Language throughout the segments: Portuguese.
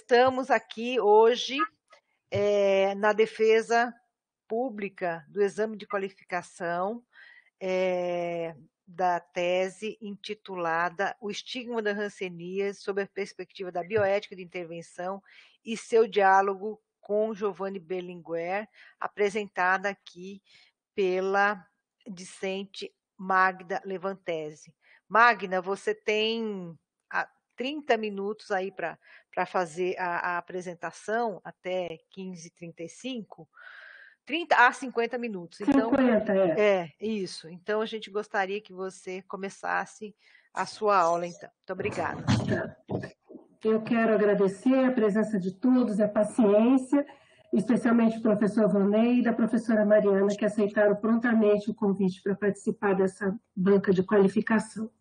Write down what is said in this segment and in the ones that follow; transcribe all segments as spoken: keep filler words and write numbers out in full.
estamos aqui hoje é, na defesa pública do exame de qualificação é, da tese intitulada O Estigma da Hanseníase sob a perspectiva da bioética de intervenção e seu diálogo com Giovanni Berlinguer, apresentada aqui pela discente Magda Levantesi. Magda, você tem trinta minutos aí para fazer a, a apresentação, até quinze e trinta e cinco, trinta a cinquenta minutos. Então, cinquenta, é. É, isso. Então, a gente gostaria que você começasse a sua aula, então. Muito obrigada. Eu quero agradecer a presença de todos, a paciência, especialmente o professor Vonei e da professora Mariana, que aceitaram prontamente o convite para participar dessa banca de qualificação.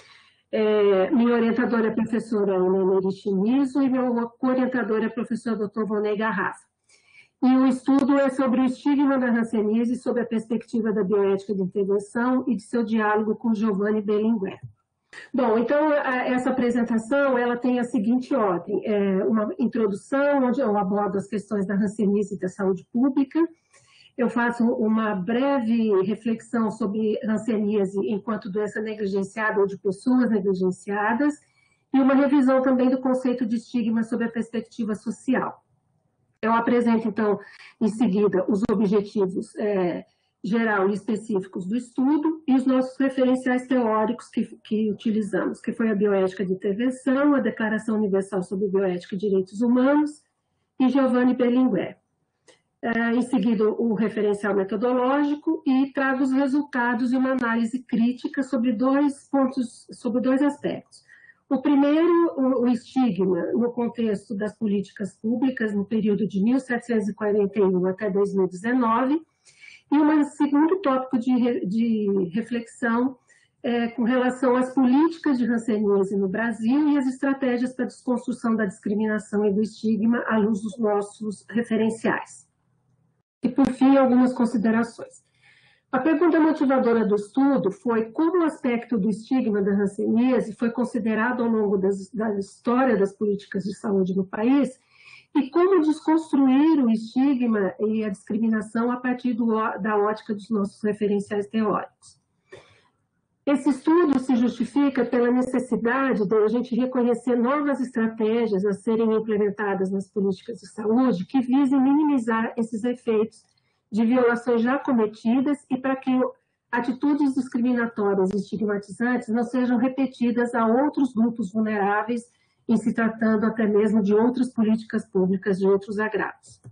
É, minha orientadora é a professora Ana Chimizo e meu co-orientador é o professor doutor Vonei Garrafa. E o estudo é sobre o estigma da hanseníase sob a perspectiva da bioética de intervenção e de seu diálogo com Giovanni Berlinguer. Bom, então, essa apresentação ela tem a seguinte ordem: é uma introdução, onde eu abordo as questões da hanseníase e da saúde pública. Eu faço uma breve reflexão sobre hanseníase enquanto doença negligenciada ou de pessoas negligenciadas, e uma revisão também do conceito de estigma sob a perspectiva social. Eu apresento, então, em seguida, os objetivos é, geral e específicos do estudo e os nossos referenciais teóricos que, que utilizamos, que foi a bioética de intervenção, a Declaração Universal sobre Bioética e Direitos Humanos e Giovanni Berlinguer. É, em seguida, o referencial metodológico e trago os resultados e uma análise crítica sobre dois pontos, sobre dois aspectos. O primeiro, o, o estigma no contexto das políticas públicas no período de mil setecentos e quarenta e um até dois mil e dezenove, e um segundo tópico de, de reflexão é, com relação às políticas de hanseníase no Brasil e as estratégias para a desconstrução da discriminação e do estigma à luz dos nossos referenciais. E, por fim, algumas considerações. A pergunta motivadora do estudo foi como o aspecto do estigma da hanseníase foi considerado ao longo das, da história das políticas de saúde no país e como desconstruir o estigma e a discriminação a partir do, da ótica dos nossos referenciais teóricos. Esse estudo se justifica pela necessidade de a gente reconhecer novas estratégias a serem implementadas nas políticas de saúde que visem minimizar esses efeitos de violações já cometidas e para que atitudes discriminatórias e estigmatizantes não sejam repetidas a outros grupos vulneráveis em se tratando até mesmo de outras políticas públicas de outros agravos.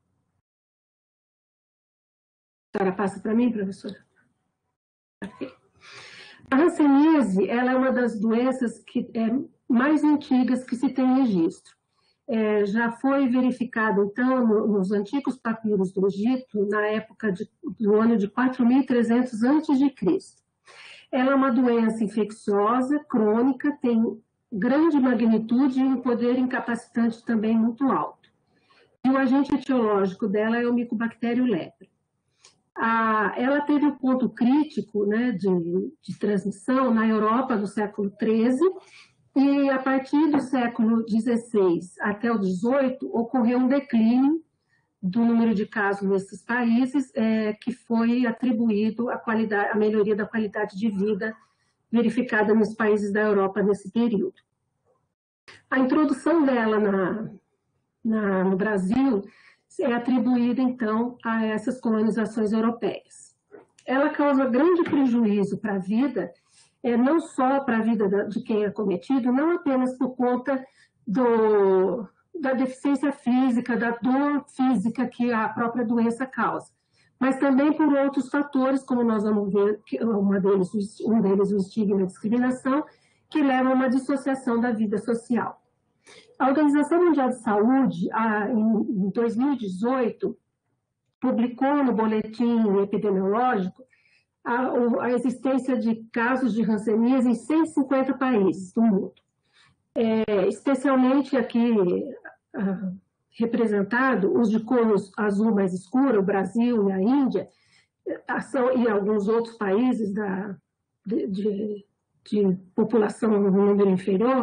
A senhora passa para mim, professora? Ok. A hanseníase ela é uma das doenças que, é, mais antigas que se tem registro. É, já foi verificado, então, no, nos antigos papiros do Egito, na época de, do ano de quatro mil e trezentos antes de Cristo. Ela é uma doença infecciosa, crônica, tem grande magnitude e um poder incapacitante também muito alto. E o agente etiológico dela é o Mycobacterium leprae. Ah, ela teve o ponto crítico, né, de, de transmissão na Europa no século treze e a partir do século dezesseis até o dezoito ocorreu um declínio do número de casos nesses países é, que foi atribuído à qualidade, à melhoria da qualidade de vida verificada nos países da Europa nesse período. A introdução dela na, na, no Brasil é atribuída, então, a essas colonizações europeias. Ela causa grande prejuízo para a vida, é, não só para a vida de quem é cometido, não apenas por conta do, da deficiência física, da dor física que a própria doença causa, mas também por outros fatores, como nós vamos ver, uma deles, um deles o estigma e a discriminação, que levam a uma dissociação da vida social. A Organização Mundial de Saúde, em dois mil e dezoito, publicou no boletim epidemiológico a existência de casos de hanseníase em cento e cinquenta países do mundo. É, especialmente aqui ah, representado os de cor azul mais escura, o Brasil e a Índia, e alguns outros países da, de, de, de população no número inferior,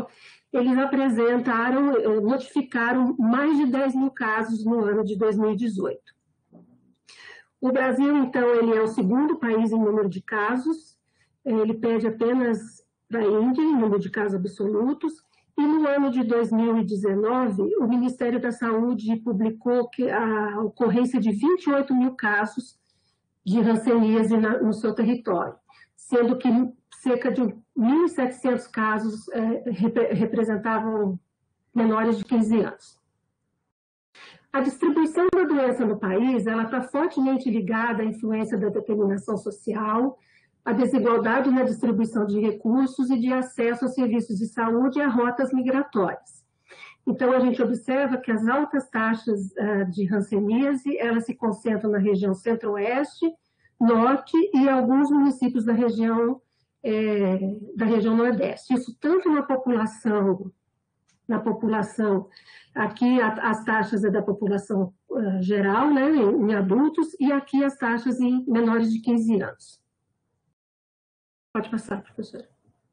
eles apresentaram, notificaram mais de dez mil casos no ano de dois mil e dezoito. O Brasil, então, ele é o segundo país em número de casos, ele perde apenas para a Índia em número de casos absolutos, e no ano de dois mil e dezenove, o Ministério da Saúde publicou que a ocorrência de vinte e oito mil casos de hanseníase no seu território, sendo que cerca de mil e setecentos casos é, rep representavam menores de quinze anos. A distribuição da doença no país ela está fortemente ligada à influência da determinação social, à desigualdade na distribuição de recursos e de acesso aos serviços de saúde e a rotas migratórias. Então, a gente observa que as altas taxas uh, de hanseníase, elas se concentram na região centro-oeste, norte e alguns municípios da região, é, da região nordeste. Isso tanto na população, na população, aqui a, as taxas é da população uh, geral, né, em, em adultos, e aqui as taxas em menores de quinze anos. Pode passar, professora.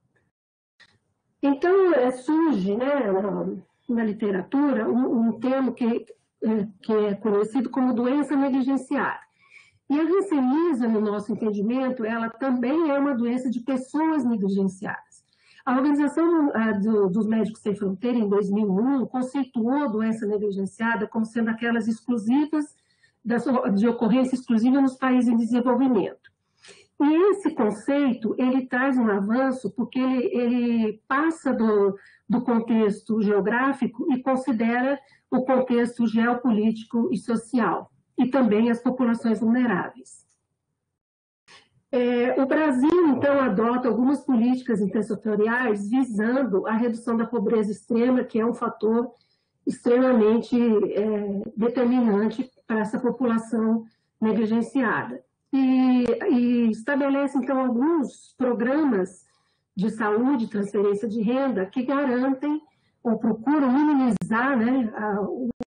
Então, é, surge, né, na, na literatura um, um termo que, é, que é conhecido como doença negligenciada. E a hanseníase, no nosso entendimento, ela também é uma doença de pessoas negligenciadas. A Organização uh, dos Médicos Sem Fronteira, em dois mil e um, conceituou a doença negligenciada como sendo aquelas exclusivas, das, de ocorrência exclusiva nos países em desenvolvimento. E esse conceito, ele traz um avanço porque ele, ele passa do, do contexto geográfico e considera o contexto geopolítico e social, e também as populações vulneráveis. É, o Brasil, então, adota algumas políticas intersetoriais visando a redução da pobreza extrema, que é um fator extremamente é, determinante para essa população negligenciada. E, e estabelece, então, alguns programas de saúde, transferência de renda, que garantem ou procuram minimizar, né, a,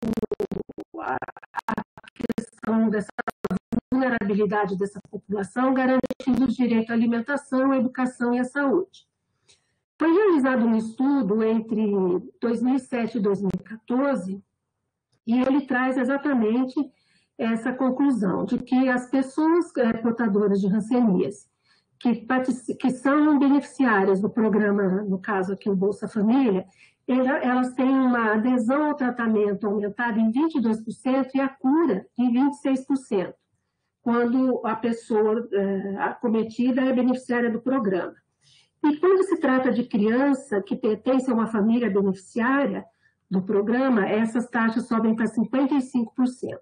a questão dessa vulnerabilidade dessa população, garantindo o direito à alimentação, à educação e à saúde. Foi realizado um estudo entre dois mil e sete e dois mil e quatorze, e ele traz exatamente essa conclusão, de que as pessoas é, portadoras de hanseníase, que, que são beneficiárias do programa, no caso aqui o Bolsa Família, elas têm uma adesão ao tratamento aumentada em vinte e dois por cento e a cura em vinte e seis por cento, quando a pessoa é, acometida é beneficiária do programa. E quando se trata de criança que pertence a uma família beneficiária do programa, essas taxas sobem para cinquenta e cinco por cento.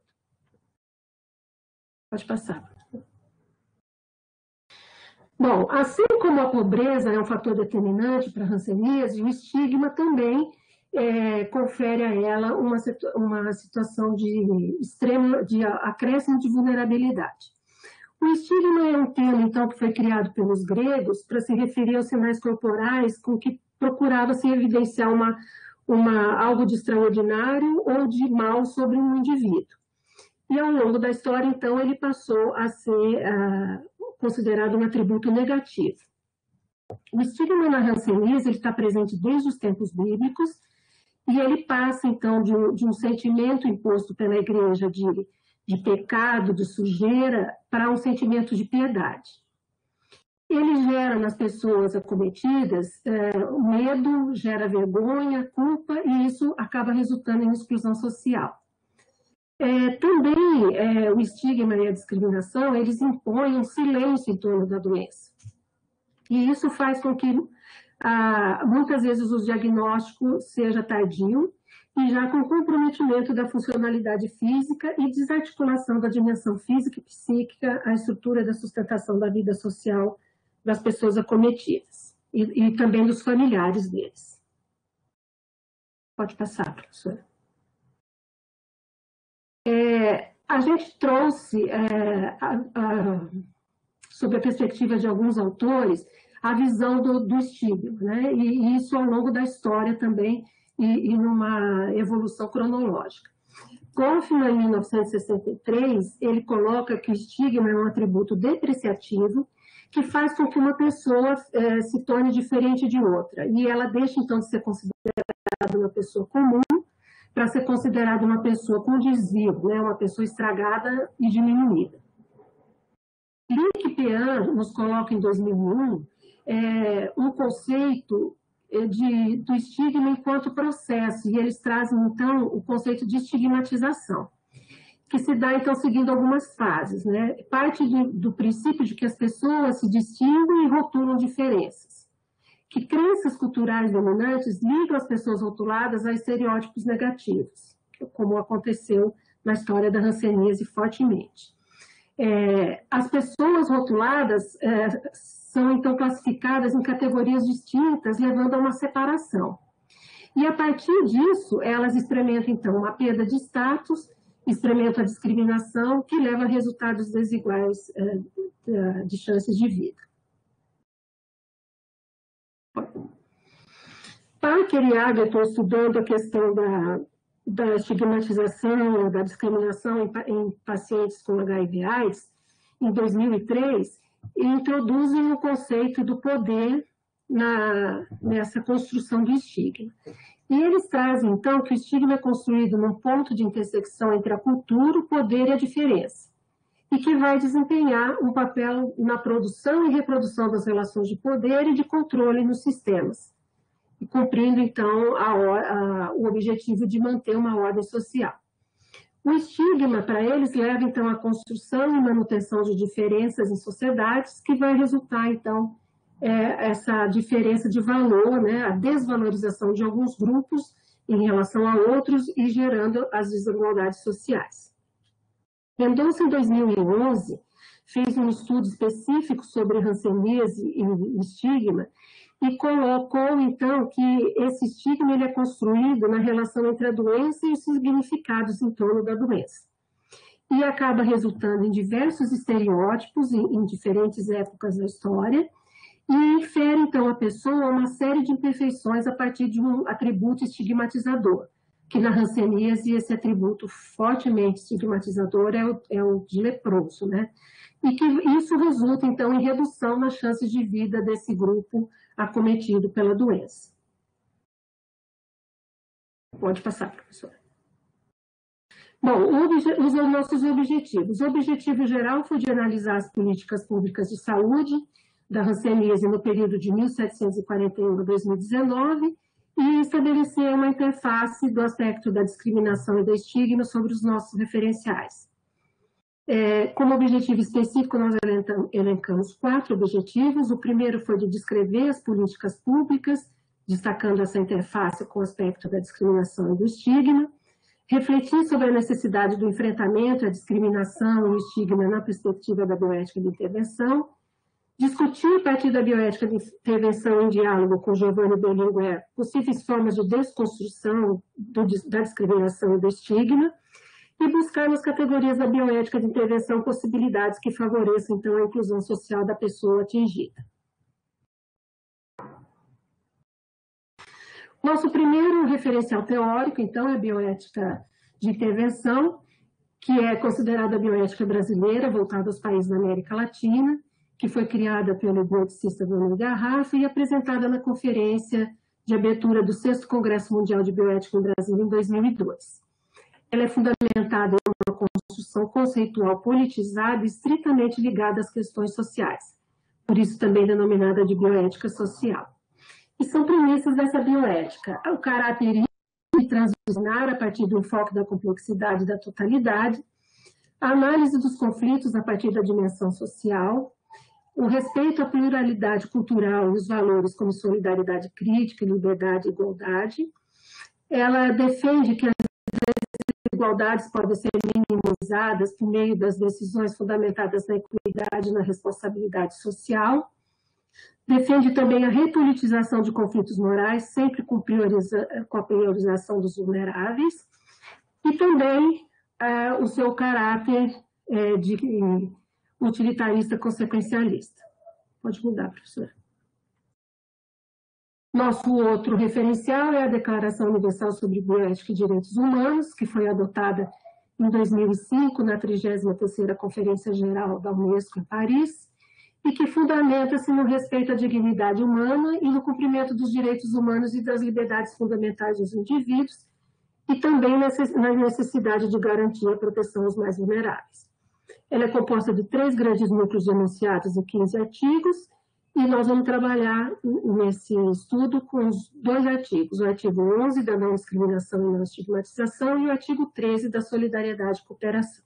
Pode passar. Bom, assim como a pobreza é um fator determinante para a hanseníase, o estigma também é, confere a ela uma, uma situação de extremo, de acréscimo de vulnerabilidade. O estigma é um termo, então, que foi criado pelos gregos para se referir aos sinais corporais com que procurava-se evidenciar uma, uma, algo de extraordinário ou de mal sobre um indivíduo. E, ao longo da história, então, ele passou a ser uh, considerado um atributo negativo. O estigma na hanseníase está presente desde os tempos bíblicos e ele passa, então, de um, de um sentimento imposto pela igreja de, de pecado, de sujeira, para um sentimento de piedade. Ele gera nas pessoas acometidas uh, medo, gera vergonha, culpa, e isso acaba resultando em exclusão social. É, também é, o estigma e a discriminação, eles impõem um silêncio em torno da doença. E isso faz com que, ah, muitas vezes, o diagnóstico seja tardio e já com comprometimento da funcionalidade física e desarticulação da dimensão física e psíquica, a estrutura da sustentação da vida social das pessoas acometidas e, e também dos familiares deles. Pode passar, professora. É, a gente trouxe, é, a, a, sob a perspectiva de alguns autores, a visão do, do estigma, né? E, e isso ao longo da história também, e, e numa evolução cronológica. Goffman, em mil novecentos e sessenta e três, ele coloca que o estigma é um atributo depreciativo que faz com que uma pessoa é, se torne diferente de outra. E ela deixa, então, de ser considerada uma pessoa comum para ser considerada uma pessoa com desvio, né? Uma pessoa estragada e diminuída. Link-Pean nos coloca em dois mil e um é, um conceito de, do estigma enquanto processo, e eles trazem, então, o conceito de estigmatização, que se dá, então, seguindo algumas fases, né? Parte do, do princípio de que as pessoas se distinguem e rotulam diferenças, que crenças culturais dominantes ligam as pessoas rotuladas a estereótipos negativos, como aconteceu na história da hanseníase fortemente. É, as pessoas rotuladas é, são, então, classificadas em categorias distintas, levando a uma separação. E, a partir disso, elas experimentam, então, uma perda de status, experimentam a discriminação, que leva a resultados desiguais é, de chances de vida. Parker e Agaton, estudando a questão da, da estigmatização, da discriminação em, em pacientes com H I V AIDS, em dois mil e três, introduzem o conceito do poder na, nessa construção do estigma. E eles trazem, então, que o estigma é construído num ponto de intersecção entre a cultura, o poder e a diferença, e que vai desempenhar um papel na produção e reprodução das relações de poder e de controle nos sistemas, e cumprindo, então, a, a, o objetivo de manter uma ordem social. O estigma, para eles, leva, então, à construção e manutenção de diferenças em sociedades, que vai resultar, então, é, essa diferença de valor, né, a desvalorização de alguns grupos em relação a outros e gerando as desigualdades sociais. Mendonça, em dois mil e onze, fez um estudo específico sobre hanseníase e estigma e colocou, então, que esse estigma ele é construído na relação entre a doença e os significados em torno da doença. E acaba resultando em diversos estereótipos em, em diferentes épocas da história, e infere, então, a pessoa uma série de imperfeições a partir de um atributo estigmatizador, que na hanseníase esse atributo fortemente estigmatizador é o, é o de leproso, né? E que isso resulta, então, em redução nas chances de vida desse grupo acometido pela doença. Pode passar, professora. Bom, os nossos objetivos. O objetivo geral foi de analisar as políticas públicas de saúde da hanseníase no período de mil setecentos e quarenta e um a dois mil e dezenove e estabelecer uma interface do aspecto da discriminação e do estigma sobre os nossos referenciais. É, como objetivo específico, nós elencamos quatro objetivos. O primeiro foi de descrever as políticas públicas, destacando essa interface com o aspecto da discriminação e do estigma. Refletir sobre a necessidade do enfrentamento à discriminação e o estigma na perspectiva da bioética de intervenção. Discutir, a partir da bioética de intervenção em diálogo com Giovanni Berlinguer, possíveis formas de desconstrução do, da discriminação e do estigma, e buscar nas categorias da bioética de intervenção possibilidades que favoreçam, então, a inclusão social da pessoa atingida. Nosso primeiro referencial teórico, então, é a bioética de intervenção, que é considerada a bioética brasileira, voltada aos países da América Latina, que foi criada pelo bioeticista Bruno Garrafa e apresentada na conferência de abertura do sexto Congresso Mundial de Bioética em Brasília, em dois mil e dois. Ela é fundamentada em uma construção conceitual politizada e estritamente ligada às questões sociais, por isso também denominada de bioética social. E são premissas dessa bioética: o caráter transdisciplinar a partir do enfoque da complexidade e da totalidade, a análise dos conflitos a partir da dimensão social, o respeito à pluralidade cultural e os valores como solidariedade crítica, liberdade e igualdade. Ela defende que as desigualdades podem ser minimizadas por meio das decisões fundamentadas na equidade e na responsabilidade social. Defende também a repolitização de conflitos morais, sempre com, prioriza, com a priorização dos vulneráveis. E também é, o seu caráter é, de utilitarista consequencialista. Pode mudar, professora. Nosso outro referencial é a Declaração Universal sobre Bioética e Direitos Humanos, que foi adotada em dois mil e cinco, na trigésima terceira Conferência Geral da Unesco, em Paris, e que fundamenta-se no respeito à dignidade humana e no cumprimento dos direitos humanos e das liberdades fundamentais dos indivíduos, e também na necessidade de garantir a proteção aos mais vulneráveis. Ela é composta de três grandes núcleos enunciados e quinze artigos, e nós vamos trabalhar nesse estudo com os dois artigos, o artigo onze da não discriminação e não estigmatização e o artigo treze da solidariedade e cooperação.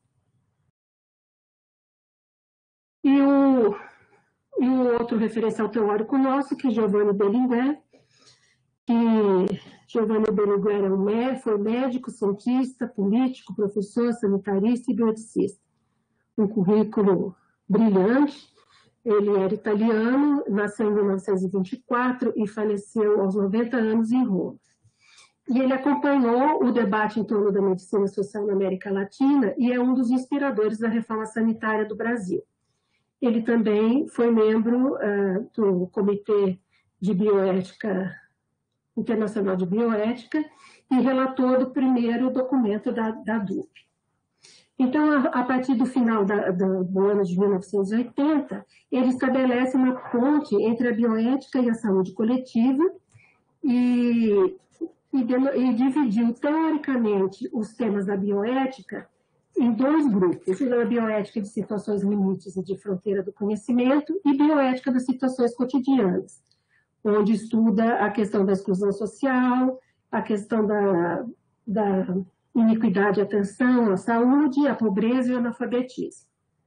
E o, e o outro referencial teórico nosso, que é Giovanni Berlinguer, que Giovanni Berlinguer é um, foi médico, cientista, político, professor, sanitarista e bioeticista. Um currículo brilhante. Ele era italiano, nasceu em mil novecentos e vinte e quatro e faleceu aos noventa anos em Roma. E ele acompanhou o debate em torno da medicina social na América Latina e é um dos inspiradores da reforma sanitária do Brasil. Ele também foi membro uh, do Comitê de Bioética, Internacional de Bioética, e relator do primeiro documento da, da D U P. Então, a, a partir do final da, da, do ano de mil novecentos e oitenta, ele estabelece uma ponte entre a bioética e a saúde coletiva e, e, de, e dividiu, teoricamente, os temas da bioética em dois grupos, a bioética de situações limites e de fronteira do conhecimento e bioética das situações cotidianas, onde estuda a questão da exclusão social, a questão da, da iniquidade, a atenção, a saúde, a pobreza e o analfabetismo.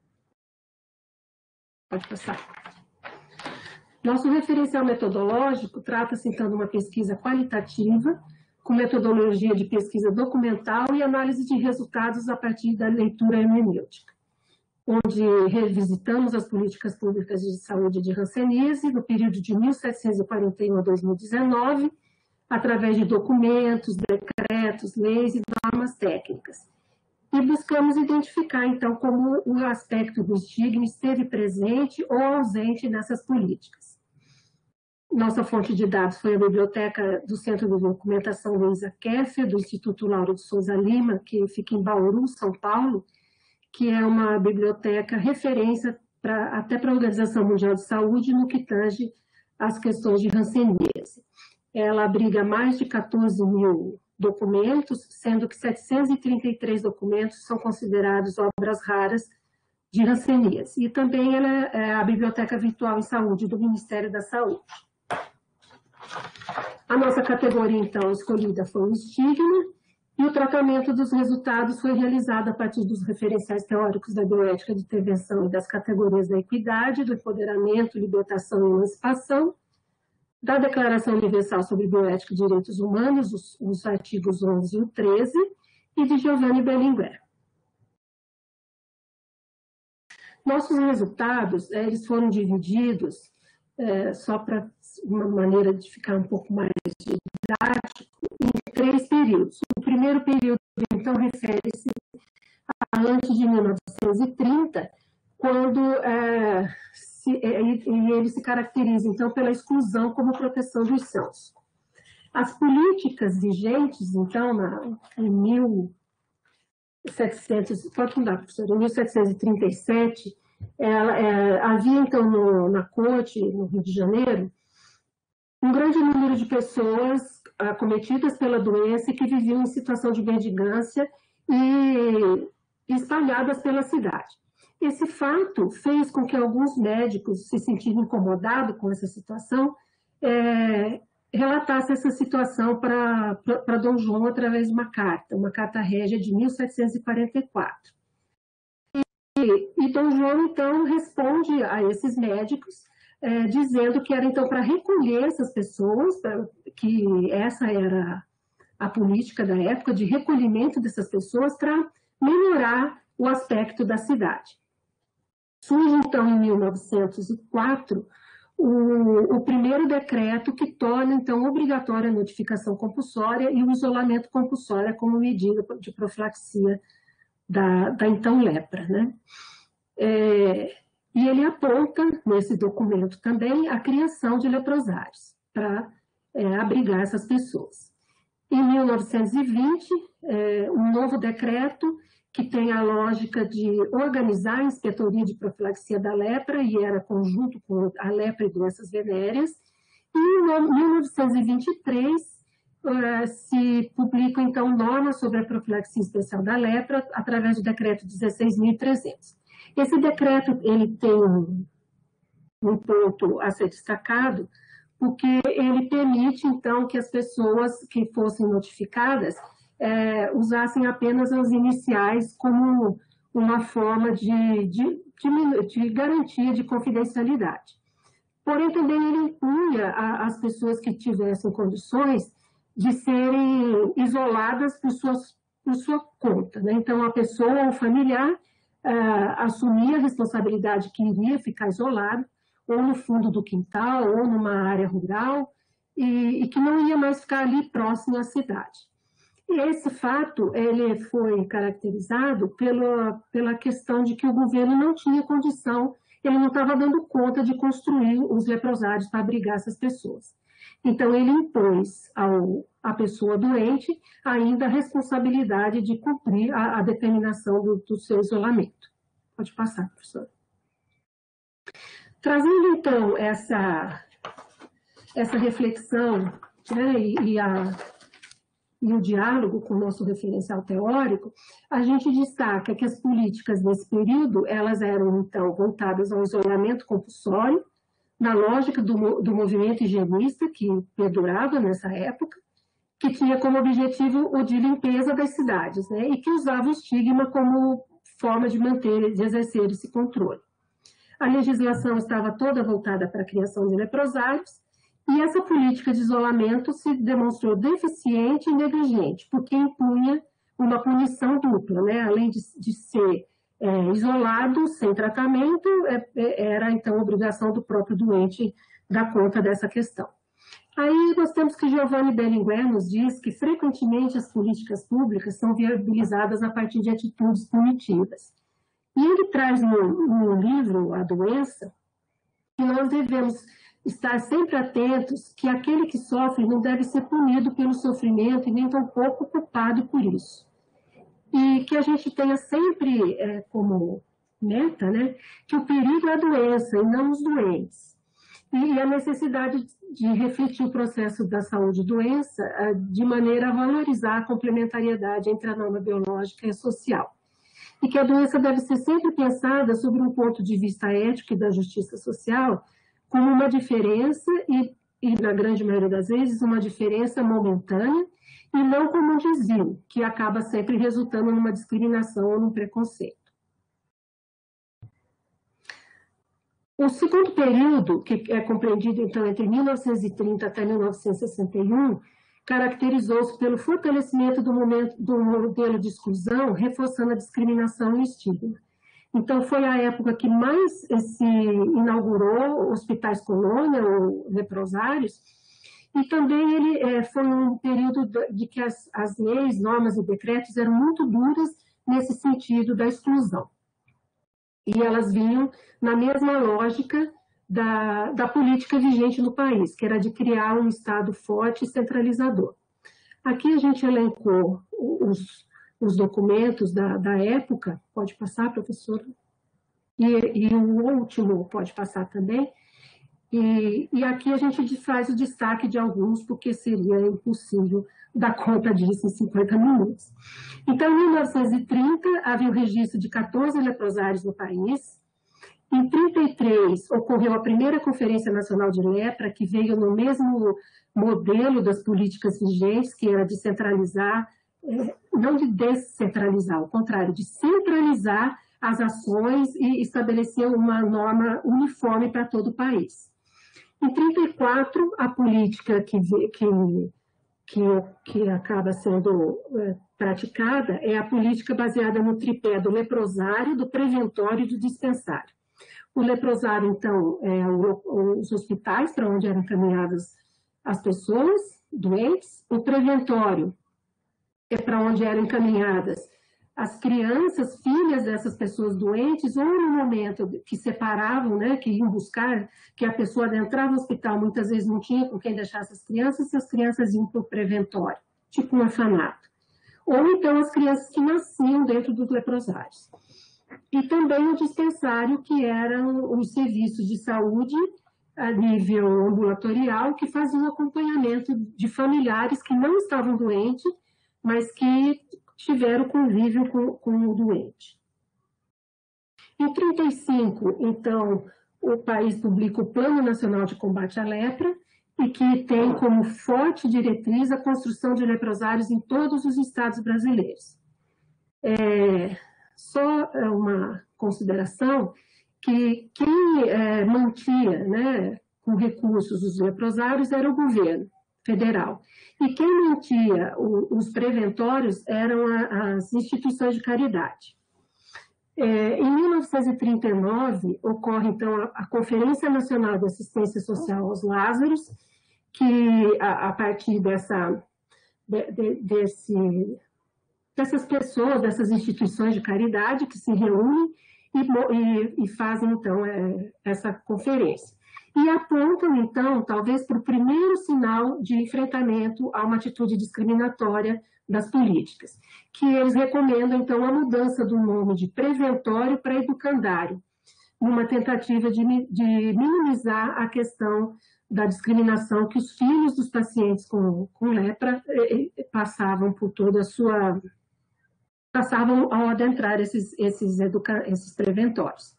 Pode passar. Nosso referencial metodológico trata-se, então, de uma pesquisa qualitativa, com metodologia de pesquisa documental e análise de resultados a partir da leitura hermenêutica, onde revisitamos as políticas públicas de saúde de Hanseníase no período de mil setecentos e quarenta e um a dois mil e dezenove, através de documentos, decretos, leis e normas técnicas. E buscamos identificar, então, como o aspecto do estigma esteve presente ou ausente nessas políticas. Nossa fonte de dados foi a biblioteca do Centro de Documentação Luiza Keffer, do Instituto Lauro de Souza Lima, que fica em Bauru, São Paulo, que é uma biblioteca referência pra, até para a Organização Mundial de Saúde no que tange às questões de hanseníase. Ela abriga mais de quatorze mil documentos, sendo que setecentos e trinta e três documentos são considerados obras raras de hanseníase. E também ela é a Biblioteca Virtual em Saúde do Ministério da Saúde. A nossa categoria, então, escolhida foi o estigma, e o tratamento dos resultados foi realizado a partir dos referenciais teóricos da bioética de intervenção e das categorias da equidade, do empoderamento, libertação e emancipação, da Declaração Universal sobre Bioética e Direitos Humanos, os, os artigos onze e o treze, e de Giovanni Berlinguer. Nossos resultados, eles foram divididos, é, só para uma maneira de ficar um pouco mais didático, em três períodos. O primeiro período, então, refere-se a antes de mil novecentos e trinta, quando é, se, é, e ele se caracteriza, então, pela exclusão como proteção dos sãos. As políticas vigentes, então, na, em mil e setecentos, pode mudar, professor, em mil setecentos e trinta e sete, ela, é, havia, então, no, na corte, no Rio de Janeiro, um grande número de pessoas acometidas pela doença e que viviam em situação de mendigância e espalhadas pela cidade. Esse fato fez com que alguns médicos se sentindo incomodados com essa situação, é, relatassem essa situação para Dom João através de uma carta, uma carta régia de mil setecentos e quarenta e quatro. E, e Dom João, então, responde a esses médicos, É, dizendo que era, então, para recolher essas pessoas, pra, que essa era a política da época, de recolhimento dessas pessoas para melhorar o aspecto da cidade. Surge, então, em mil novecentos e quatro, o, o primeiro decreto que torna, então, obrigatória a notificação compulsória e o isolamento compulsório como medida de profilaxia da, da então lepra, né? É, E ele aponta, nesse documento também, a criação de leprosários, para é, abrigar essas pessoas. Em mil novecentos e vinte, é, um novo decreto que tem a lógica de organizar a Inspetoria de Profilaxia da Lepra, e era conjunto com a lepra e doenças venéreas. E em mil novecentos e vinte e três, uh, se publicam, então, normas sobre a profilaxia especial da lepra, através do decreto dezesseis mil e trezentos. Esse decreto, ele tem um, um ponto a ser destacado, porque ele permite, então, que as pessoas que fossem notificadas é, usassem apenas as iniciais como uma forma de, de, de, de garantia de confidencialidade. Porém, também ele impunha a, as pessoas que tivessem condições de serem isoladas por, suas, por sua conta, né? Então, a pessoa ou familiar ah, assumia a responsabilidade que iria ficar isolado, ou no fundo do quintal, ou numa área rural, e, e que não ia mais ficar ali próximo à cidade. E esse fato, ele foi caracterizado pela, pela questão de que o governo não tinha condição, ele não estava dando conta de construir os leprosários para abrigar essas pessoas. Então, ele impôs ao, à pessoa doente ainda a responsabilidade de cumprir a, a determinação do, do seu isolamento. Pode passar, professora. Trazendo, então, essa, essa reflexão, né, e, e, a, e o diálogo com o nosso referencial teórico, a gente destaca que as políticas desse período, elas eram, então, voltadas ao isolamento compulsório, na lógica do, do movimento higienista, que perdurava nessa época, que tinha como objetivo o de limpeza das cidades, né, e que usava o estigma como forma de manter, de exercer esse controle. A legislação estava toda voltada para a criação de leprosários, e essa política de isolamento se demonstrou deficiente e negligente, porque impunha uma punição dupla, né? Além de, de ser é, isolado, sem tratamento, é, é, era então obrigação do próprio doente dar conta dessa questão. Aí nós temos que Giovanni Berlinguer nos diz que frequentemente as políticas públicas são viabilizadas a partir de atitudes punitivas. E ele traz no, no livro A Doença que nós devemos estar sempre atentos que aquele que sofre não deve ser punido pelo sofrimento e nem tampouco culpado por isso. E que a gente tenha sempre é, como meta, né, que o perigo é a doença e não os doentes. E a necessidade de refletir o processo da saúde-doença de maneira a valorizar a complementariedade entre a norma biológica e a social. E que a doença deve ser sempre pensada sobre um ponto de vista ético e da justiça social, como uma diferença, e, e na grande maioria das vezes, uma diferença momentânea, e não como um desvio, que acaba sempre resultando numa discriminação ou num preconceito. O segundo período, que é compreendido, então, entre mil novecentos e trinta até mil novecentos e sessenta e um, caracterizou-se pelo fortalecimento do, momento, do modelo de exclusão, reforçando a discriminação e o estigma. Então, foi a época que mais se inaugurou hospitais colônia, ou leprosários, e também ele é, foi um período de que as, as leis, normas e decretos eram muito duras nesse sentido da exclusão. E elas vinham na mesma lógica Da, da política vigente no país, que era de criar um Estado forte e centralizador. Aqui a gente elencou os, os documentos da, da época, pode passar, professora? E, e o último pode passar também. E, e aqui a gente faz o destaque de alguns, porque seria impossível dar conta disso em cinquenta minutos. Então, em mil novecentos e trinta, havia o registro de quatorze leprosários no país. Em trinta e três, ocorreu a primeira Conferência Nacional de Lepra, que veio no mesmo modelo das políticas vigentes, que era de centralizar, não de descentralizar, ao contrário, de centralizar as ações e estabelecer uma norma uniforme para todo o país. Em trinta e quatro, a política que, que, que, que acaba sendo é, praticada é a política baseada no tripé do leprosário, do preventório e do dispensário. O leprosário, então, é o, os hospitais para onde eram encaminhadas as pessoas doentes. O preventório é para onde eram encaminhadas as crianças, filhas dessas pessoas doentes, ou no momento que separavam, né, que iam buscar, que a pessoa adentrava no hospital, muitas vezes não tinha com quem deixar essas crianças, e as crianças iam para o preventório, tipo um orfanato. ou então as crianças que nasciam dentro dos leprosários. E também o dispensário, que eram os serviços de saúde a nível ambulatorial, que faziam acompanhamento de familiares que não estavam doentes, mas que tiveram convívio com, com o doente. Em trinta e cinco, então, o país publica o Plano Nacional de Combate à Lepra, e que tem como forte diretriz a construção de leprosários em todos os estados brasileiros. É, só uma consideração que quem é, mantinha, né, com recursos os leprosários era o governo federal. E quem mantinha o, os preventórios eram a, as instituições de caridade. É, em mil novecentos e trinta e nove, ocorre, então, a, a Conferência Nacional de Assistência Social aos Lázaros, que, a, a partir dessa, de, de, desse, dessas pessoas, dessas instituições de caridade que se reúnem e, e, e fazem, então, é, essa conferência. E apontam, então, talvez para o primeiro sinal de enfrentamento a uma atitude discriminatória das políticas, que eles recomendam, então, a mudança do nome de preventório para educandário, numa tentativa de, de minimizar a questão da discriminação que os filhos dos pacientes com, com lepra eh, passavam por toda a sua... passavam ao adentrar esses, esses, educa, esses preventórios.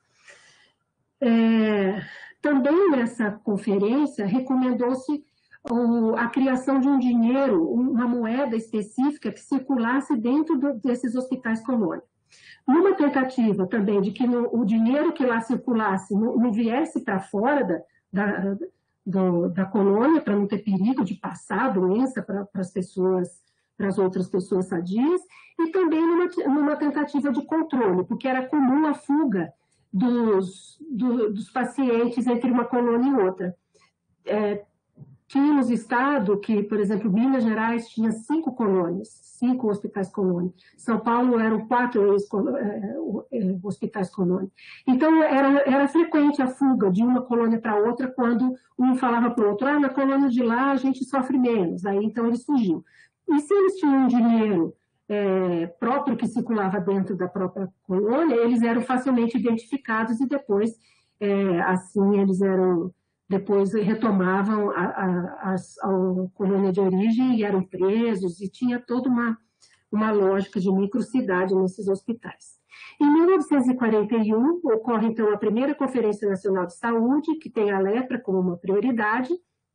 É, também nessa conferência recomendou-se a criação de um dinheiro, uma moeda específica que circulasse dentro do, desses hospitais colônia. Numa tentativa também de que no, o dinheiro que lá circulasse não, não viesse para fora da, da, do, da colônia, para não ter perigo de passar a doença para as pessoas, para as outras pessoas sadias, e também numa, numa tentativa de controle, porque era comum a fuga dos, do, dos pacientes entre uma colônia e outra. É, Tínhamos estado que, por exemplo, Minas Gerais tinha cinco colônias, cinco hospitais colônia. São Paulo eram quatro hospitais colônia. Então, era, era frequente a fuga de uma colônia para outra quando um falava para o outro, ah, na colônia de lá a gente sofre menos. Aí, então, eles fugiam. E se eles tinham dinheiro é, próprio que circulava dentro da própria colônia, eles eram facilmente identificados e depois, é, assim, eles eram... depois retomavam a, a, a, a colônia de origem e eram presos, e tinha toda uma, uma lógica de microcidade nesses hospitais. Em mil novecentos e quarenta e um, ocorre, então, a primeira Conferência Nacional de Saúde, que tem a lepra como uma prioridade,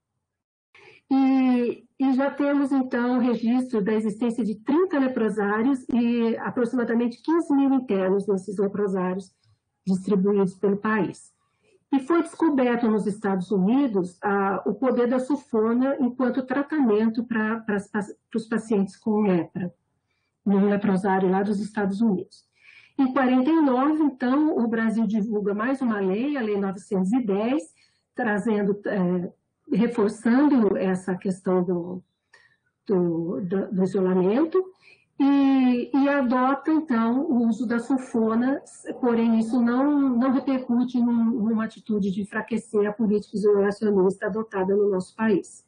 e, e já temos, então, registro da existência de trinta leprosários e aproximadamente quinze mil internos nesses leprosários distribuídos pelo país. E foi descoberto nos Estados Unidos ah, o poder da sulfona enquanto tratamento para os pacientes com lepra, no leprosário lá dos Estados Unidos. Em quarenta e nove, então, o Brasil divulga mais uma lei, a Lei novecentos e dez, trazendo, eh, reforçando essa questão do, do, do, do isolamento, E, e adota, então, o uso da sulfona, porém isso não, não repercute num, numa atitude de enfraquecer a política isolacionista adotada no nosso país.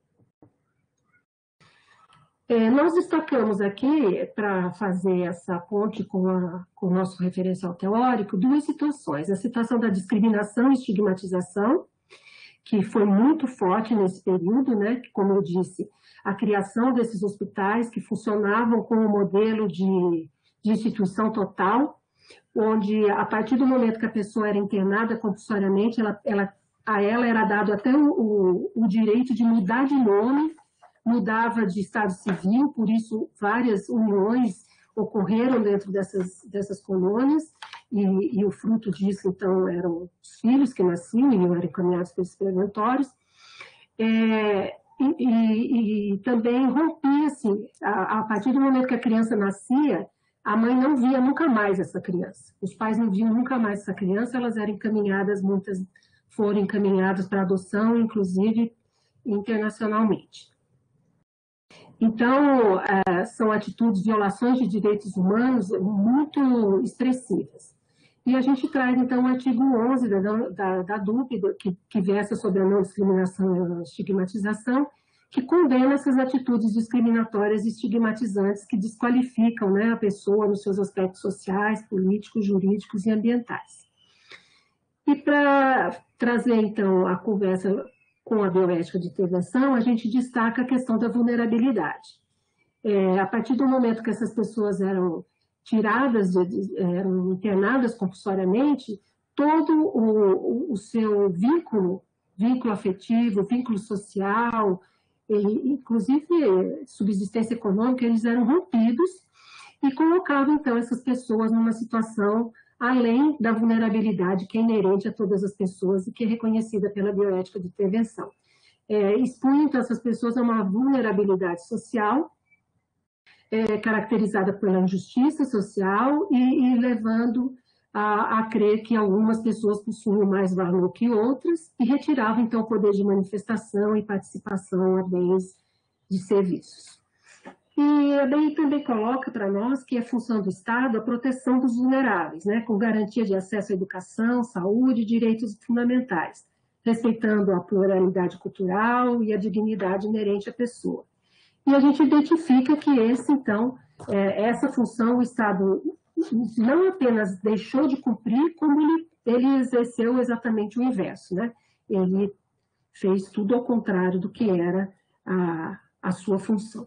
É, nós destacamos aqui, para fazer essa ponte com, a, com o nosso referencial teórico, duas situações. A situação da discriminação e estigmatização, que foi muito forte nesse período, né, que, como eu disse, a criação desses hospitais que funcionavam como modelo de, de instituição total, onde a partir do momento que a pessoa era internada compulsoriamente, ela, ela, a ela era dado até o, o, o direito de mudar de nome, mudava de estado civil, por isso várias uniões ocorreram dentro dessas, dessas colônias, e, e o fruto disso, então, eram os filhos que nasciam e eram encaminhados pelos preventórios. É, E, e, e também rompia, assim, a, a partir do momento que a criança nascia, a mãe não via nunca mais essa criança. Os pais não viam nunca mais essa criança, elas eram encaminhadas, muitas foram encaminhadas para adoção, inclusive internacionalmente. Então, é, são atitudes, violações de direitos humanos muito expressivas. E a gente traz, então, o artigo onze da, da, da D U P, que, que versa sobre a não discriminação e a estigmatização, que condena essas atitudes discriminatórias e estigmatizantes que desqualificam, né, a pessoa nos seus aspectos sociais, políticos, jurídicos e ambientais. E para trazer, então, a conversa com a bioética de intervenção, a gente destaca a questão da vulnerabilidade. É, a partir do momento que essas pessoas eram tiradas, eram internadas compulsoriamente, todo o, o seu vínculo, vínculo afetivo, vínculo social, e, inclusive subsistência econômica, eles eram rompidos e colocavam, então, essas pessoas numa situação além da vulnerabilidade que é inerente a todas as pessoas e que é reconhecida pela bioética de intervenção. É, expunham, então, essas pessoas a uma vulnerabilidade social, é, caracterizada pela injustiça social e, e levando a, a crer que algumas pessoas possuem mais valor que outras e retiravam, então, o poder de manifestação e participação a bens de serviços. E a B I também coloca para nós que é função do Estado a proteção dos vulneráveis, né, com garantia de acesso à educação, saúde e direitos fundamentais, respeitando a pluralidade cultural e a dignidade inerente à pessoa. E a gente identifica que esse, então, é, essa função o Estado não apenas deixou de cumprir, como ele, ele exerceu exatamente o inverso, né? Ele fez tudo ao contrário do que era a, a sua função.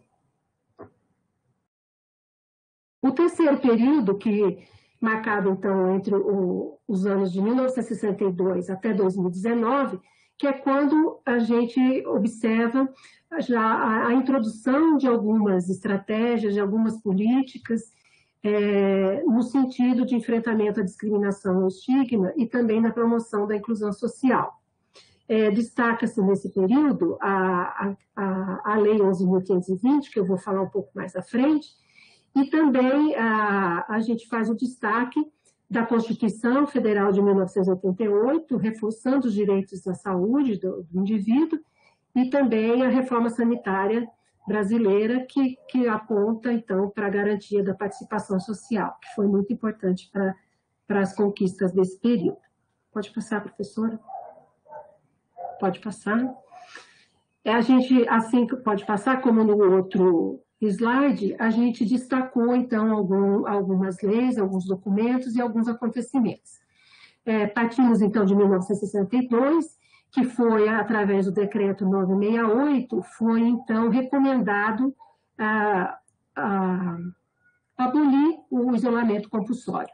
O terceiro período, que marcado, então, entre o, os anos de mil novecentos e sessenta e dois até dois mil e dezenove, que é quando a gente observa já a, a introdução de algumas estratégias, de algumas políticas, é, no sentido de enfrentamento à discriminação e ao estigma e também na promoção da inclusão social. É, destaca-se nesse período a, a, a Lei onze mil quinhentos e vinte, que eu vou falar um pouco mais à frente, e também a, a gente faz o destaque da Constituição Federal de mil novecentos e oitenta e oito, reforçando os direitos à saúde do, do indivíduo, e também a reforma sanitária brasileira, que, que aponta, então, para a garantia da participação social, que foi muito importante para, para as conquistas desse período. Pode passar, professora? Pode passar. É, a gente, assim, pode passar, como no outro slide, a gente destacou, então, algum, algumas leis, alguns documentos e alguns acontecimentos. É, partimos, então, de mil novecentos e sessenta e dois, que foi, através do decreto novecentos e sessenta e oito, foi, então, recomendado a, a, abolir o isolamento compulsório.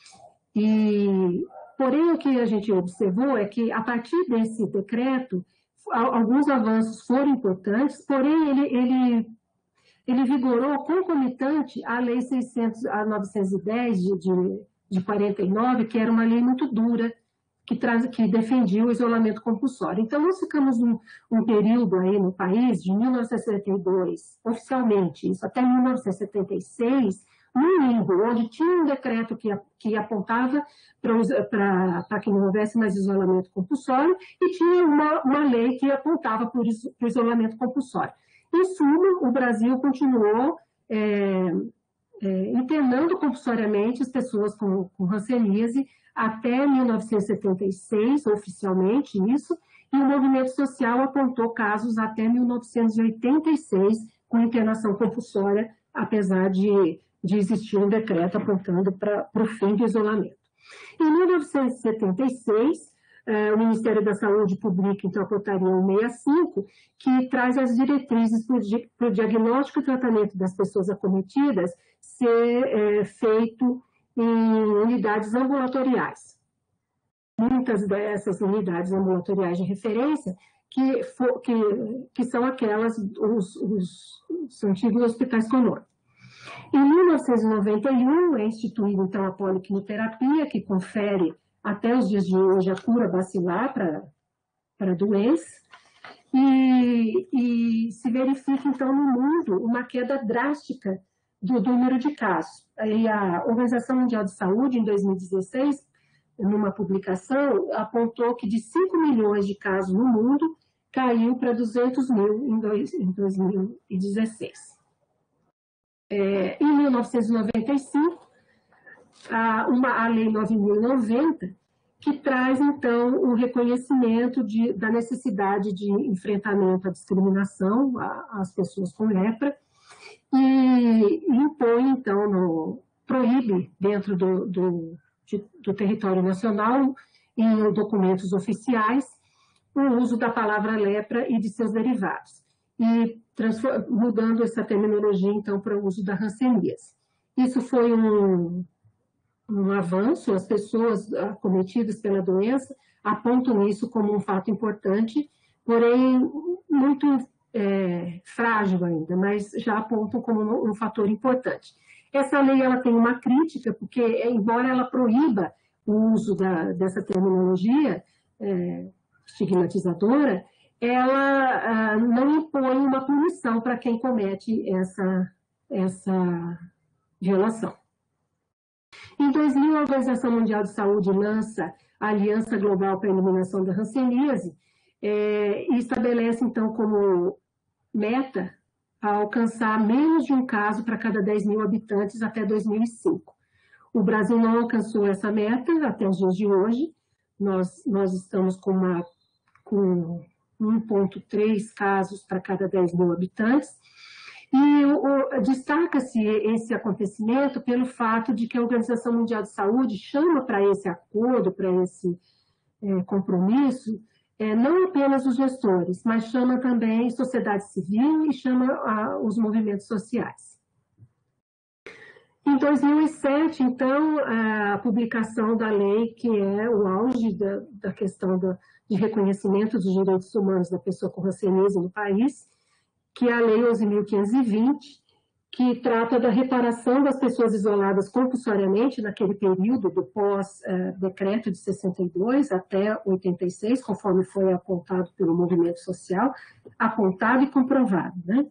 E, porém, o que a gente observou é que, a partir desse decreto, alguns avanços foram importantes, porém, ele, ele ele vigorou concomitante à Lei seiscentos, a novecentos e dez de, de, de quarenta e nove, que era uma lei muito dura, que, traz, que defendia o isolamento compulsório. Então, nós ficamos um, um período aí no país, de mil novecentos e setenta e dois, oficialmente, isso até mil novecentos e setenta e seis, num limbo, onde tinha um decreto que, que apontava para que não houvesse mais isolamento compulsório, e tinha uma, uma lei que apontava para o isolamento compulsório. Em suma, o Brasil continuou é, é, internando compulsoriamente as pessoas com, com hanseníase até mil novecentos e setenta e seis, oficialmente isso, e o movimento social apontou casos até mil novecentos e oitenta e seis com internação compulsória, apesar de, de existir um decreto apontando para o fim do isolamento. Em mil novecentos e setenta e seis, o Ministério da Saúde publica, então, a portaria cento e sessenta e cinco, que traz as diretrizes para o diagnóstico e tratamento das pessoas acometidas ser é, feito em unidades ambulatoriais. Muitas dessas unidades ambulatoriais de referência que, for, que, que são aquelas, os, os, os antigos hospitais colônia. Em mil novecentos e noventa e um, é instituída, então, a poliquimioterapia, que confere até os dias de hoje a cura bacilar para a doença, e, e se verifica, então, no mundo, uma queda drástica do, do número de casos. E a Organização Mundial de Saúde, em dois mil e dezesseis, numa publicação, apontou que de cinco milhões de casos no mundo, caiu para duzentos mil em, dois, em dois mil e dezesseis. É, em mil novecentos e noventa e cinco, a, uma, a Lei nove mil e noventa, que traz, então, o reconhecimento de, da necessidade de enfrentamento à discriminação às pessoas com lepra, e impõe, então, no, proíbe dentro do, do, de, do território nacional, em documentos oficiais, o uso da palavra lepra e de seus derivados, e mudando essa terminologia, então, para o uso da hanseníase. Isso foi um, um avanço, as pessoas acometidas pela doença apontam isso como um fato importante, porém muito é, frágil ainda, mas já apontam como um, um fator importante. Essa lei ela tem uma crítica, porque, embora ela proíba o uso da, dessa terminologia é, estigmatizadora, ela ah, não impõe uma punição para quem comete essa, essa violação. Em dois mil, a Organização Mundial de Saúde lança a Aliança Global para a Eliminação da Hanseníase é, e estabelece, então, como meta a alcançar menos de um caso para cada dez mil habitantes até dois mil e cinco. O Brasil não alcançou essa meta até os dias de hoje. Nós, nós estamos com, uma, com um vírgula três casos para cada dez mil habitantes. E destaca-se esse acontecimento pelo fato de que a Organização Mundial de Saúde chama para esse acordo, para esse é, compromisso, é, não apenas os gestores, mas chama também sociedade civil e chama a, os movimentos sociais. Em dois mil e sete, então, a publicação da lei, que é o auge da, da questão do, de reconhecimento dos direitos humanos da pessoa com hanseníase no país, que é a Lei onze mil quinhentos e vinte, que trata da reparação das pessoas isoladas compulsoriamente naquele período do pós-decreto de sessenta e dois até oitenta e seis, conforme foi apontado pelo movimento social, apontado e comprovado, né?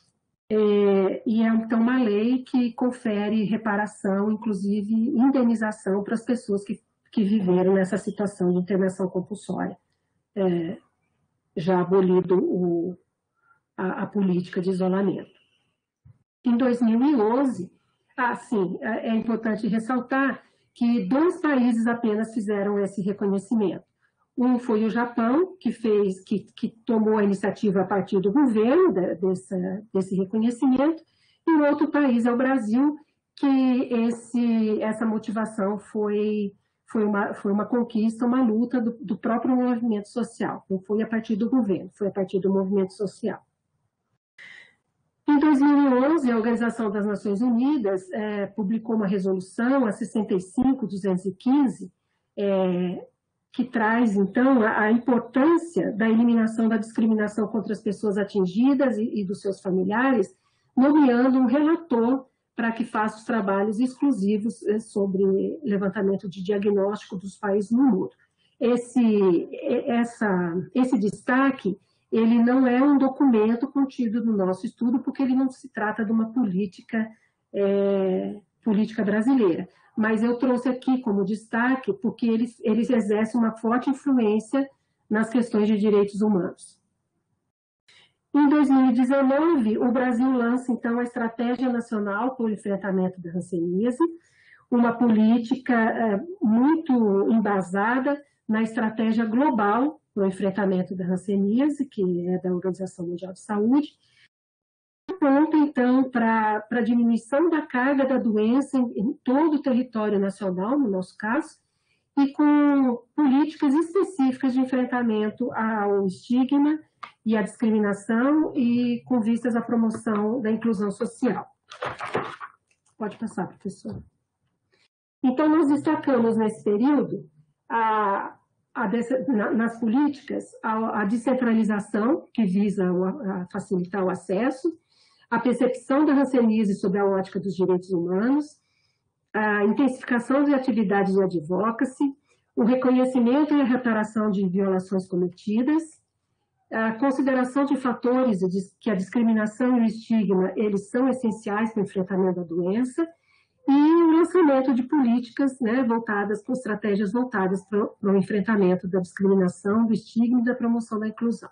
É, e é, então, uma lei que confere reparação, inclusive indenização para as pessoas que, que viveram nessa situação de internação compulsória, é, já abolido o A, a política de isolamento. Em dois mil e onze, assim, é importante ressaltar que dois países apenas fizeram esse reconhecimento. Um foi o Japão, que, fez, que, que tomou a iniciativa a partir do governo de, desse, desse reconhecimento, e o outro país é o Brasil, que esse, essa motivação foi, foi, uma, foi uma conquista, uma luta do, do próprio movimento social. Não foi a partir do governo, foi a partir do movimento social. Em dois mil e onze, a Organização das Nações Unidas é, publicou uma resolução, a sessenta e cinco mil duzentos e quinze, é, que traz, então, a, a importância da eliminação da discriminação contra as pessoas atingidas e, e dos seus familiares, nomeando um relator para que faça os trabalhos exclusivos é, sobre levantamento de diagnóstico dos países no mundo. Esse, essa, esse destaque ele não é um documento contido no nosso estudo, porque ele não se trata de uma política, é, política brasileira. Mas eu trouxe aqui como destaque, porque eles, eles exercem uma forte influência nas questões de direitos humanos. Em dois mil e dezenove, o Brasil lança, então, a Estratégia Nacional para o Enfrentamento da Hanseníase, uma política é, muito embasada na estratégia global no enfrentamento da hanseníase, que é da Organização Mundial de Saúde, aponta, então, para a diminuição da carga da doença em, em todo o território nacional, no nosso caso, e com políticas específicas de enfrentamento ao estigma e à discriminação e com vistas à promoção da inclusão social. Pode passar, professor. Então, nós destacamos nesse período a A, nas políticas, a, a descentralização, que visa a, a facilitar o acesso, a percepção da hanseníase sob a ótica dos direitos humanos, a intensificação de atividades de advocacy, o reconhecimento e a reparação de violações cometidas, a consideração de fatores de que a discriminação e o estigma eles são essenciais para o enfrentamento da doença, e o lançamento de políticas, né, voltadas, com estratégias voltadas para o, para o enfrentamento da discriminação, do estigma e da promoção da inclusão.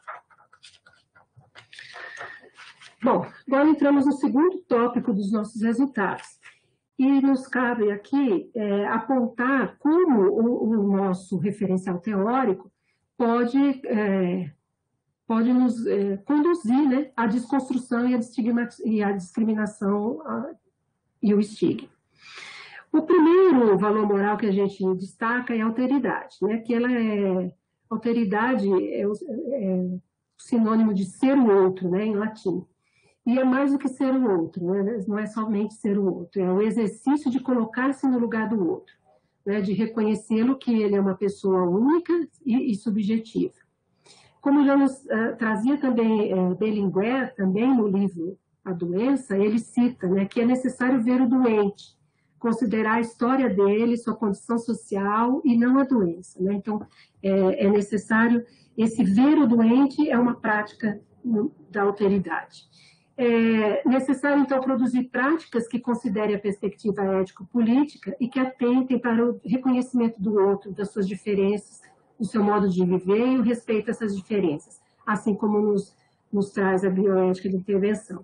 Bom, agora entramos no segundo tópico dos nossos resultados, E nos cabe aqui é, apontar como o, o nosso referencial teórico pode, é, pode nos é, conduzir, né, à desconstrução e à, e à discriminação a, e o estigma. O primeiro valor moral que a gente destaca é a alteridade, né, que ela é, alteridade é, o, é sinônimo de ser o outro, né, em latim. E é mais do que ser o outro, né? Não é somente ser o outro, é o exercício de colocar-se no lugar do outro, né? De reconhecê-lo que ele é uma pessoa única e, e subjetiva. Como já nos uh, trazia também uh, Berlinguer, também no livro A Doença, ele cita, né, que é necessário ver o doente, considerar a história dele, sua condição social e não a doença, né? Então, é, é necessário, esse ver o doente é uma prática da alteridade. É necessário, então, produzir práticas que considerem a perspectiva ético-política e que atentem para o reconhecimento do outro, das suas diferenças, do seu modo de viver e o respeito a essas diferenças, assim como nos, nos traz a bioética de intervenção.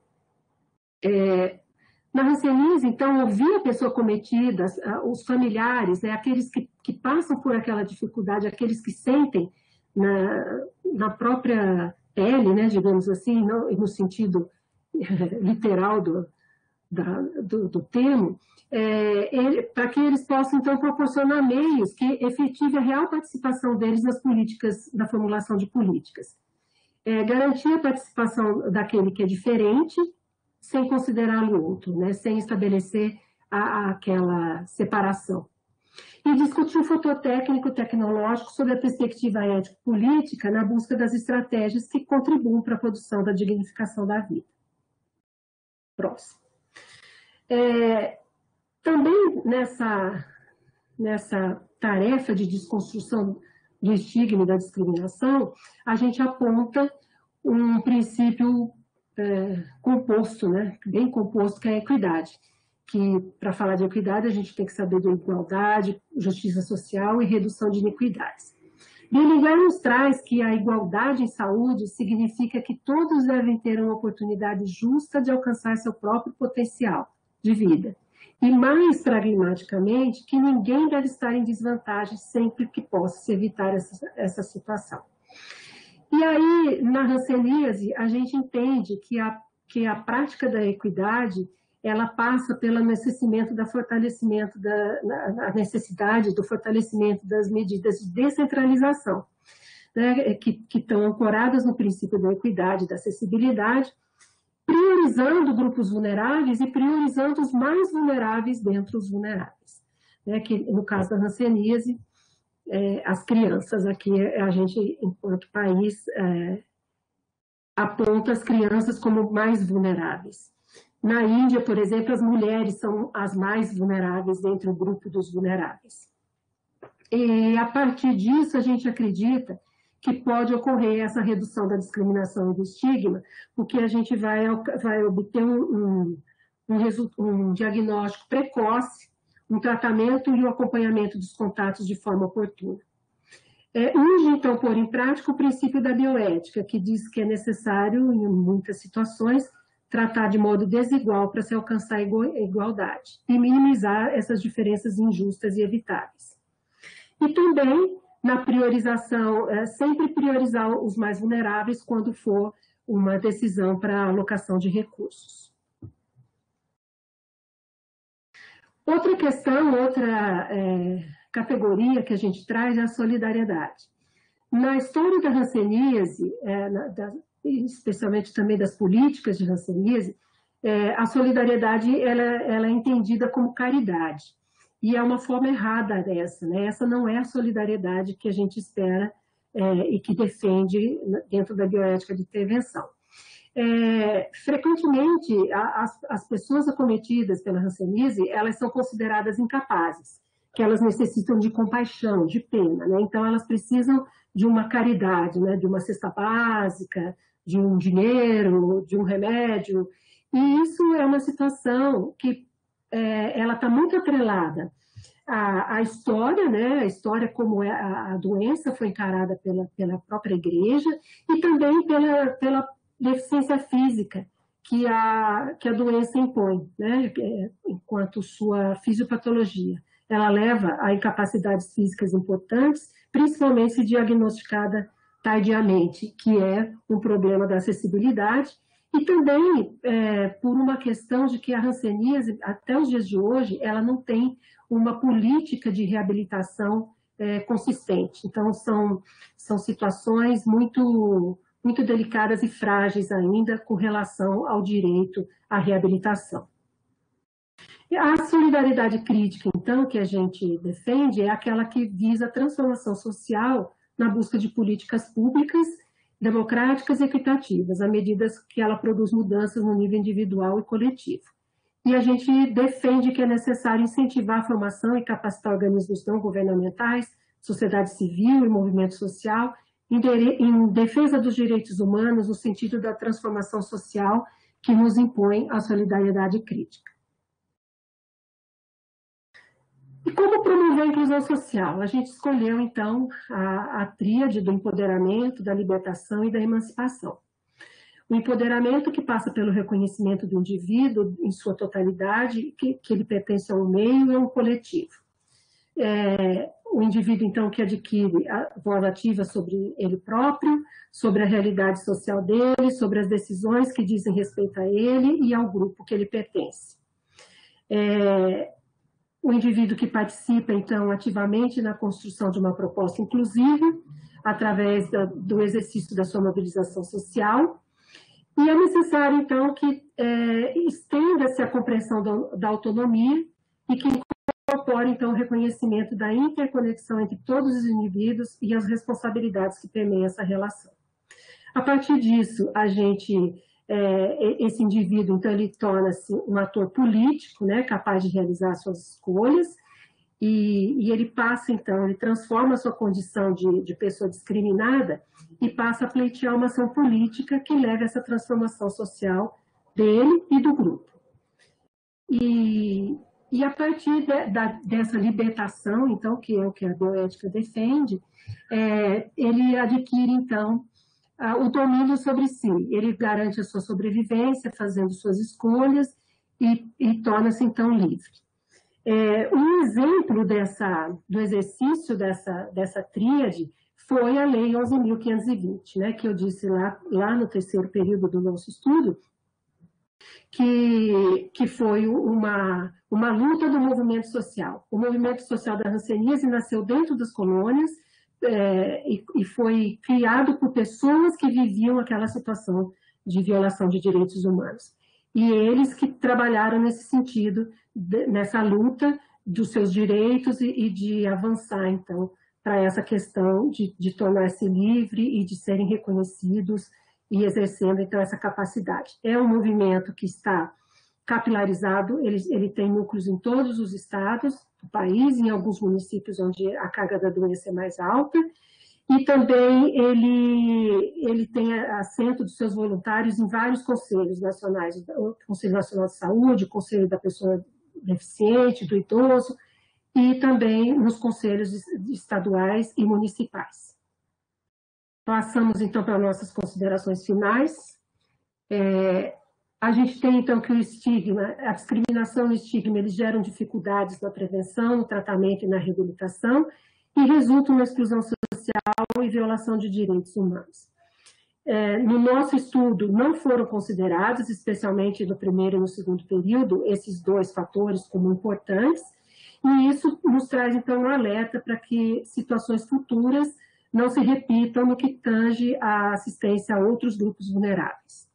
É, na hanseníase, então, ouvir a pessoa cometida, os familiares, né, aqueles que, que passam por aquela dificuldade, aqueles que sentem na, na própria pele, né, digamos assim, no, no sentido literal do, da, do, do termo, é, para que eles possam, então, proporcionar meios que efetivem a real participação deles nas políticas, na formulação de políticas. É, garantir a participação daquele que é diferente, sem considerá-lo outro, né, sem estabelecer a, a, aquela separação. E discutir o fator técnico tecnológico sob a perspectiva ético-política na busca das estratégias que contribuam para a produção da dignificação da vida. Próximo. É, também nessa, nessa tarefa de desconstrução do estigma e da discriminação, a gente aponta um princípio é, composto, né, bem composto, que é a equidade. Que, para falar de equidade, a gente tem que saber de igualdade, justiça social e redução de iniquidades. Berlinguer nos traz que a igualdade em saúde significa que todos devem ter uma oportunidade justa de alcançar seu próprio potencial de vida. E mais pragmaticamente, que ninguém deve estar em desvantagem sempre que possa se evitar essa, essa situação. E aí, na hanseníase, a gente entende que a, que a prática da equidade ela passa pelo necessamento da fortalecimento da na, a necessidade do fortalecimento das medidas de descentralização, né, que, que estão ancoradas no princípio da equidade, da acessibilidade, priorizando grupos vulneráveis e priorizando os mais vulneráveis dentre os vulneráveis, né, que no caso da hanseníase, é, as crianças aqui a gente enquanto país é, aponta as crianças como mais vulneráveis. Na Índia, por exemplo, as mulheres são as mais vulneráveis dentro do grupo dos vulneráveis. E, a partir disso, a gente acredita que pode ocorrer essa redução da discriminação e do estigma, porque a gente vai, vai obter um, um, um, um diagnóstico precoce, um tratamento e um acompanhamento dos contatos de forma oportuna. É, urge, então, pôr em prática o princípio da bioética, que diz que é necessário, em muitas situações, tratar de modo desigual para se alcançar a igualdade e minimizar essas diferenças injustas e evitáveis. E também, na priorização, é, sempre priorizar os mais vulneráveis quando for uma decisão para alocação de recursos. Outra questão, outra é, categoria que a gente traz é a solidariedade. Na história da hanseníase, é, na, da, especialmente também das políticas de hanseníase, é, a solidariedade ela, ela é entendida como caridade. E é uma forma errada dessa, né? Essa não é a solidariedade que a gente espera é, e que defende dentro da bioética de intervenção. É, frequentemente, a, as, as pessoas acometidas pela hanseníase, elas são consideradas incapazes, que elas necessitam de compaixão, de pena, né? Então elas precisam de uma caridade, né? De uma cesta básica, de um dinheiro, de um remédio, e isso é uma situação que é, ela está muito atrelada à, à história, né? A história como é, a, a doença foi encarada pela, pela própria igreja e também pela, pela deficiência física que a, que a doença impõe, né, enquanto sua fisiopatologia. Ela leva a incapacidades físicas importantes, principalmente se diagnosticada tardiamente, que é um problema da acessibilidade, e também é, por uma questão de que a hanseníase, até os dias de hoje, ela não tem uma política de reabilitação é, consistente. Então, são, são situações muito, muito delicadas e frágeis ainda com relação ao direito à reabilitação. A solidariedade crítica, então, que a gente defende é aquela que visa a transformação social na busca de políticas públicas, democráticas e equitativas, à medida que ela produz mudanças no nível individual e coletivo. E a gente defende que é necessário incentivar a formação e capacitar organismos não governamentais, sociedade civil e movimento social, em defesa dos direitos humanos, no sentido da transformação social que nos impõe a solidariedade crítica. E como promover a inclusão social? A gente escolheu, então, a, a tríade do empoderamento, da libertação e da emancipação. O empoderamento que passa pelo reconhecimento do indivíduo em sua totalidade, que, que ele pertence a um meio e a um coletivo. É, o indivíduo, então, que adquire a voz ativa sobre ele próprio, sobre a realidade social dele, sobre as decisões que dizem respeito a ele e ao grupo que ele pertence. É, o indivíduo que participa, então, ativamente na construção de uma proposta inclusiva, através da, do exercício da sua mobilização social. E é necessário, então, que é, estenda-se a compreensão da, da autonomia e que incorpore, então, o reconhecimento da interconexão entre todos os indivíduos e as responsabilidades que permeiam essa relação. A partir disso, a gente... É, esse indivíduo, então, ele torna-se um ator político, né, capaz de realizar suas escolhas, e, e ele passa, então, ele transforma a sua condição de, de pessoa discriminada e passa a pleitear uma ação política que leva a essa transformação social dele e do grupo. E, e a partir de, da, dessa libertação, então, que é o que a bioética defende, é, ele adquire, então, o domínio sobre si. Ele garante a sua sobrevivência, fazendo suas escolhas e, e torna-se, então, livre. É, um exemplo dessa, do exercício dessa, dessa tríade foi a Lei onze mil quinhentos e vinte, né, que eu disse lá, lá no terceiro período do nosso estudo, que, que foi uma, uma luta do movimento social. O movimento social da hanseníase nasceu dentro das colônias, É, e, e foi criado por pessoas que viviam aquela situação de violação de direitos humanos. E eles que trabalharam nesse sentido, de, nessa luta dos seus direitos e, e de avançar, então, para essa questão de, de tornar-se livre e de serem reconhecidos e exercendo, então, essa capacidade. É um movimento que está capilarizado, ele, ele tem núcleos em todos os estados do país, em alguns municípios onde a carga da doença é mais alta, e também ele, ele tem assento dos seus voluntários em vários conselhos nacionais, o Conselho Nacional de Saúde, o Conselho da Pessoa Deficiente, do Idoso, e também nos conselhos estaduais e municipais. Passamos, então, para nossas considerações finais. É, A gente tem, então, que o estigma, a discriminação e o estigma, eles geram dificuldades na prevenção, no tratamento e na reabilitação e resultam na exclusão social e violação de direitos humanos. É, no nosso estudo, não foram considerados, especialmente no primeiro e no segundo período, esses dois fatores como importantes, e isso nos traz, então, um alerta para que situações futuras não se repitam no que tange a assistência a outros grupos vulneráveis.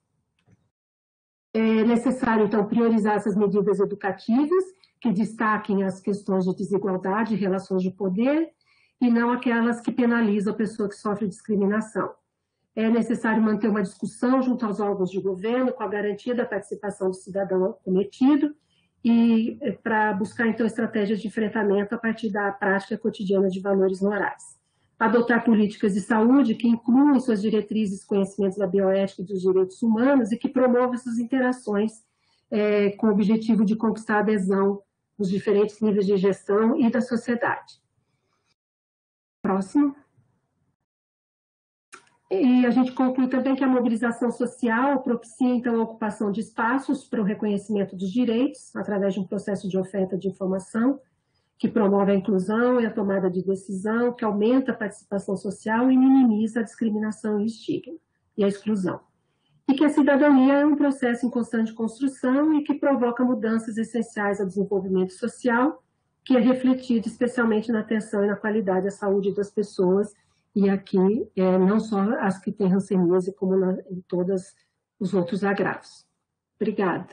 É necessário, então, priorizar essas medidas educativas que destaquem as questões de desigualdade e relações de poder e não aquelas que penalizam a pessoa que sofre discriminação. É necessário manter uma discussão junto aos órgãos de governo com a garantia da participação do cidadão cometido e para buscar, então, estratégias de enfrentamento a partir da prática cotidiana de valores morais. Adotar políticas de saúde que incluam em suas diretrizes conhecimentos da bioética e dos direitos humanos e que promovam essas interações é, com o objetivo de conquistar a adesão nos diferentes níveis de gestão e da sociedade. Próximo. E a gente conclui também que a mobilização social propicia, então, a ocupação de espaços para o reconhecimento dos direitos, através de um processo de oferta de informação, que promove a inclusão e a tomada de decisão, que aumenta a participação social e minimiza a discriminação e o estigma, e a exclusão. E que a cidadania é um processo em constante construção e que provoca mudanças essenciais ao desenvolvimento social, que é refletido especialmente na atenção e na qualidade da saúde das pessoas, e aqui é, não só as que têm hanseníase, como na, em todos os outros agravos. Obrigada.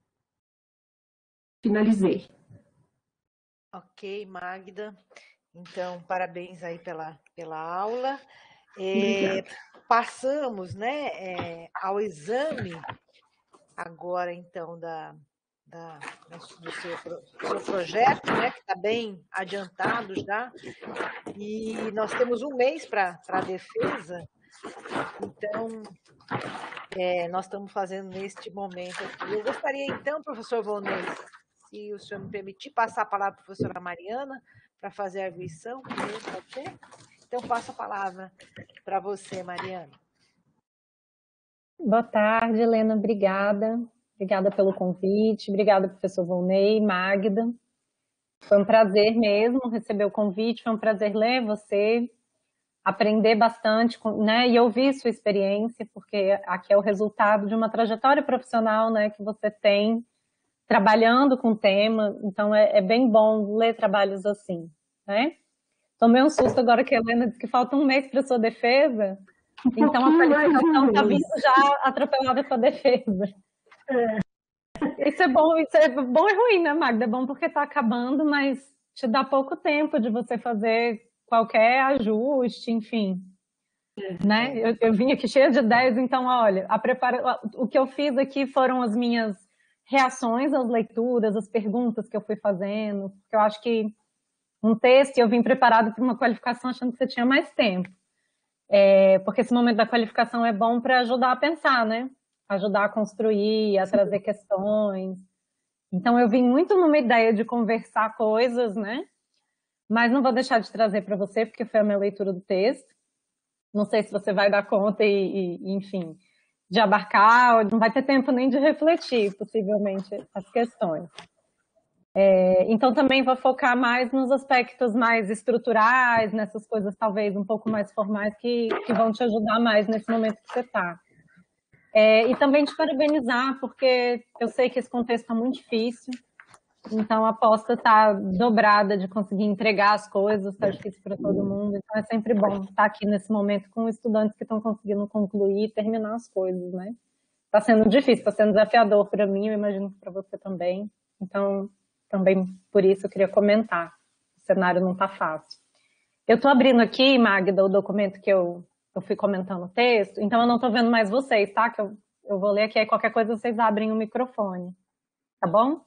Finalizei. Ok, Magda. Então, parabéns aí pela, pela aula. É, passamos, né, é, ao exame agora, então, da, da, do seu, seu projeto, né, que está bem adiantado já, e nós temos um mês para a defesa, então, é, nós estamos fazendo neste momento aqui. Eu gostaria, então, professor Volney, se o senhor me permitir, passar a palavra para a professora Mariana para fazer a arguição, primeiro, pode ser? Então, passo a palavra para você, Mariana. Boa tarde, Helena, obrigada. Obrigada pelo convite, obrigada, professor Volney, Magda. Foi um prazer mesmo receber o convite, foi um prazer ler você, aprender bastante, né, e ouvir sua experiência, porque aqui é o resultado de uma trajetória profissional, né, que você tem trabalhando com o tema, então é, é bem bom ler trabalhos assim, né? Tomei um susto agora que a Helena disse que falta um mês para a sua defesa, um então a qualificação está vindo já atropelada com a defesa. É. Isso é bom, isso é bom e ruim, né, Magda? É bom porque está acabando, mas te dá pouco tempo de você fazer qualquer ajuste, enfim. É. Né? Eu, eu vim aqui cheia de ideias, então, olha, a prepara... o que eu fiz aqui foram as minhas reações às leituras, as perguntas que eu fui fazendo, porque eu acho que um texto, eu vim preparado para uma qualificação achando que você tinha mais tempo. É, porque esse momento da qualificação é bom para ajudar a pensar, né? Ajudar a construir, a trazer questões. Então, eu vim muito numa ideia de conversar coisas, né? Mas não vou deixar de trazer para você, porque foi a minha leitura do texto. Não sei se você vai dar conta e, e enfim, de abarcar, não vai ter tempo nem de refletir, possivelmente, as questões. É, então, também vou focar mais nos aspectos mais estruturais, nessas coisas talvez um pouco mais formais, que, que vão te ajudar mais nesse momento que você está. É, e também te parabenizar, porque eu sei que esse contexto está muito difícil, então a aposta está dobrada de conseguir entregar as coisas, está difícil para todo mundo, então é sempre bom estar aqui nesse momento com estudantes que estão conseguindo concluir e terminar as coisas, né? Está sendo difícil, está sendo desafiador para mim, eu imagino que para você também, então também por isso eu queria comentar, o cenário não está fácil. Eu estou abrindo aqui, Magda, o documento que eu, eu fui comentando o texto, então eu não estou vendo mais vocês, tá? Que eu, eu vou ler aqui, aí qualquer coisa vocês abrem o microfone, tá bom?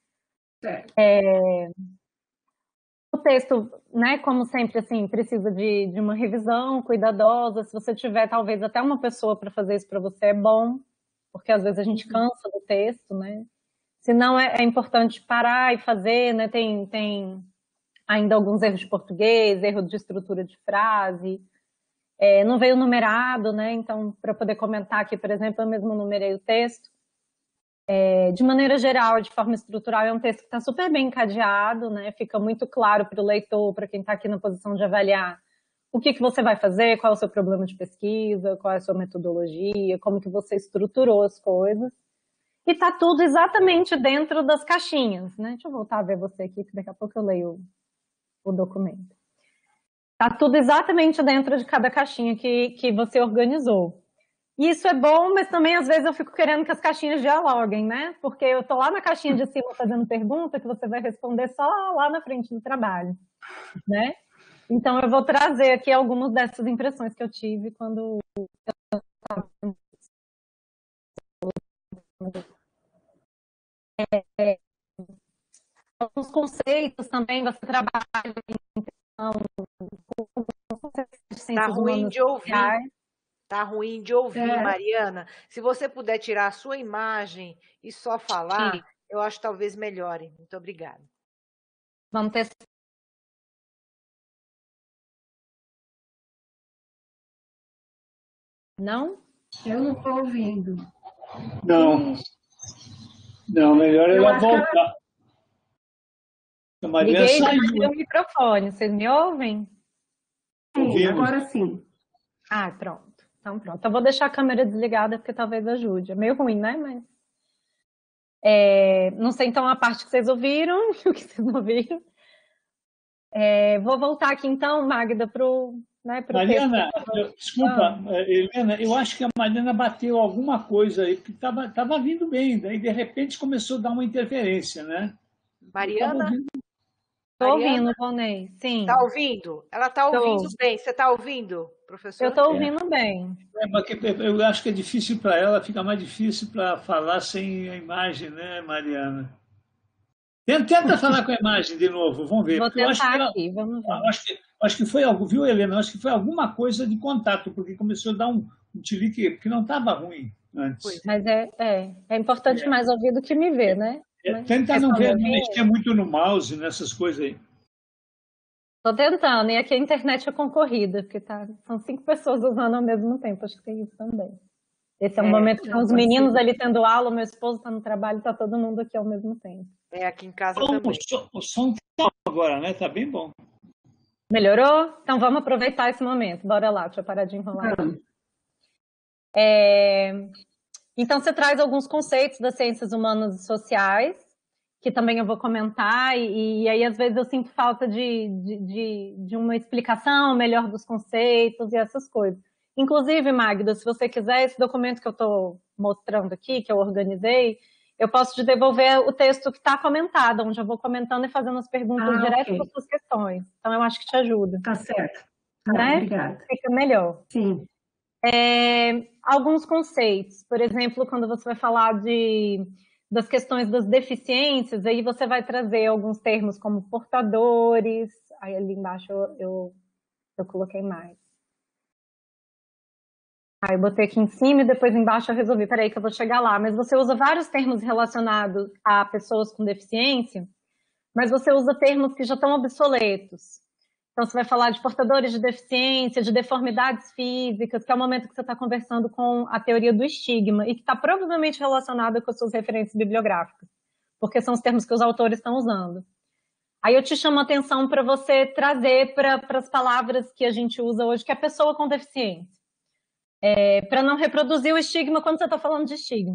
É, o texto, né, como sempre, assim, precisa de, de uma revisão cuidadosa. Se você tiver, talvez, até uma pessoa para fazer isso para você, é bom, porque às vezes a gente cansa do texto, né? Se não, é, é importante parar e fazer, né? Tem, tem ainda alguns erros de português, erro de estrutura de frase, é, não veio numerado, né? Então, para poder comentar aqui, por exemplo, eu mesmo numerei o texto. É, de maneira geral, de forma estrutural, é um texto que está super bem encadeado, né? Fica muito claro para o leitor, para quem está aqui na posição de avaliar o que, que você vai fazer, qual é o seu problema de pesquisa, qual é a sua metodologia, como que você estruturou as coisas. E está tudo exatamente dentro das caixinhas, né? Deixa eu voltar a ver você aqui, que daqui a pouco eu leio o, o documento. Está tudo exatamente dentro de cada caixinha que, que você organizou. E isso é bom, mas também às vezes eu fico querendo que as caixinhas dialoguem, né? Porque eu estou lá na caixinha de cima fazendo pergunta que você vai responder só lá na frente do trabalho, né? Então eu vou trazer aqui algumas dessas impressões que eu tive quando eu estava... É, alguns conceitos também, você trabalha então, com Está ruim de ouvir. Tá ruim de ouvir, é. Mariana. Se você puder tirar a sua imagem e só falar, sim, eu acho que talvez melhore. Muito obrigada. Vamos testar. Não? Eu não estou ouvindo. Não. Não, melhor Eu ela acho que ela- voltar. A Mariana Liguei e saiu. desliguei o microfone. Vocês me ouvem? Sim, Ouvimos. agora sim. Ah, pronto. Então, pronto. Eu vou deixar a câmera desligada porque talvez ajude. É meio ruim, né? Mas... É, não sei, então, a parte que vocês ouviram e o que vocês não ouviram. É, vou voltar aqui, então, Magda, para o né, pro Mariana, texto. eu- desculpa, eh, Helena, eu acho que a Mariana bateu alguma coisa aí, porque estava tava vindo bem, daí de repente começou a dar uma interferência, né? Mariana, Tava ouvindo- Estou Mariana, ouvindo, Vonei. Sim, está ouvindo? Ela está ouvindo Tô. bem. Você está ouvindo, professor? eu estou ouvindo bem. É, mas que- eu acho que é difícil para ela, fica mais difícil para falar sem a imagem, né, Mariana? Tenta, tenta falar com a imagem de novo, vamos ver. Vou porque eu acho tentar que ela- aqui, vamos ver. eu acho que, acho que foi algo, viu, Helena? Eu acho que foi alguma coisa de contato, porque começou a dar um, um tilique, porque não estava ruim antes. Pois Mas é, é, é importante É. mais ouvir do que me ver, né? É, tenta não ver, não mexer muito no mouse, nessas coisas aí. Estou tentando, e aqui a internet é concorrida, porque tá, são cinco pessoas usando ao mesmo tempo, acho que tem isso também. Esse é um É, momento que estão os pode meninos ser. ali tendo aula, meu esposo está no trabalho, está todo mundo aqui ao mesmo tempo. É, aqui em casa Bom, também. o som, o som tá bom agora, né? Tá bem bom. Melhorou? Então vamos aproveitar esse momento. Bora lá, deixa eu parar de enrolar. Vamos. É, Então você traz alguns conceitos das ciências humanas e sociais, que também eu vou comentar, e, e aí às vezes eu sinto falta de, de, de, de uma explicação melhor dos conceitos e essas coisas. Inclusive, Magda, se você quiser, esse documento que eu estou mostrando aqui, que eu organizei, eu posso te devolver o texto que está comentado, onde eu vou comentando e fazendo as perguntas Ah, direto ok. para as suas questões. Então eu acho que te ajuda, Tá certo. Tá, né? Obrigada. Fica melhor. Sim. É, alguns conceitos, por exemplo, quando você vai falar de, das questões das deficiências, aí você vai trazer alguns termos como portadores, aí ali embaixo eu, eu, eu coloquei mais. Aí eu botei aqui em cima e depois embaixo eu resolvi, peraí que eu vou chegar lá, mas você usa vários termos relacionados a pessoas com deficiência, mas você usa termos que já estão obsoletos. Então, você vai falar de portadores de deficiência, de deformidades físicas, que é o momento que você está conversando com a teoria do estigma e que está provavelmente relacionada com as suas referências bibliográficas, porque são os termos que os autores estão usando. Aí eu te chamo a atenção para você trazer para as palavras que a gente usa hoje, que é pessoa com deficiência, é, para não reproduzir o estigma quando você está falando de estigma.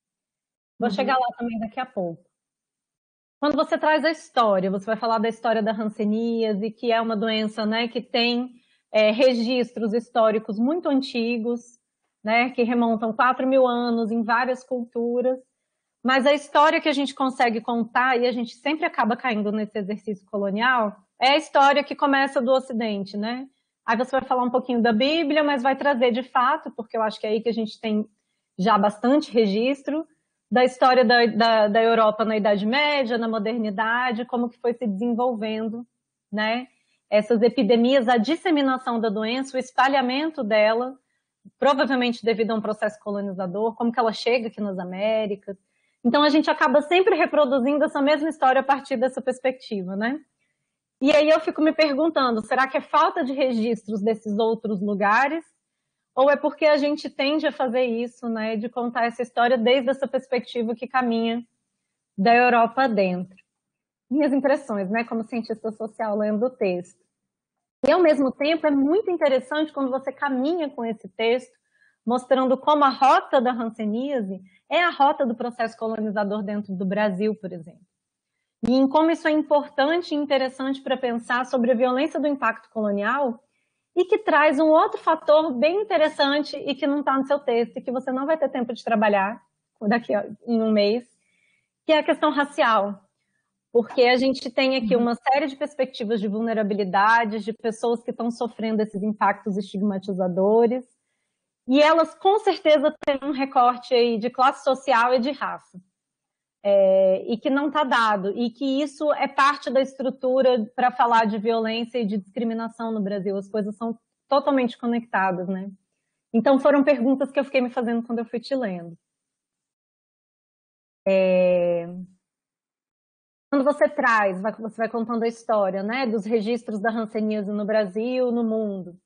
Vou Uhum. chegar lá também daqui a pouco. Quando você traz a história, você vai falar da história da hanseníase, que é uma doença, né, que tem é, registros históricos muito antigos, né, que remontam quatro mil anos em várias culturas, mas a história que a gente consegue contar, e a gente sempre acaba caindo nesse exercício colonial, é a história que começa do Ocidente, né? Aí você vai falar um pouquinho da Bíblia, mas vai trazer de fato, porque eu acho que é aí que a gente tem já bastante registro, da história da, da, da Europa na Idade Média, na modernidade, como que foi se desenvolvendo, né? Essas epidemias, a disseminação da doença, o espalhamento dela, provavelmente devido a um processo colonizador, como que ela chega aqui nas Américas. Então a gente acaba sempre reproduzindo essa mesma história a partir dessa perspectiva, né? E aí eu fico me perguntando, será que é falta de registros desses outros lugares? Ou é porque a gente tende a fazer isso, né, de contar essa história desde essa perspectiva que caminha da Europa dentro? Minhas impressões, né, como cientista social lendo o texto. E, ao mesmo tempo, é muito interessante quando você caminha com esse texto, mostrando como a rota da hanseníase é a rota do processo colonizador dentro do Brasil, por exemplo. E em como isso é importante e interessante para pensar sobre a violência do impacto colonial, e que traz um outro fator bem interessante e que não está no seu texto, e que você não vai ter tempo de trabalhar daqui a em um mês, que é a questão racial. Porque a gente tem aqui uma série de perspectivas de vulnerabilidades, de pessoas que estão sofrendo esses impactos estigmatizadores, e elas com certeza têm um recorte aí de classe social e de raça. É, e que não está dado, e que isso é parte da estrutura para falar de violência e de discriminação no Brasil. As coisas são totalmente conectadas, né? Então foram perguntas que eu fiquei me fazendo quando eu fui te lendo. É... Quando você traz, você vai contando a história, né, dos registros da hanseníase no Brasil, no mundo,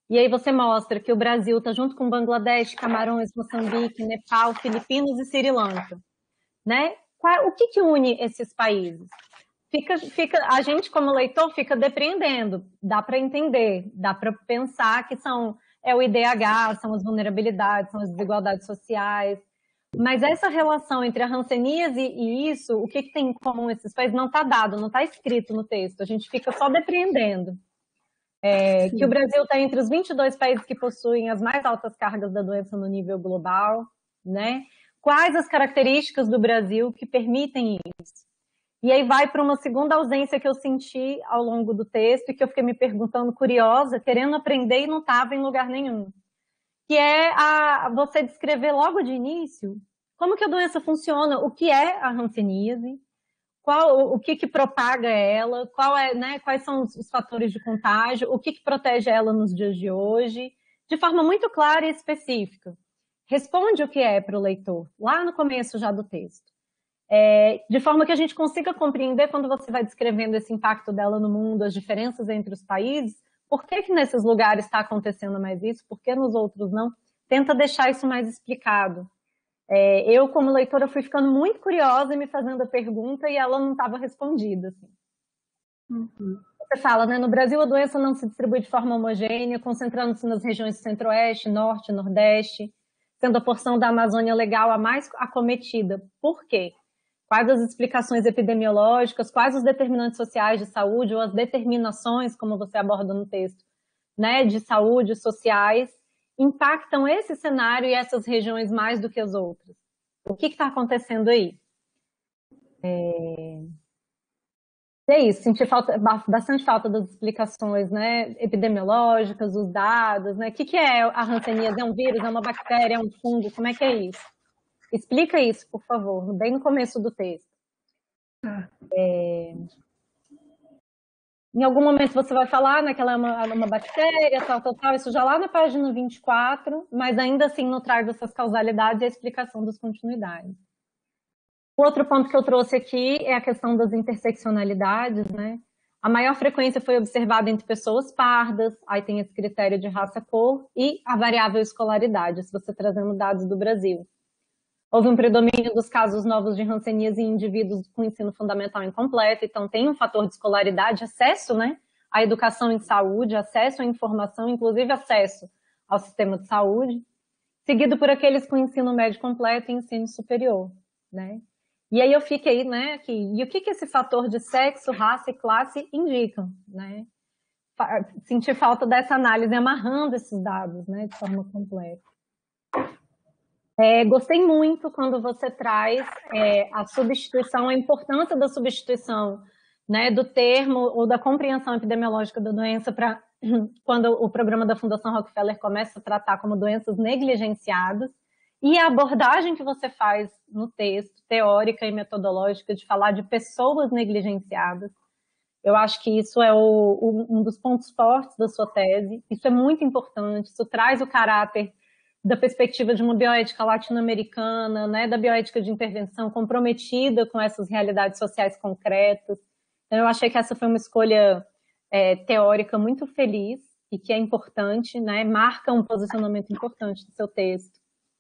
E aí você mostra que o Brasil está junto com Bangladesh, Camarões, Moçambique, Nepal, Filipinas e Sri Lanka, né? Qual, o que, que une esses países? Fica, fica, a gente, como leitor, fica depreendendo. Dá para entender, dá para pensar que são, é o I D H, são as vulnerabilidades, são as desigualdades sociais. Mas essa relação entre a hanseníase e isso, o que, que tem em comum esses países, não está dado, não está escrito no texto. A gente fica só depreendendo. É, que o Brasil está entre os vinte e dois países que possuem as mais altas cargas da doença no nível global, né? Quais as características do Brasil que permitem isso? E aí vai para uma segunda ausência que eu senti ao longo do texto e que eu fiquei me perguntando, curiosa, querendo aprender e não estava em lugar nenhum. Que é a, você descrever logo de início como que a doença funciona, o que é a hanseníase, qual, o que que propaga ela, qual é, né, quais são os, os fatores de contágio, o que que protege ela nos dias de hoje, de forma muito clara e específica. Responde o que é para o leitor, lá no começo já do texto. É, de forma que a gente consiga compreender, quando você vai descrevendo esse impacto dela no mundo, as diferenças entre os países, por que que nesses lugares está acontecendo mais isso, por que nos outros não? Tenta deixar isso mais explicado. É, eu, como leitora, fui ficando muito curiosa e me fazendo a pergunta e ela não estava respondida. Assim. Uhum. Você fala, né, no Brasil a doença não se distribui de forma homogênea, concentrando-se nas regiões centro-oeste, norte, nordeste, sendo a porção da Amazônia legal a mais acometida. Por quê? Quais as explicações epidemiológicas, quais os determinantes sociais de saúde ou as determinações, como você aborda no texto, né, de saúde, sociais, impactam esse cenário e essas regiões mais do que as outras? O que está acontecendo aí? É... é isso, senti falta, bastante falta das explicações, né, epidemiológicas, os dados, né? O que, que é a hanseníase? É um vírus, é uma bactéria, é um fungo? Como é que é isso? Explica isso, por favor, bem no começo do texto. É... Em algum momento você vai falar né, que ela é uma, uma bactéria, tal, tal, tal, isso já lá na página vinte e quatro, mas ainda assim não traz essas causalidades e a explicação das continuidades. O outro ponto que eu trouxe aqui é a questão das interseccionalidades, né? A maior frequência foi observada entre pessoas pardas, aí tem esse critério de raça-cor, e a variável escolaridade, se você trazendo dados do Brasil. Houve um predomínio dos casos novos de hanseníase em indivíduos com ensino fundamental incompleto, então tem um fator de escolaridade, acesso né, à educação em saúde, acesso à informação, inclusive acesso ao sistema de saúde, seguido por aqueles com ensino médio completo e ensino superior. Né? E aí eu fiquei, né, aqui, e o que, que esse fator de sexo, raça e classe indicam? Né? Senti falta dessa análise amarrando esses dados né, de forma completa. É, gostei muito quando você traz é, a substituição, a importância da substituição né, do termo ou da compreensão epidemiológica da doença para quando o programa da Fundação Rockefeller começa a tratar como doenças negligenciadas e a abordagem que você faz no texto, teórica e metodológica, de falar de pessoas negligenciadas. Eu acho que isso é o, o, um dos pontos fortes da sua tese, isso é muito importante, isso traz o caráter da perspectiva de uma bioética latino-americana, né, da bioética de intervenção comprometida com essas realidades sociais concretas. Então, eu achei que essa foi uma escolha é, teórica muito feliz e que é importante, né, marca um posicionamento importante do seu texto.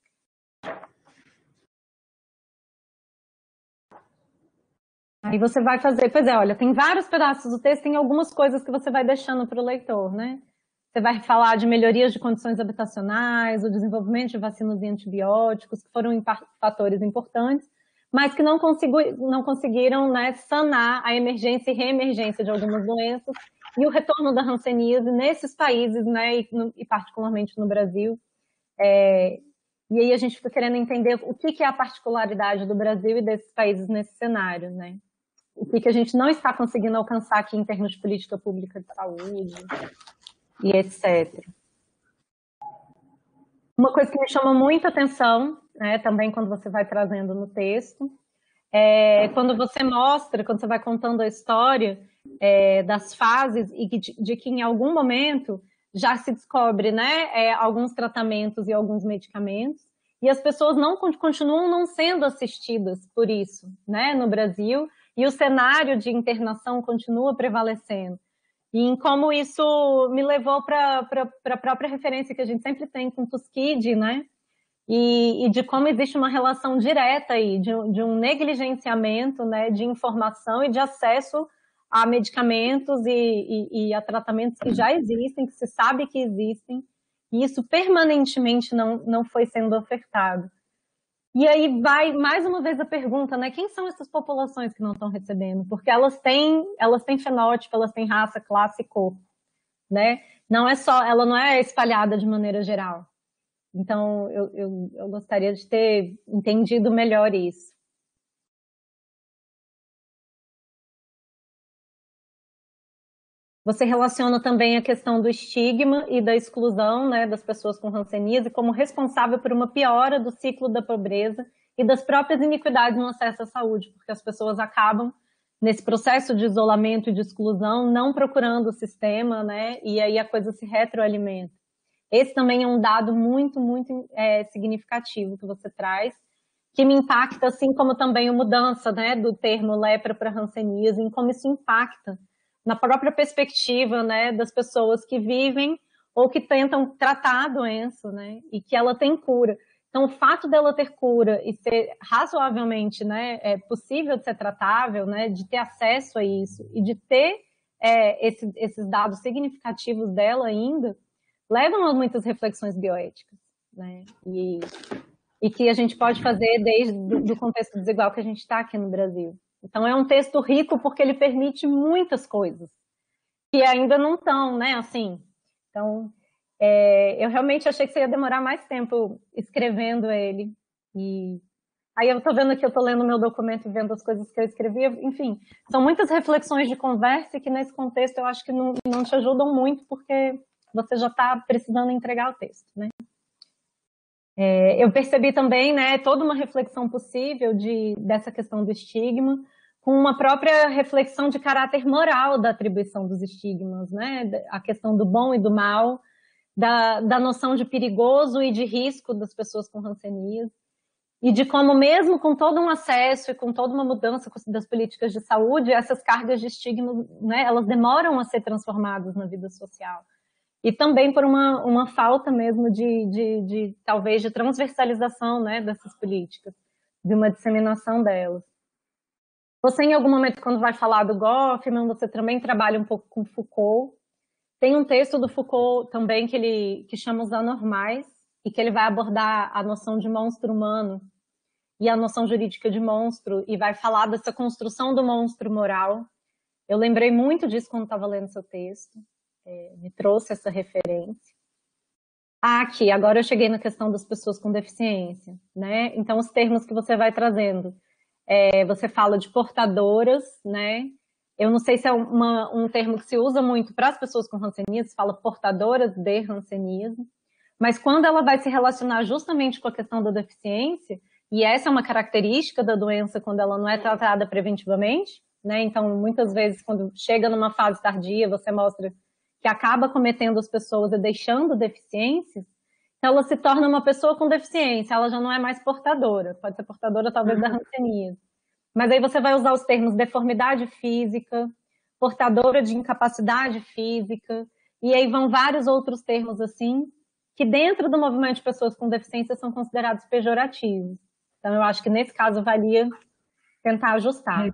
Aí você vai fazer, pois é, olha, tem vários pedaços do texto, tem algumas coisas que você vai deixando para o leitor, né? Você vai falar de melhorias de condições habitacionais, o desenvolvimento de vacinas e antibióticos, que foram fatores importantes, mas que não, consigo, não conseguiram né, sanar a emergência e reemergência de algumas doenças e o retorno da hanseníase nesses países, né, e, no, e particularmente no Brasil. É, e aí a gente fica querendo entender o que, que é a particularidade do Brasil e desses países nesse cenário, né? O que, que a gente não está conseguindo alcançar aqui em termos de política pública de saúde e etcétera. Uma coisa que me chama muita atenção, né, também quando você vai trazendo no texto, é quando você mostra, quando você vai contando a história é, das fases e de, de que em algum momento já se descobre né, é, alguns tratamentos e alguns medicamentos, e as pessoas não continuam não sendo assistidas por isso né, no Brasil, e o cenário de internação continua prevalecendo. e em como isso me levou para a própria referência que a gente sempre tem com Tuskegee, né? E, e de como existe uma relação direta aí, de, de um negligenciamento, né, de informação e de acesso a medicamentos e, e, e a tratamentos que já existem, que se sabe que existem, e isso permanentemente não, não foi sendo ofertado. E aí vai mais uma vez a pergunta, né, quem são essas populações que não estão recebendo? Porque elas têm, elas têm fenótipo, elas têm raça, classe e cor, né? Não é só, ela não é espalhada de maneira geral. Então, eu, eu, eu gostaria de ter entendido melhor isso. Você relaciona também a questão do estigma e da exclusão, né, das pessoas com hanseníase como responsável por uma piora do ciclo da pobreza e das próprias iniquidades no acesso à saúde, porque as pessoas acabam, nesse processo de isolamento e de exclusão, não procurando o sistema, né, e aí a coisa se retroalimenta. Esse também é um dado muito, muito é, significativo que você traz, que me impacta, assim como também a mudança, né, do termo lepra para hanseníase, em como isso impacta na própria perspectiva, né, das pessoas que vivem ou que tentam tratar a doença, né, e que ela tem cura. Então, o fato dela ter cura e ser razoavelmente, né, é, possível de ser tratável, né, de ter acesso a isso e de ter é, esse, esses dados significativos dela ainda, levam a muitas reflexões bioéticas, né? E, e que a gente pode fazer desde o contexto desigual que a gente está aqui no Brasil. Então, é um texto rico porque ele permite muitas coisas que ainda não estão, né? Assim, então, é, eu realmente achei que você ia demorar mais tempo escrevendo ele. E aí eu estou vendo aqui, eu estou lendo meu documento e vendo as coisas que eu escrevi. Enfim, são muitas reflexões de conversa que nesse contexto eu acho que não, não te ajudam muito porque você já está precisando entregar o texto, né? É, eu percebi também, né, toda uma reflexão possível de, dessa questão do estigma, com uma própria reflexão de caráter moral da atribuição dos estigmas, né? A questão do bom e do mal, da, da noção de perigoso e de risco das pessoas com hanseníase, e de como mesmo com todo um acesso e com toda uma mudança das políticas de saúde, essas cargas de estigma, né, elas demoram a ser transformadas na vida social. E também por uma, uma falta mesmo de, de, de, talvez, de transversalização, né, dessas políticas, de uma disseminação delas. Você, em algum momento, quando vai falar do Goffman, você também trabalha um pouco com Foucault. Tem um texto do Foucault também que ele que chama Os Anormais, e que ele vai abordar a noção de monstro humano e a noção jurídica de monstro, e vai falar dessa construção do monstro moral. Eu lembrei muito disso quando estava lendo seu texto. É, me trouxe essa referência. Ah, aqui, agora eu cheguei na questão das pessoas com deficiência, né? Então, os termos que você vai trazendo. É, você fala de portadoras, né? Eu não sei se é uma, um termo que se usa muito para as pessoas com hanseníase, se fala portadoras de hanseníase, mas quando ela vai se relacionar justamente com a questão da deficiência, e essa é uma característica da doença quando ela não é tratada preventivamente, né? Então, muitas vezes, quando chega numa fase tardia, você mostra que acaba cometendo as pessoas e deixando deficiências, então ela se torna uma pessoa com deficiência, ela já não é mais portadora, pode ser portadora talvez da hanseníase. Mas aí você vai usar os termos deformidade física, portadora de incapacidade física, e aí vão vários outros termos assim, que dentro do movimento de pessoas com deficiência são considerados pejorativos. Então eu acho que nesse caso valia tentar ajustar.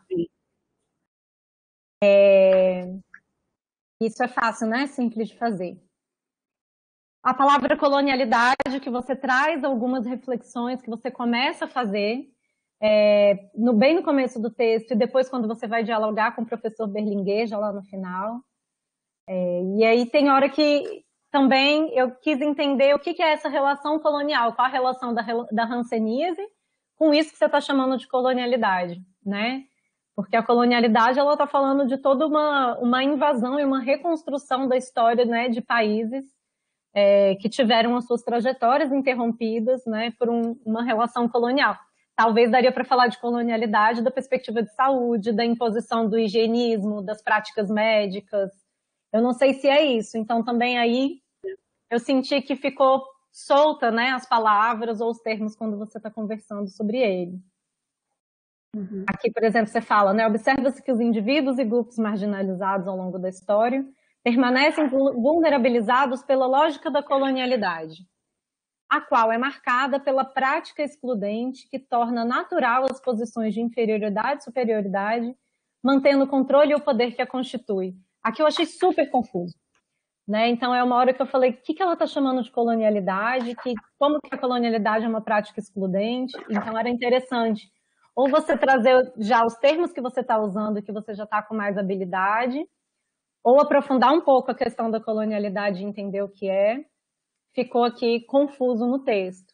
É... Isso é fácil, né? Simples de fazer. A palavra colonialidade, que você traz algumas reflexões que você começa a fazer é, no, bem no começo do texto e depois quando você vai dialogar com o professor Berlinguer, já lá no final. É, e aí tem hora que também eu quis entender o que, que é essa relação colonial, qual a relação da, da hanseníase com isso que você está chamando de colonialidade, né? Porque a colonialidade, ela está falando de toda uma, uma invasão e uma reconstrução da história, né, de países é, que tiveram as suas trajetórias interrompidas, né, por um, uma relação colonial. Talvez daria para falar de colonialidade da perspectiva de saúde, da imposição do higienismo, das práticas médicas. Eu não sei se é isso. Então, também aí eu senti que ficou solta, né, as palavras ou os termos quando você está conversando sobre ele. Uhum. Aqui, por exemplo, você fala, né, observa-se que os indivíduos e grupos marginalizados ao longo da história permanecem vulnerabilizados pela lógica da colonialidade, a qual é marcada pela prática excludente que torna natural as posições de inferioridade e superioridade, mantendo o controle e o poder que a constitui. Aqui eu achei super confuso. Né? Então, é uma hora que eu falei, o que, que ela está chamando de colonialidade, que, como que a colonialidade é uma prática excludente, então era interessante. Ou você trazer já os termos que você está usando, que você já está com mais habilidade, ou aprofundar um pouco a questão da colonialidade e entender o que é, ficou aqui confuso no texto.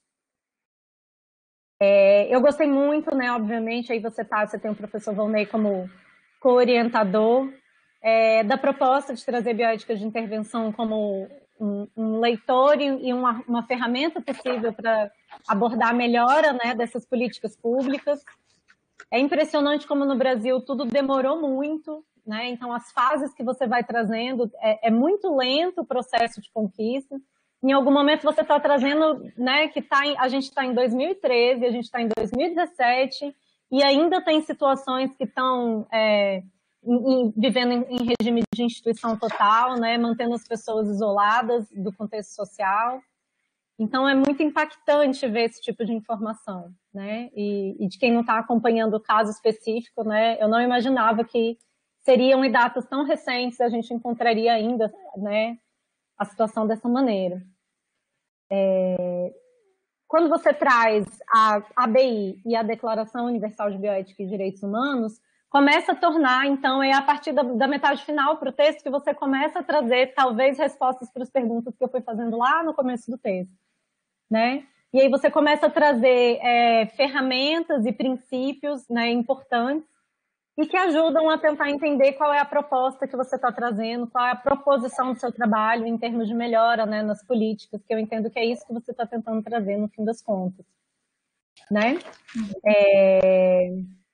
É, eu gostei muito, né, obviamente, aí você, tá, você tem o professor Volney como co-orientador, É, da proposta de trazer bioética de intervenção como um, um leitor e uma, uma ferramenta possível para abordar a melhora, né, dessas políticas públicas. É impressionante como no Brasil tudo demorou muito, né? Então as fases que você vai trazendo, é, é muito lento o processo de conquista. Em algum momento você está trazendo, né, que tá em, a gente está em dois mil e treze, a gente está em dois mil e dezessete, e ainda tem situações que estão... É, Em, vivendo em, em regime de instituição total, né, mantendo as pessoas isoladas do contexto social. Então, é muito impactante ver esse tipo de informação, né, e, e de quem não está acompanhando o caso específico, né, eu não imaginava que seriam em datas tão recentes a gente encontraria ainda, né, a situação dessa maneira. É, quando você traz a A B I e a Declaração Universal de Bioética e Direitos Humanos, começa a tornar, então, é a partir da, da metade final para o texto que você começa a trazer, talvez, respostas para as perguntas que eu fui fazendo lá no começo do texto, né? E aí você começa a trazer é, ferramentas e princípios, né, importantes e que ajudam a tentar entender qual é a proposta que você está trazendo, qual é a proposição do seu trabalho em termos de melhora, né, nas políticas, que eu entendo que é isso que você está tentando trazer no fim das contas, né? É...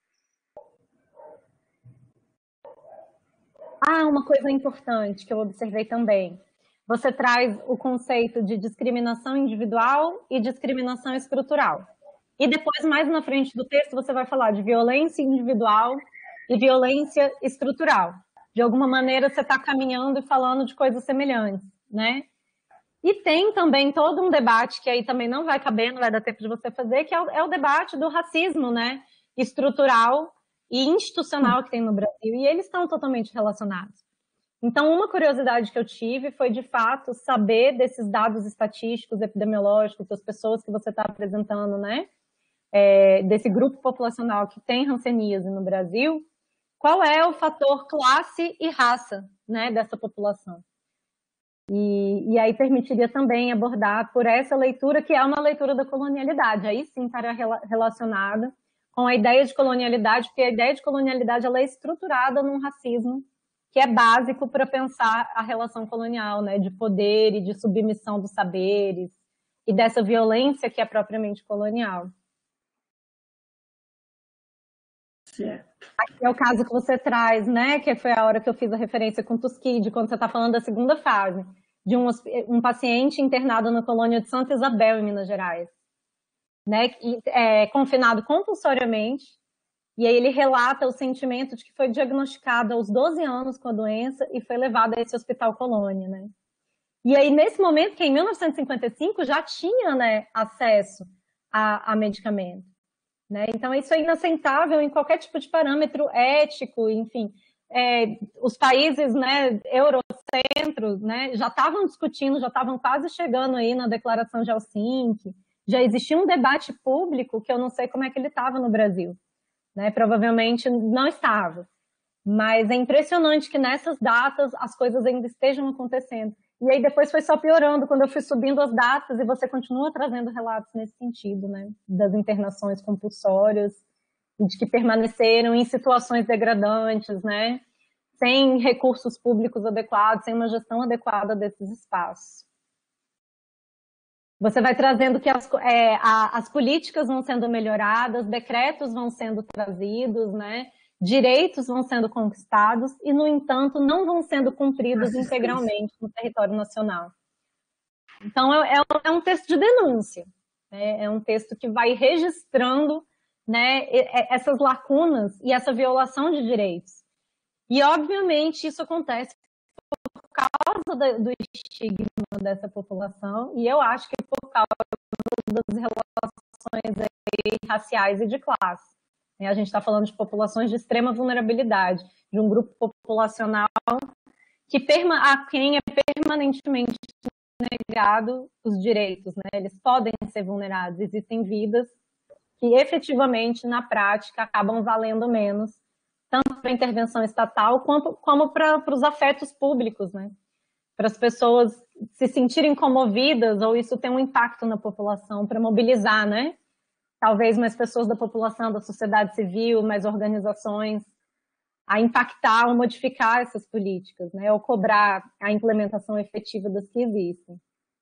Ah, uma coisa importante que eu observei também. Você traz o conceito de discriminação individual e discriminação estrutural. E depois, mais na frente do texto, você vai falar de violência individual e violência estrutural. De alguma maneira, você está caminhando e falando de coisas semelhantes, né? E tem também todo um debate, que aí também não vai caber, não vai dar tempo de você fazer, que é o, é o debate do racismo, né? Estrutural e institucional que tem no Brasil, e eles estão totalmente relacionados. Então, uma curiosidade que eu tive foi, de fato, saber desses dados estatísticos, epidemiológicos, das pessoas que você está apresentando, né? É, desse grupo populacional que tem hanseníase no Brasil, qual é o fator classe e raça, né, dessa população. E, e aí permitiria também abordar por essa leitura, que é uma leitura da colonialidade, aí sim estaria relacionada com a ideia de colonialidade, porque a ideia de colonialidade ela é estruturada num racismo que é básico para pensar a relação colonial, né, de poder e de submissão dos saberes, e dessa violência que é propriamente colonial. Certo. Aqui é o caso que você traz, né, que foi a hora que eu fiz a referência com Tuskegee, quando você está falando da segunda fase, de um, um paciente internado na colônia de Santa Isabel, em Minas Gerais, né, é, confinado compulsoriamente, e aí ele relata o sentimento de que foi diagnosticado aos doze anos com a doença e foi levado a esse hospital colônia, né. E aí, nesse momento, que em mil novecentos e cinquenta e cinco já tinha, né, acesso a, a medicamento, né, então isso é inaceitável em qualquer tipo de parâmetro ético, enfim, é, os países, né, eurocentros, né, já estavam discutindo, já estavam quase chegando aí na Declaração de Helsinki, já existia um debate público que eu não sei como é que ele estava no Brasil, né? Provavelmente não estava, mas é impressionante que nessas datas as coisas ainda estejam acontecendo. E aí depois foi só piorando quando eu fui subindo as datas e você continua trazendo relatos nesse sentido, né? Das internações compulsórias, de que permaneceram em situações degradantes, né? Sem recursos públicos adequados, sem uma gestão adequada desses espaços. Você vai trazendo que as, é, a, as políticas vão sendo melhoradas, decretos vão sendo trazidos, né? Direitos vão sendo conquistados e, no entanto, não vão sendo cumpridos integralmente no território nacional. Então, é, é um texto de denúncia, né? É um texto que vai registrando, né, essas lacunas e essa violação de direitos. E, obviamente, isso acontece por causa do estigma dessa população, e eu acho que por causa das relações aí raciais e de classe. A gente está falando de populações de extrema vulnerabilidade, de um grupo populacional que perma, a quem é permanentemente negado os direitos, né? Eles podem ser vulnerados, existem vidas que efetivamente, na prática, acabam valendo menos, tanto para a intervenção estatal como, como para, para os afetos públicos, né? Para as pessoas se sentirem comovidas, ou isso tem um impacto na população, para mobilizar, né? Talvez mais pessoas da população, da sociedade civil, mais organizações, a impactar ou modificar essas políticas, né? Ou cobrar a implementação efetiva das que existem.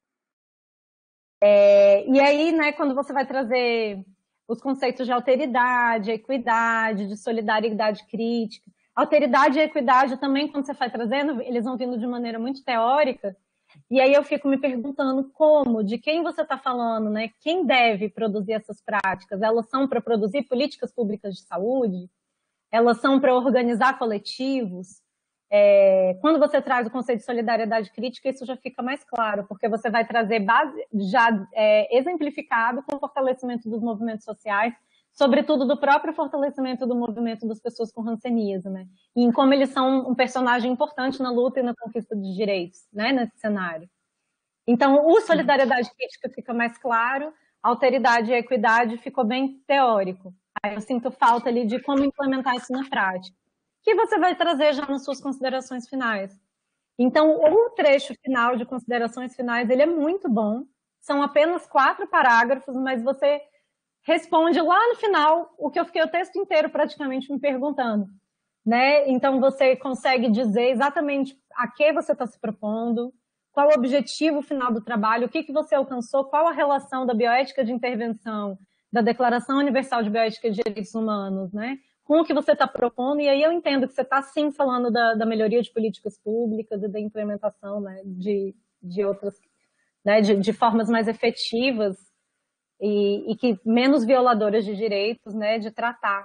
É, e aí, né, quando você vai trazer os conceitos de alteridade, equidade, de solidariedade crítica, alteridade e equidade também, quando você vai trazendo, eles vão vindo de maneira muito teórica, e aí eu fico me perguntando como, de quem você está falando, né? Quem deve produzir essas práticas? Elas são para produzir políticas públicas de saúde? Elas são para organizar coletivos? É, quando você traz o conceito de solidariedade crítica, isso já fica mais claro, porque você vai trazer base, já é, exemplificado com o fortalecimento dos movimentos sociais, sobretudo do próprio fortalecimento do movimento das pessoas com hanseníase, né? E em como eles são um personagem importante na luta e na conquista de direitos, né, nesse cenário. Então, o solidariedade crítica fica mais claro, a alteridade e a equidade ficou bem teórico. Aí eu sinto falta ali de como implementar isso na prática, que você vai trazer já nas suas considerações finais. Então, o trecho final de considerações finais, ele é muito bom, são apenas quatro parágrafos, mas você responde lá no final o que eu fiquei o texto inteiro praticamente me perguntando, né? Então você consegue dizer exatamente a que você está se propondo, qual o objetivo final do trabalho, o que, que você alcançou, qual a relação da bioética de intervenção, da Declaração Universal de Bioética de Direitos Humanos, né? Com o que você está propondo, e aí eu entendo que você está sim falando da, da melhoria de políticas públicas e da implementação, né, de, de outras, né, de, de formas mais efetivas E, e que menos violadoras de direitos, né, de tratar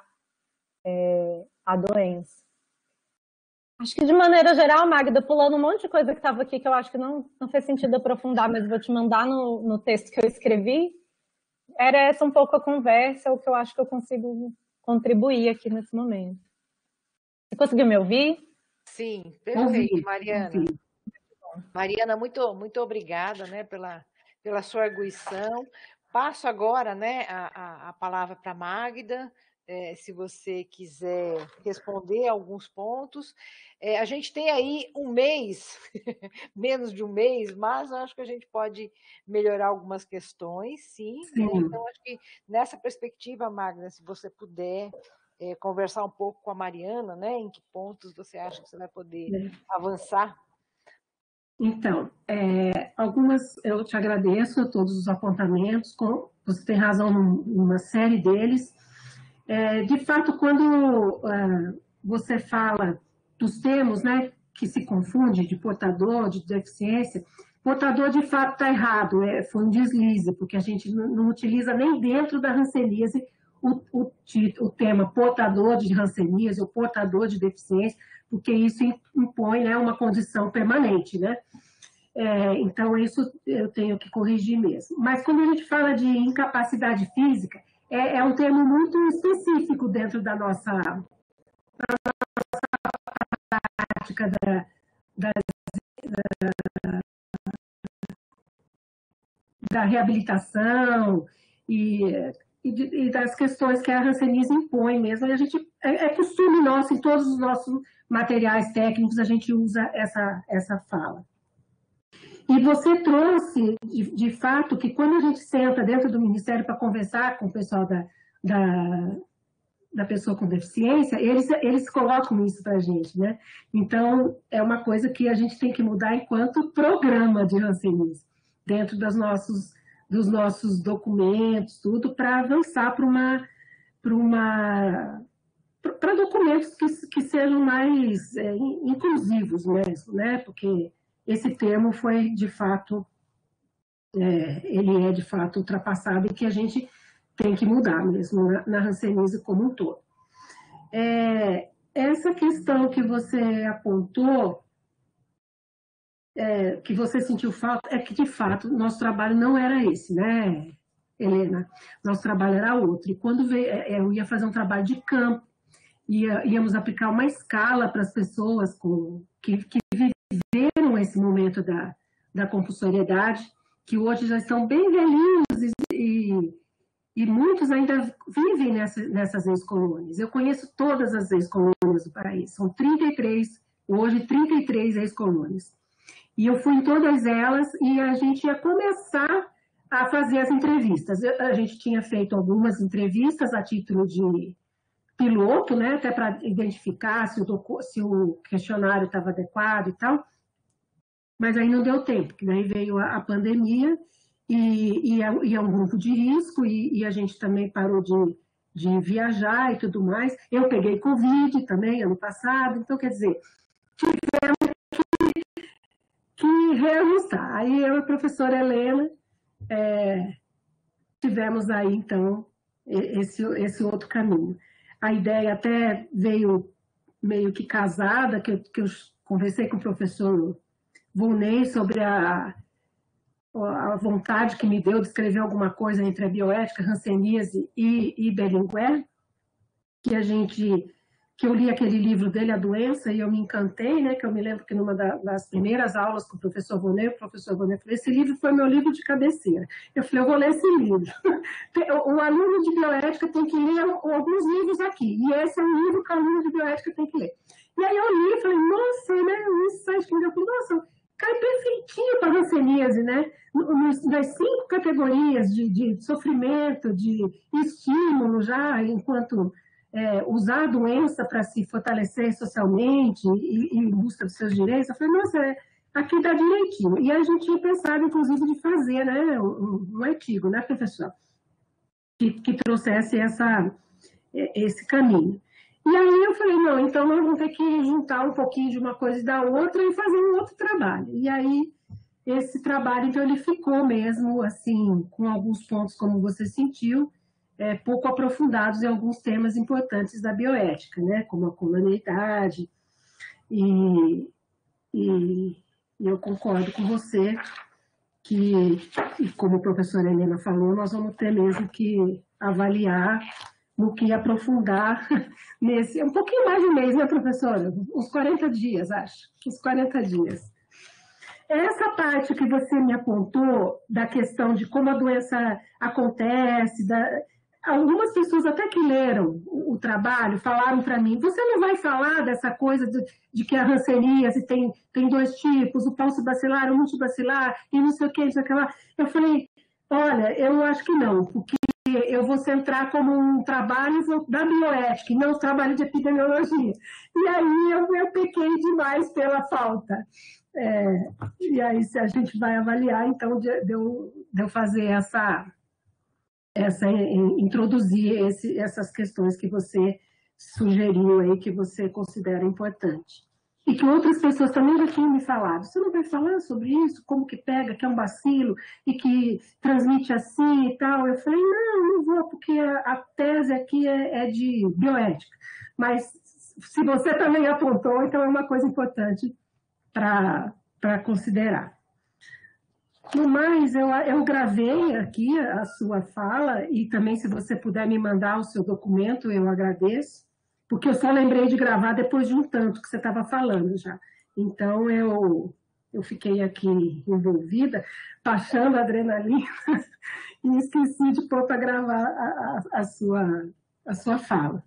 é, a doença. Acho que de maneira geral, Magda, pulando um monte de coisa que estava aqui que eu acho que não, não fez sentido aprofundar, mas vou te mandar no, no texto que eu escrevi, era essa um pouco a conversa, o que eu acho que eu consigo contribuir aqui nesse momento. Você conseguiu me ouvir? Sim, perfeito, Mariana. Mariana, muito, muito obrigada, né, pela, pela sua arguição. Passo agora, né, a, a, a palavra para a Magda, é, se você quiser responder alguns pontos. É, a gente tem aí um mês, menos de um mês, mas eu acho que a gente pode melhorar algumas questões, sim. sim. Né? Então, acho que nessa perspectiva, Magda, se você puder é, conversar um pouco com a Mariana, né, em que pontos você acha que você vai poder é. avançar. Então, é, algumas, eu te agradeço a todos os apontamentos, com, você tem razão numa série deles. É, de fato, quando uh, você fala dos termos, né, que se confunde de portador, de deficiência, portador de fato está errado, é, foi um deslize, porque a gente não, não utiliza nem dentro da hanseníase o, o, o tema portador de hanseníase ou portador de deficiência, porque isso impõe, né, uma condição permanente, né? É, então, isso eu tenho que corrigir mesmo. Mas quando a gente fala de incapacidade física, é, é um termo muito específico dentro da nossa, da nossa prática da, da, da, da reabilitação e, e, de, e das questões que a hanseníase impõe mesmo. A gente, é, é costume nosso, em todos os nossos materiais técnicos, a gente usa essa, essa fala. E você trouxe, de, de fato, que quando a gente senta dentro do Ministério para conversar com o pessoal da, da, da pessoa com deficiência, eles, eles colocam isso para a gente, né? Então, é uma coisa que a gente tem que mudar enquanto programa de hanseníase, dentro dos nossos, dos nossos documentos, tudo, para avançar para uma... Para uma para documentos que, que sejam mais é, inclusivos mesmo, né? Porque esse termo foi, de fato, é, ele é, de fato, ultrapassado e que a gente tem que mudar mesmo na, na hanseníase como um todo. É, essa questão que você apontou é, que você sentiu falta é que, de fato, nosso trabalho não era esse, né, Helena? Nosso trabalho era outro. E quando veio, eu ia fazer um trabalho de campo, ia, íamos aplicar uma escala para as pessoas com, que, que viveram esse momento da, da compulsoriedade, que hoje já estão bem velhinhos e, e muitos ainda vivem nessa, nessas ex-colônias. Eu conheço todas as ex-colônias do país, são trinta e três, hoje trinta e três ex-colônias. E eu fui em todas elas e a gente ia começar a fazer as entrevistas. A gente tinha feito algumas entrevistas a título de piloto, né, até para identificar se o, se o questionário estava adequado e tal, mas aí não deu tempo, porque daí veio a, a pandemia e, e, é, e é um grupo de risco e, e a gente também parou de, de viajar e tudo mais. Eu peguei Covid também ano passado, então, quer dizer, tivemos que, que reajustar. Aí eu e a professora Helena é, tivemos aí, então, esse, esse outro caminho. A ideia até veio meio que casada, que eu, que eu conversei com o professor Volney sobre a, a vontade que me deu de escrever alguma coisa entre a bioética, hanseníase e, e Berlinguer, que a gente, que eu li aquele livro dele, A Doença, e eu me encantei, né, que eu me lembro que numa das primeiras aulas com o professor Volney, o professor Volney falou, esse livro foi meu livro de cabeceira. Eu falei, eu vou ler esse livro. O aluno de bioética tem que ler alguns livros aqui, e esse é um livro que o aluno de bioética tem que ler. E aí eu li e falei, nossa, né, um insight que me deu, eu falei, nossa, cai perfeitinho para a hanseníase, né? Nas cinco categorias de, de sofrimento, de estímulo já, enquanto é, usar a doença para se fortalecer socialmente e, e em busca dos seus direitos, eu falei, nossa, é, aqui dá direitinho. E a gente tinha pensado, inclusive, de fazer, né, um, um artigo, né, professor? Que, que trouxesse essa, esse caminho. E aí eu falei, não, então nós vamos ter que juntar um pouquinho de uma coisa e da outra e fazer um outro trabalho. E aí, esse trabalho, então, ele ficou mesmo, assim, com alguns pontos, como você sentiu, é, pouco aprofundados em alguns temas importantes da bioética, né, como a colonialidade. E, e, e eu concordo com você que, como a professora Helena falou, nós vamos ter mesmo que avaliar no que aprofundar nesse... Um pouquinho mais de um mês, né, professora? Uns quarenta dias, acho. Uns quarenta dias. Essa parte que você me apontou da questão de como a doença acontece, da... algumas pessoas até que leram o, o trabalho falaram para mim, você não vai falar dessa coisa de, de que a hanseníase tem, tem dois tipos, o paucibacilar, o multibacilar, e não sei o que, não sei o que lá. Eu falei, olha, eu acho que não, porque eu vou centrar como um trabalho da bioética, e não um trabalho de epidemiologia. E aí eu, eu pequei demais pela falta. É, e aí se a gente vai avaliar, então, de, de, eu, de eu fazer essa, essa introduzir esse, essas questões que você sugeriu aí, que você considera importante. E que outras pessoas também já tinham me falado, você não vai falar sobre isso, como que pega, que é um bacilo, e que transmite assim e tal? Eu falei, não, não vou, porque a, a tese aqui é, é de bioética. Mas se você também apontou, então é uma coisa importante para considerar. No mais, eu, eu gravei aqui a sua fala, e também se você puder me mandar o seu documento, eu agradeço. Porque eu só lembrei de gravar depois de um tanto que você estava falando já. Então, eu, eu fiquei aqui envolvida, baixando a adrenalina, e esqueci de pôr para gravar a, a, a, sua, a sua fala.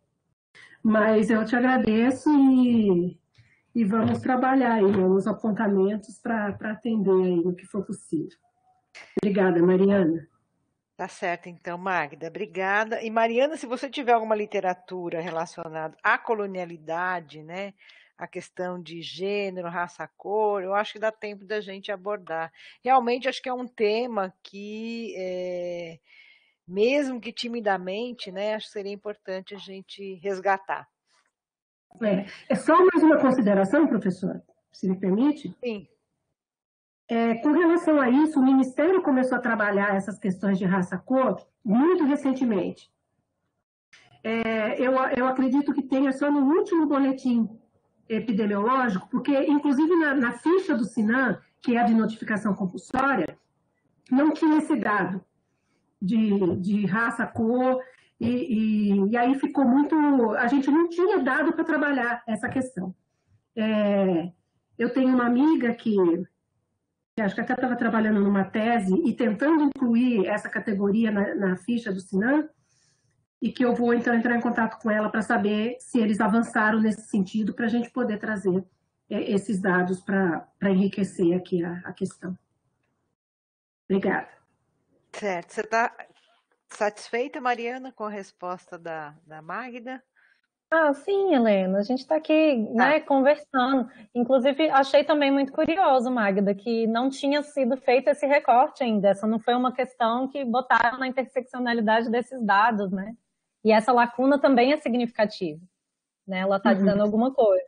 Mas eu te agradeço e, e vamos trabalhar aí nos apontamentos para atender aí no que for possível. Obrigada, Mariana. Tá certo, então, Magda, obrigada. E, Mariana, se você tiver alguma literatura relacionada à colonialidade, né, a questão de gênero, raça, cor, eu acho que dá tempo da gente abordar. Realmente, acho que é um tema que, é, mesmo que timidamente, né, acho que seria importante a gente resgatar. É, é só mais uma consideração, professora, se me permite? Sim. É, com relação a isso, o Ministério começou a trabalhar essas questões de raça-cor muito recentemente. É, eu, eu acredito que tenha só no último boletim epidemiológico, porque, inclusive, na, na ficha do SINAM, que é a de notificação compulsória, não tinha esse dado de, de raça, cor, e, e, e aí ficou muito... A gente não tinha dado para trabalhar essa questão. É, eu tenho uma amiga que, que acho que até estava trabalhando numa tese e tentando incluir essa categoria na, na ficha do SINAM, e que eu vou, então, entrar em contato com ela para saber se eles avançaram nesse sentido, para a gente poder trazer é, esses dados para enriquecer aqui a, a questão. Obrigada. Certo. Você está satisfeita, Mariana, com a resposta da, da Magda? Ah, sim, Helena, a gente está aqui, né, ah. conversando. Inclusive, achei também muito curioso, Magda, que não tinha sido feito esse recorte ainda. Essa não foi uma questão que botaram na interseccionalidade desses dados, né? E essa lacuna também é significativa, né? Ela está uhum. dizendo alguma coisa.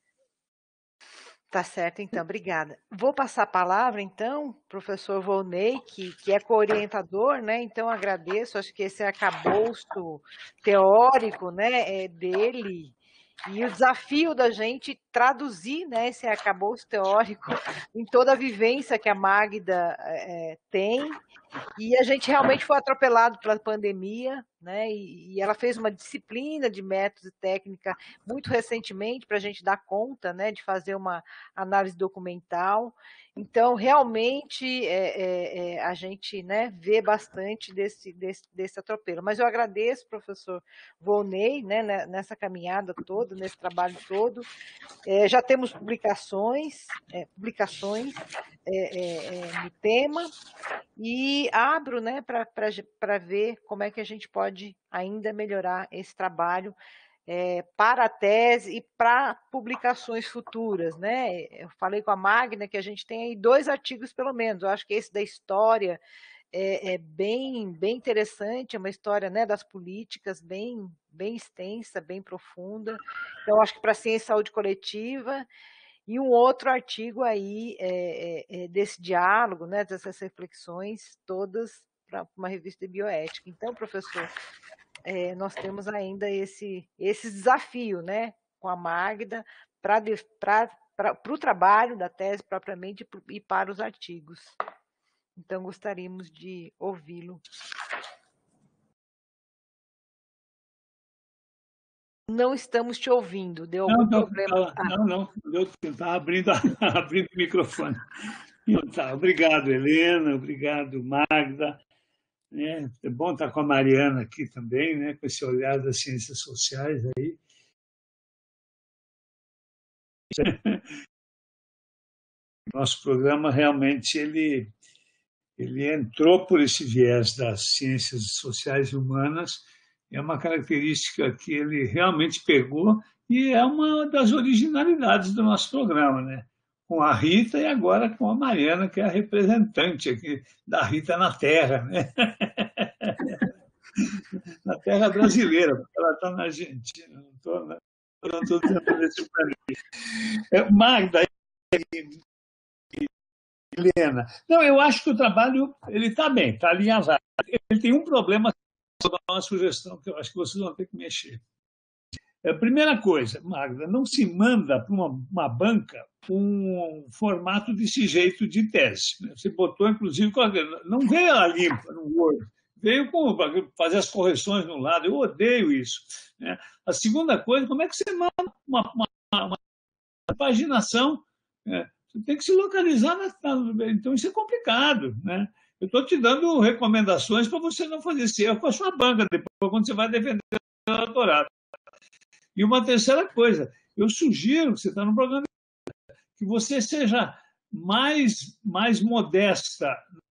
Tá certo, então, obrigada. Vou passar a palavra, então, professor Volney, que, que é co-orientador, né? Então, agradeço, acho que esse arcabouço teórico, né, é dele, e o desafio da gente traduzir, né, esse arcabouço teórico em toda a vivência que a Magda é, tem. E a gente realmente foi atropelado pela pandemia, né? E, e ela fez uma disciplina de métodos e técnica muito recentemente para a gente dar conta, né, de fazer uma análise documental. Então, realmente, é, é, é, a gente, né, vê bastante desse, desse, desse atropelo. Mas eu agradeço, professor Volney, né, nessa caminhada toda, nesse trabalho todo. É, já temos publicações, é, publicações é, é, é, no tema, e abro, né, para ver como é que a gente pode ainda melhorar esse trabalho é, para a tese e para publicações futuras, né? Eu falei com a Magna que a gente tem aí dois artigos, pelo menos. Eu acho que esse da história é, é bem, bem interessante, é uma história, né, das políticas bem, bem extensa, bem profunda. Então, acho que para a ciência e saúde coletiva, e um outro artigo aí é, é, desse diálogo, né, dessas reflexões todas para uma revista de bioética. Então, professor, é, nós temos ainda esse, esse desafio, né, com a Magda para o trabalho da tese propriamente e para os artigos. Então, gostaríamos de ouvi-lo. Não estamos te ouvindo, deu algum não, problema? Não, ah. não, não, deu tempo, estava abrindo, abrindo o microfone. Então, tá, obrigado, Helena, obrigado, Magda. É, é bom estar com a Mariana aqui também, né, com esse olhar das ciências sociais aí. Nosso programa realmente ele, ele entrou por esse viés das ciências sociais e humanas. É uma característica que ele realmente pegou e é uma das originalidades do nosso programa, né? Com a Rita e agora com a Mariana, que é a representante aqui da Rita na Terra, né? Na Terra brasileira, porque ela está na Argentina, não estou não estou dizendo nesse planeta. Magda e Helena, não, eu acho que o trabalho ele está bem, está alinhavado. Ele tem um problema, vou dar uma sugestão que eu acho que vocês vão ter que mexer. A primeira coisa, Magda, não se manda para uma, uma banca um formato desse jeito de tese. Você botou, inclusive, não veio ela limpa no Word, veio com fazer as correções no lado. Eu odeio isso. Né? A segunda coisa, como é que você manda uma, uma, uma paginação? Né? Você tem que se localizar. Na, na, então, isso é complicado. Né? Eu estou te dando recomendações para você não fazer esse erro com a sua banca, depois, quando você vai defender o doutorado. E uma terceira coisa, eu sugiro, você está no programa, que você seja mais, mais modesta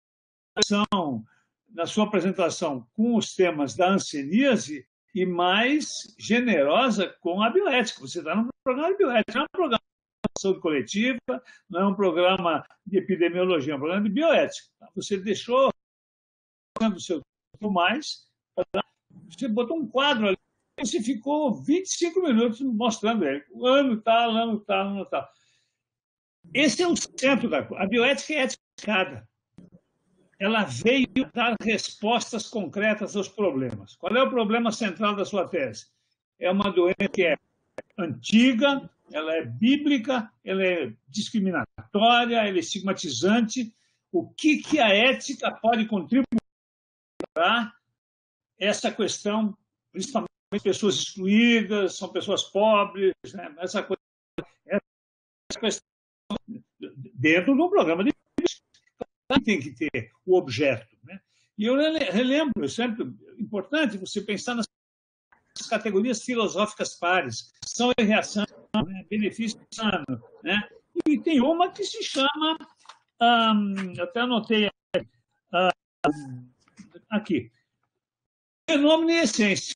na sua apresentação com os temas da hanseníase e mais generosa com a bioética. Você está no programa de bioética, não é um programa de saúde coletiva, não é um programa de epidemiologia, é um programa de bioética. Você deixou o seu tempo mais, você botou um quadro ali, você ficou vinte e cinco minutos mostrando ele. O ano tal, ano tal, ano tal. Esse é o centro da coisa. A bioética é eticada. Ela veio dar respostas concretas aos problemas. Qual é o problema central da sua tese? É uma doença que é antiga, ela é bíblica, ela é discriminatória, ela é estigmatizante. O que, que a ética pode contribuir para essa questão, principalmente pessoas excluídas, são pessoas pobres, né? essa, coisa, essa questão dentro de um programa de tem que ter o objeto. Né? E eu relembro, é sempre importante você pensar nas categorias filosóficas pares, ação e reação, né? benefício humano. Né? E tem uma que se chama, hum, até anotei hum, aqui, fenômeno e essência.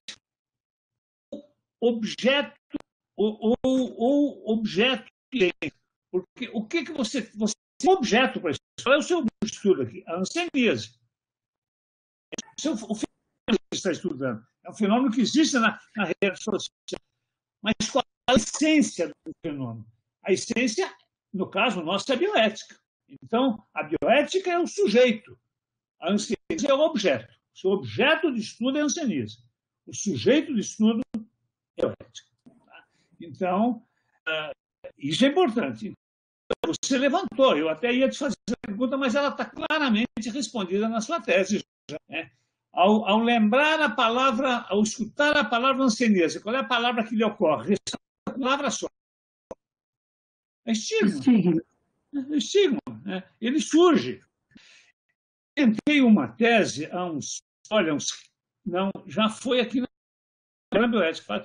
Objeto ou, ou, ou objeto e porque o que, que você, você tem um objeto para isso? Qual é o seu estudo aqui? A anseníase. O, seu, o fenômeno que você está estudando é um fenômeno que existe na, na rede social. Mas qual é a essência do fenômeno? A essência, no caso nosso, é a bioética. Então, a bioética é o sujeito. A anseníase é o objeto. O seu objeto de estudo é a anseníase. O sujeito de estudo é a bioética. Tá? Então, isso é importante. Você levantou, eu até ia te fazer essa pergunta, mas ela está claramente respondida na sua tese. Né? Ao, ao lembrar a palavra, ao escutar a palavra anseníase, qual é a palavra que lhe ocorre? A palavra só. É estigma. Estigma. É estigma, né? Ele surge. Tentei uma tese há uns, olha, uns, não, já foi aqui na bioética,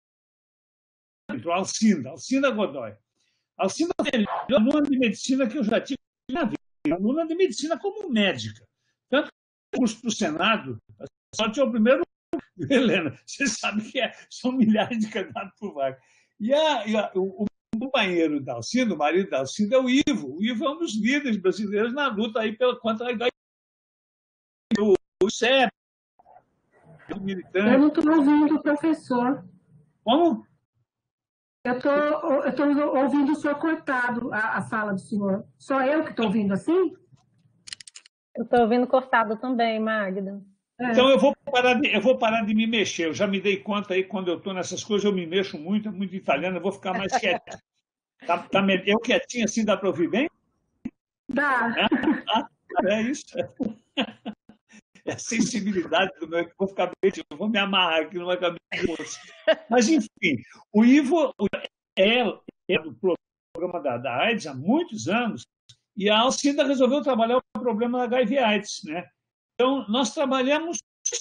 Alcinda, Alcinda Godoy. Alcinda é a melhor aluna de medicina que eu já tive na vida, aluna de medicina como médica. Tanto que o curso para o Senado, a sorte é o primeiro, Helena, você sabe que é, são milhares de candidatos por vaga. E, a, e a, o, o companheiro da Alcinda, o marido da Alcinda, é o Ivo. O Ivo é um dos líderes brasileiros na luta aí pela, contra a H I V. O, o C E P, o militante. Eu não estou ouvindo o professor. Como? Eu estou ouvindo o senhor cortado, a, a fala do senhor. Só eu que estou ouvindo assim? Eu estou ouvindo cortado também, Magda. É. Então, eu vou, parar de, eu vou parar de me mexer. Eu já me dei conta aí, quando eu estou nessas coisas, eu me mexo muito, é muito italiano, eu vou ficar mais quietinho. Tá, tá, eu quietinho assim, dá para ouvir bem? Dá. É, é isso. É a sensibilidade do meu, vou ficar bem, eu vou me amarrar aqui numa cabeça de moço. Mas, enfim, o Ivo é, é do programa da, da AIDS há muitos anos, e a Alcinda resolveu trabalhar o problema da H I V AIDS. Né? Então, nós trabalhamos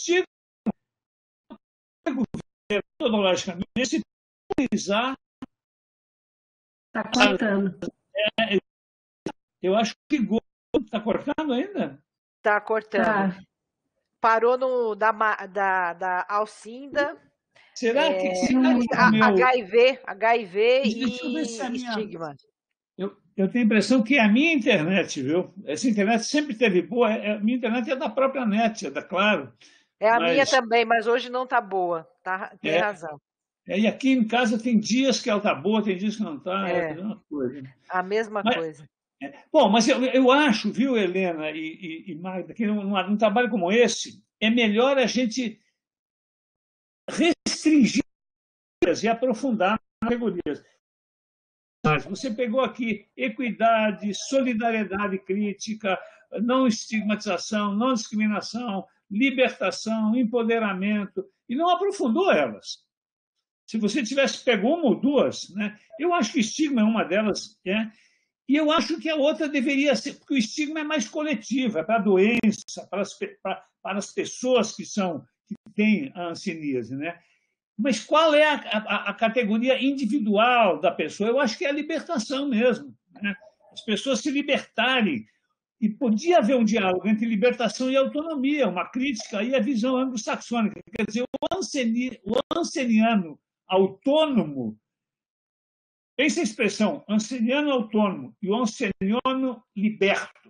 metodologicamente, se utilizar. Está cortando. É, eu acho que está cortando ainda? Está cortando. Tá. Parou no da, da, da Alcinda. Será que, é, será que a, meu... H I V, H I V Deixa e a minha... estigma? Eu, eu tenho a impressão que é a minha internet, viu? Essa internet sempre teve boa. A minha internet é da própria net, é da Claro. É a mas... minha também, mas hoje não está boa. Tá, tem é, razão. É, e aqui em casa tem dias que ela está boa, tem dias que não está. É, é uma coisa. A mesma mas, coisa. É, bom, mas eu, eu acho, viu, Helena e, e, e Magda, que num, num trabalho como esse, é melhor a gente restringir e aprofundar as categorias. Você pegou aqui equidade, solidariedade crítica, não estigmatização, não discriminação, libertação, empoderamento, e não aprofundou elas. Se você tivesse pegou uma ou duas, né? Eu acho que estigma é uma delas, né? E eu acho que a outra deveria ser, porque o estigma é mais coletivo, é para a doença, para as, para, para as pessoas que, são, que têm a hanseníase, né? Mas qual é a, a, a categoria individual da pessoa? Eu acho que é a libertação mesmo, né? As pessoas se libertarem. E podia haver um diálogo entre libertação e autonomia, uma crítica aí à visão anglo-saxônica. Quer dizer, o, anseni, o anseniano autônomo, essa expressão, anseniano autônomo e o anseniano liberto,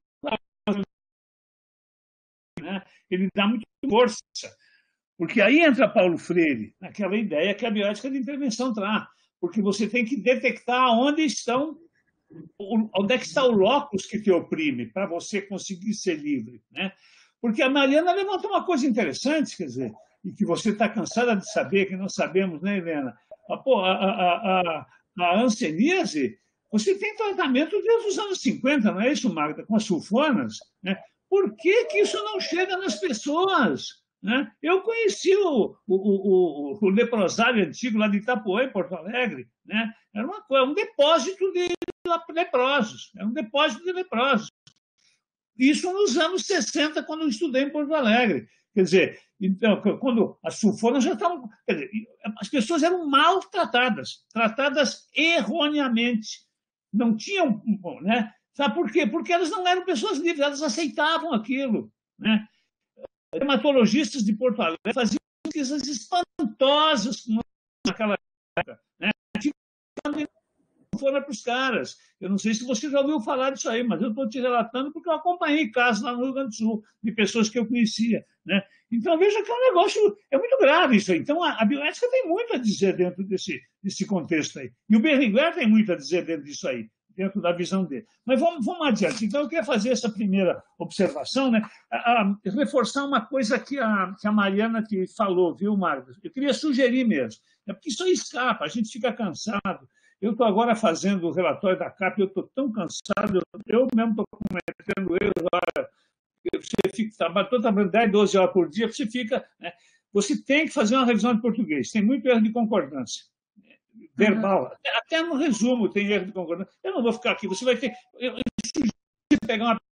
né? Ele dá muita força. Porque aí entra Paulo Freire, naquela ideia que a bioética de intervenção traz, porque você tem que detectar onde estão, onde é que está o locus que te oprime, para você conseguir ser livre. Né? Porque a Mariana levantou uma coisa interessante, quer dizer, e que você está cansada de saber, que não sabemos, né, Helena? A, a, a, a hanseníase, você tem tratamento desde os anos cinquenta, não é isso, Magda? Com as sulfonas, né? Por que que isso não chega nas pessoas? Né? Eu conheci o, o, o, o leprosário antigo lá de Itapuã, em Porto Alegre, né? Era uma coisa, um depósito de leprosos, era um depósito de leprosos. Isso nos anos sessenta, quando eu estudei em Porto Alegre. Quer dizer, então, quando as sulfonas já estavam... Quer dizer, as pessoas eram maltratadas, tratadas erroneamente. Não tinham... Né? Sabe por quê? Porque elas não eram pessoas livres, elas aceitavam aquilo. Né? Dermatologistas de Porto Alegre faziam pesquisas espantosas naquela época. Né? Foram para os caras. Eu não sei se você já ouviu falar disso aí, mas eu estou te relatando porque eu acompanhei casos lá no Rio Grande do Sul, de pessoas que eu conhecia. Né? Então, veja que é um negócio, é muito grave isso aí. Então, a, a bioética tem muito a dizer dentro desse, desse contexto aí. E o Berlinguer tem muito a dizer dentro disso aí, dentro da visão dele. Mas vamos, vamos adiante. Então, eu queria fazer essa primeira observação, né? a, a, reforçar uma coisa que a, que a Mariana te falou, viu, Marcos? Eu queria sugerir mesmo, é porque isso aí escapa, a gente fica cansado. Eu estou agora fazendo o relatório da C A P, eu estou tão cansado, eu mesmo estou cometendo erros, olha, você fica, estou trabalhando dez, doze horas por dia, você fica... Né? Você tem que fazer uma revisão de português, tem muito erro de concordância, verbal, uhum. até, até no resumo tem erro de concordância. Eu não vou ficar aqui, você vai ter... Eu, eu sugiro pegar uma...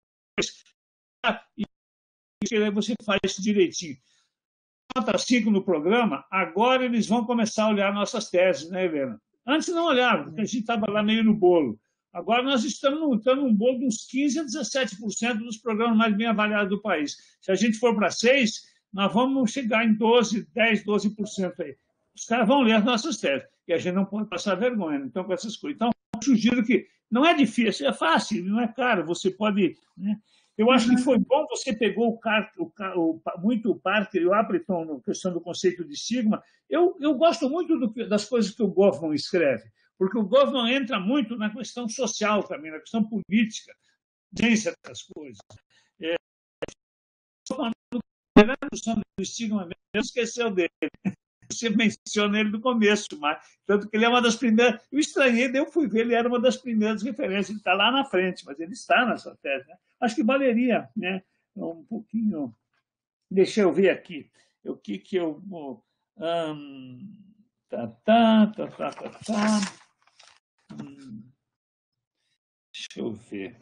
e aí você faz isso direitinho. Nota cinco no programa, agora eles vão começar a olhar nossas teses, né, Helena? Antes não olhava, porque a gente estava lá meio no bolo. Agora nós estamos estamos num bolo de uns quinze a dezessete por cento dos programas mais bem avaliados do país. Se a gente for para seis, nós vamos chegar em doze, dez, doze por cento aí. Os caras vão ler as nossas teses. E a gente não pode passar vergonha, então, com essas coisas. Então, eu sugiro que não é difícil, é fácil, não é caro. Você pode... Né? Eu acho que foi bom você pegou o, Car, o, o muito o Parker e o Appleton na questão do conceito de sigma. Eu, eu gosto muito do, das coisas que o Goffman escreve, porque o Goffman entra muito na questão social também, na questão política, ciência das coisas. É, a discussão do sigma mesmo, esqueceu dele. Você menciona ele no começo, mas tanto que ele é uma das primeiras. Eu estranhei, daí eu fui ver, ele era uma das primeiras referências, ele está lá na frente, mas ele está nessa tese. Né? Acho que valeria, né? Um pouquinho. Deixa eu ver aqui. O que que eu vou. Hum, tá, tá, tá, tá, tá, tá. Hum, deixa eu ver.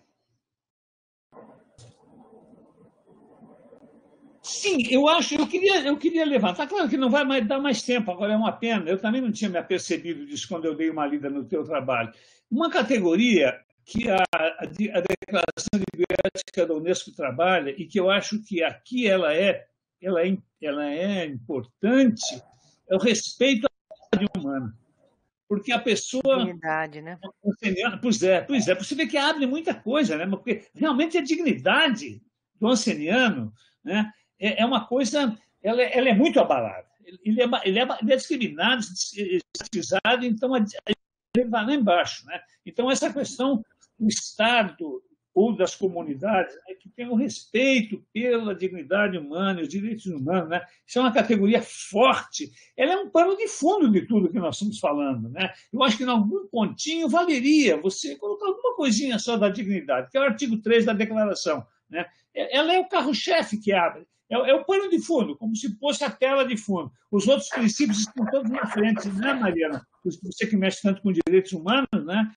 Sim, eu acho, eu queria, eu queria levantar, claro que não vai mais dar mais tempo, agora é uma pena, eu também não tinha me apercebido disso quando eu dei uma lida no teu trabalho. Uma categoria que a, a, a Declaração de Bioética da Unesco trabalha e que eu acho que aqui ela é, ela é, ela é importante, é o respeito à dignidade humana. Porque a pessoa... Dignidade, né? Pois é, pois é, você vê que abre muita coisa, né? Porque realmente a dignidade do anceniano, né? É uma coisa, ela, ela é muito abalada. Ele é, ele é, ele é discriminado, estigmatizado, então ele vai lá embaixo. Né? Então, essa questão do Estado ou das comunidades é que tem o respeito pela dignidade humana e os direitos humanos. Né? Isso é uma categoria forte. Ela é um pano de fundo de tudo que nós estamos falando. Né? Eu acho que, em algum pontinho, valeria você colocar alguma coisinha só da dignidade, que é o artigo três da Declaração. Né? Ela é o carro-chefe que abre. É o pano de fundo, como se fosse a tela de fundo. Os outros princípios estão todos na frente, né, Mariana? Você que mexe tanto com direitos humanos, né?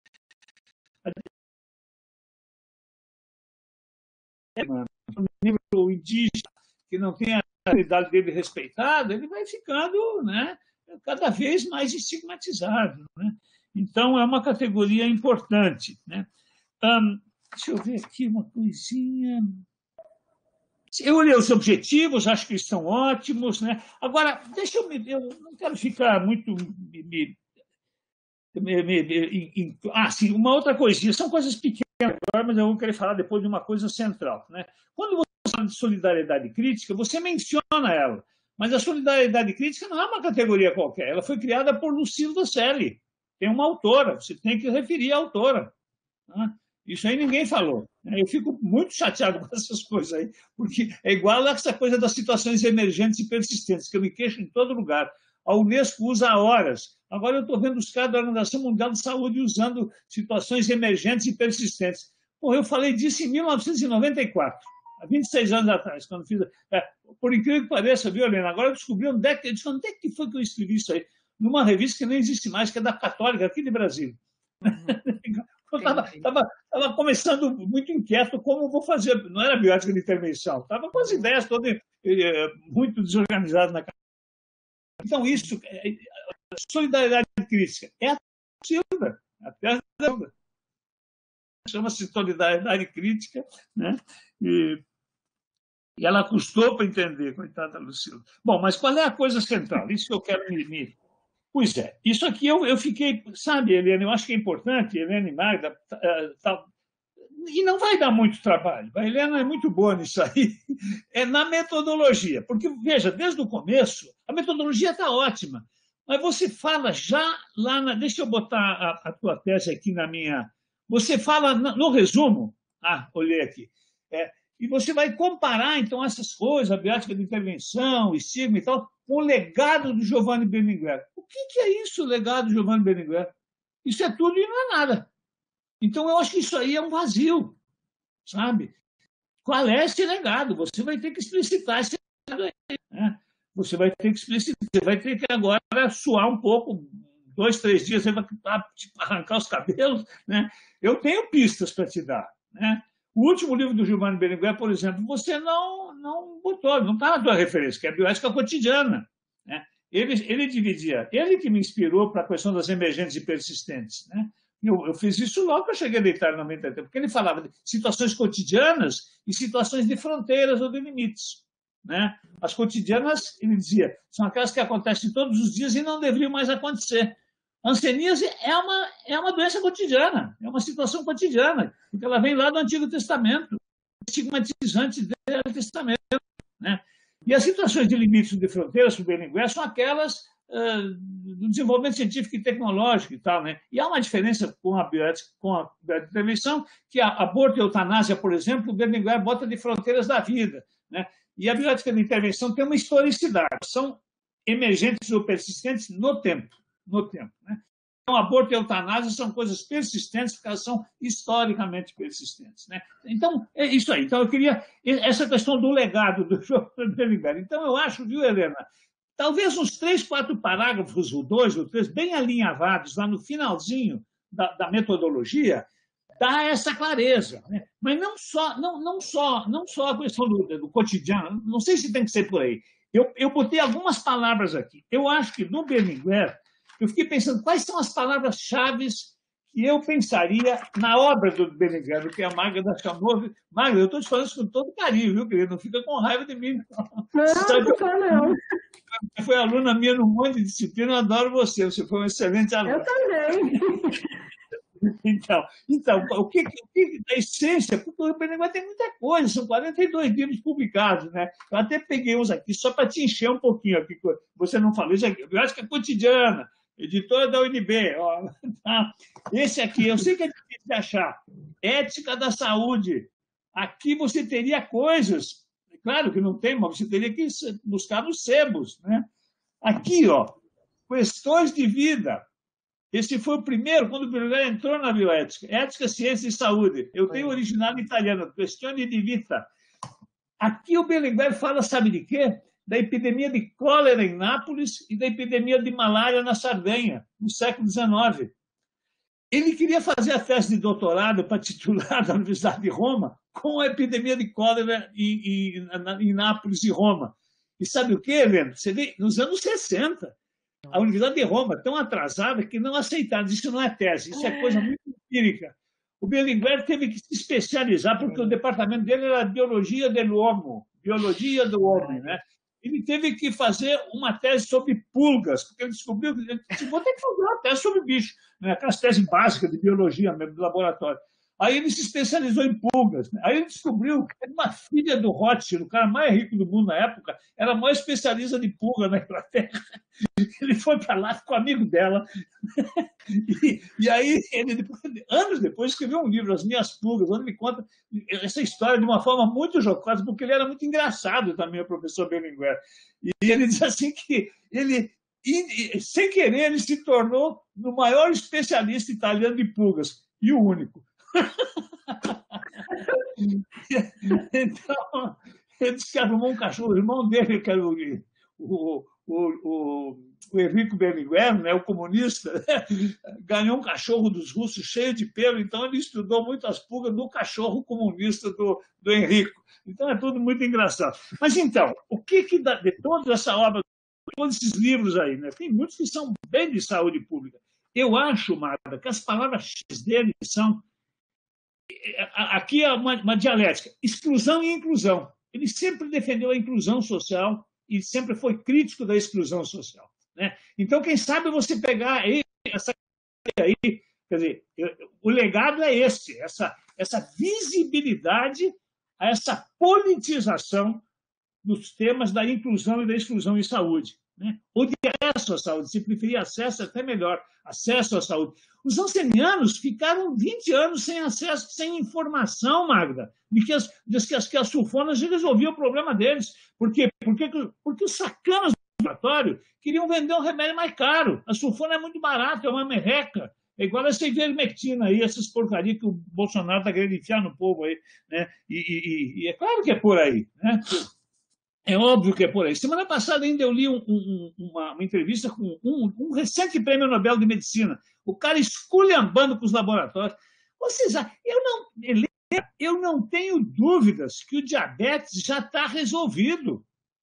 O nível indígena, que não tem a realidade dele respeitada, ele vai ficando, né, cada vez mais estigmatizado. Né? Então, é uma categoria importante. Né? Um, deixa eu ver aqui uma coisinha... Eu olhei os objetivos, acho que eles são ótimos, né? Agora, deixa eu me... Eu não quero ficar muito... Me, me, me, me, me, ah, sim, uma outra coisinha. São coisas pequenas agora, mas eu vou querer falar depois de uma coisa central, né? Quando você fala de solidariedade crítica, você menciona ela. Mas a solidariedade crítica não é uma categoria qualquer. Ela foi criada por Lucilda Celli. Tem uma autora, você tem que referir a autora. Né? Isso aí ninguém falou. Eu fico muito chateado com essas coisas aí, porque é igual a essa coisa das situações emergentes e persistentes, que eu me queixo em todo lugar. A Unesco usa há horas. Agora eu estou vendo os caras da Organização Mundial de Saúde usando situações emergentes e persistentes. Pô, eu falei disso em mil novecentos e noventa e quatro, há vinte e seis anos atrás, quando fiz... É, por incrível que pareça, viu, Helena? Agora eu descobri onde é, que, eu disse, onde é que foi que eu escrevi isso aí? Numa revista que nem existe mais, que é da Católica, aqui de Brasília. Uhum. Eu estava começando muito inquieto como vou fazer. Não era biótica de intervenção. Estava com as ideias todas muito desorganizadas na cabeça. Então, isso, solidariedade crítica, é a Silva, a tese da Silva. Chama-se solidariedade crítica, né? E, e ela custou para entender, coitada Lucila. Bom, mas qual é a coisa central? Isso que eu quero me... me... Pois é, isso aqui eu, eu fiquei... Sabe, Helena, eu acho que é importante, Helena e Magda, uh, tá, e não vai dar muito trabalho. A Helena é muito boa nisso aí, é na metodologia. Porque, veja, desde o começo, a metodologia está ótima, mas você fala já lá... Na, deixa eu botar a, a tua tese aqui na minha... Você fala no resumo... Ah, olhei aqui. É, e você vai comparar, então, essas coisas, a biótica de intervenção, o estigma e tal, com o legado do Giovanni Berlinguer. O que, que é isso, o legado do Giovanni Berlinguer? Isso é tudo e não é nada. Então, eu acho que isso aí é um vazio, sabe? Qual é esse legado? Você vai ter que explicitar esse legado aí, né? Você vai ter que explicitar, você vai ter que agora suar um pouco, dois, três dias, você vai arrancar os cabelos, né? Eu tenho pistas para te dar, né? O último livro do Giovanni Berlinguer, por exemplo, você não, não botou, não está na tua referência, que é a bioética cotidiana, né? Ele, ele dividia, ele que me inspirou para a questão das emergentes e persistentes, né? Eu, eu fiz isso logo que eu cheguei a deitar no noventa e três, porque ele falava de situações cotidianas e situações de fronteiras ou de limites, né? As cotidianas, ele dizia, são aquelas que acontecem todos os dias e não deveriam mais acontecer. A hanseníase é uma, é uma doença cotidiana, é uma situação cotidiana, porque ela vem lá do Antigo Testamento, estigmatizante do Antigo Testamento, né? E as situações de limites de fronteiras para o Berlinguer são aquelas uh, do desenvolvimento científico e tecnológico e tal, né? E há uma diferença com a bioética, com a bioética de intervenção, que a aborto e eutanásia, por exemplo, o Berlinguer bota de fronteiras da vida, né? E a bioética de intervenção tem uma historicidade, são emergentes ou persistentes no tempo. no tempo, né? Então, aborto e eutanásia são coisas persistentes, porque elas são historicamente persistentes, né? Então, é isso aí. Então, eu queria... Essa questão do legado do Giovanni Berlinguer. Então, eu acho, viu, Helena, talvez uns três, quatro parágrafos, ou dois ou três, bem alinhavados, lá no finalzinho da, da metodologia, dá essa clareza, né? Mas não só, não, não só, não só a questão do, do cotidiano, não sei se tem que ser por aí. Eu, eu botei algumas palavras aqui. Eu acho que no Berlinguer, eu fiquei pensando quais são as palavras-chave que eu pensaria na obra do Berlinguer, do que a Magda chamou. Magda, eu estou te falando isso com todo carinho, viu, querido? Não fica com raiva de mim. Não, Sabe, não, eu, não. Você foi aluna minha num monte de disciplina, eu adoro você. Você foi um excelente aluna. Eu também. Então, então o que, o que a essência, porque o Berlinguer tem muita coisa, são quarenta e dois livros publicados, né? Eu até peguei uns aqui só para te encher um pouquinho aqui. Você não falou isso aqui, eu acho que é cotidiana. Editora da U N B. Ó, tá? Esse aqui, eu sei que é difícil de achar. Ética da Saúde. Aqui você teria coisas, claro que não tem, mas você teria que buscar nos sebos, né? Aqui, ó, questões de vida. Esse foi o primeiro, quando o Berlinguer entrou na bioética. Ética, ciência e saúde. Eu tenho original italiano, Questione di Vita. Aqui o Berlinguer fala, sabe de quê? Da epidemia de cólera em Nápoles e da epidemia de malária na Sardenha, no século dezenove. Ele queria fazer a tese de doutorado para titular da Universidade de Roma com a epidemia de cólera em, em, em Nápoles e Roma. E sabe o quê, Helena? Você vê, nos anos sessenta, a Universidade de Roma, tão atrasada que não aceitaram. Isso não é tese, isso é coisa muito empírica. O Berlinguer teve que se especializar, porque o departamento dele era Biologia do Homo, Biologia do Homem, né? Ele teve que fazer uma tese sobre pulgas, porque ele descobriu que ele disse, vou ter que fazer uma tese sobre bicho, né? Aquelas teses básicas de biologia mesmo, do laboratório. Aí ele se especializou em pulgas, né? Aí ele descobriu que uma filha do Rothschild, o cara mais rico do mundo na época, era a maior especialista de pulga na Inglaterra. Ele foi para lá, ficou amigo dela. E, e aí, ele, depois, anos depois, escreveu um livro, As Minhas Pulgas, onde ele conta essa história de uma forma muito jocosa, porque ele era muito engraçado também, o professor Berlinguer. E ele diz assim que ele E, e, sem querer, ele se tornou o maior especialista italiano de pulgas, e o único. Então, ele disse que arrumou um cachorro, o irmão dele, que era o, o, o, o Enrico Berlinguer, né, o comunista, ganhou um cachorro dos russos cheio de pelo, então ele estudou muito as pulgas do cachorro comunista do, do Enrico. Então é tudo muito engraçado. Mas então, o que, que dá, de toda essa obra, todos esses livros aí, né, tem muitos que são bem de saúde pública. Eu acho, Marta, que as palavras-chave dele são. Aqui é uma, uma dialética, exclusão e inclusão. Ele sempre defendeu a inclusão social e sempre foi crítico da exclusão social, né? Então, quem sabe você pegar aí, essa aí, quer dizer, o legado é esse, essa, essa visibilidade a essa politização dos temas da inclusão e da exclusão em saúde, né? Ou de acesso à saúde, se preferir acesso, até melhor, acesso à saúde. Os ancenianos ficaram vinte anos sem acesso, sem informação, Magda, de que as, de que as, que as sulfonas resolviam o problema deles. Por quê? Porque, porque os sacanas do laboratório queriam vender um remédio mais caro. A sulfona é muito barata, é uma merreca. É igual essa ivermectina aí, essas porcarias que o Bolsonaro está querendo enfiar no povo aí, né? E, e, e é claro que é por aí, né? É óbvio que é por aí. Semana passada ainda eu li um, um, uma, uma entrevista com um, um recente prêmio Nobel de Medicina, o cara esculhambando com os laboratórios. Ou seja, eu não, eu não tenho dúvidas que o diabetes já está resolvido.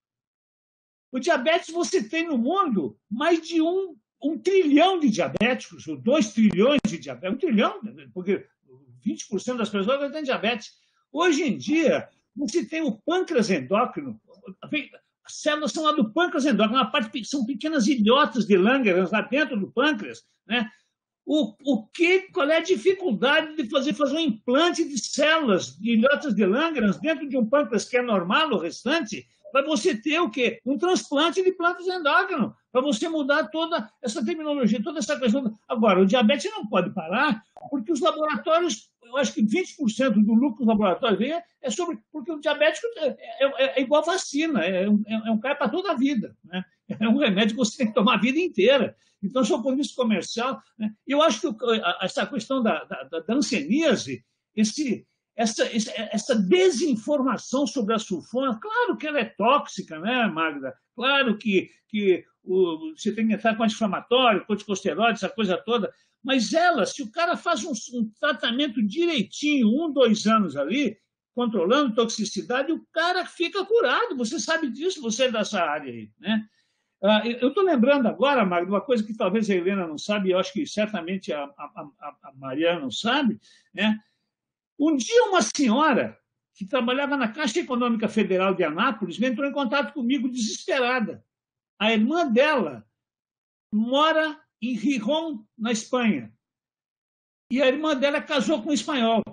O diabetes, você tem no mundo mais de um, um trilhão de diabéticos, ou dois trilhões de diabéticos, um trilhão, porque vinte por cento das pessoas têm diabetes. Hoje em dia, você tem o pâncreas endócrino. As células são lá do pâncreas endócrino, uma parte, são pequenas ilhotas de Langerhans lá dentro do pâncreas, né? O, o que, qual é a dificuldade de fazer, fazer um implante de células, de ilhotas de Langerhans dentro de um pâncreas que é normal, o restante, para você ter o quê? Um transplante de plantas endócrinas, para você mudar toda essa terminologia, toda essa questão. Agora, o diabetes não pode parar, porque os laboratórios, eu acho que vinte por cento do lucro dos laboratórios é sobre. Porque o diabético é, é, é igual vacina, é um, é um cara para toda a vida, né? É um remédio que você tem que tomar a vida inteira. Então, se for isso comercial, né? Eu acho que essa questão da, da, da hanseníase, esse. Essa, essa desinformação sobre a sulfona, claro que ela é tóxica, né, Magda? Claro que, que o, você tem que entrar com anti-inflamatório, corticosteroide, essa coisa toda, mas ela, se o cara faz um, um tratamento direitinho, um, dois anos ali, controlando toxicidade, o cara fica curado. Você sabe disso, você é dessa área aí, né? Eu estou lembrando agora, Magda, uma coisa que talvez a Helena não sabe, e eu acho que certamente a, a, a Mariana não sabe, né? Um dia, uma senhora que trabalhava na Caixa Econômica Federal de Anápolis entrou em contato comigo desesperada. A irmã dela mora em Gijón, na Espanha. E a irmã dela casou com um espanhol.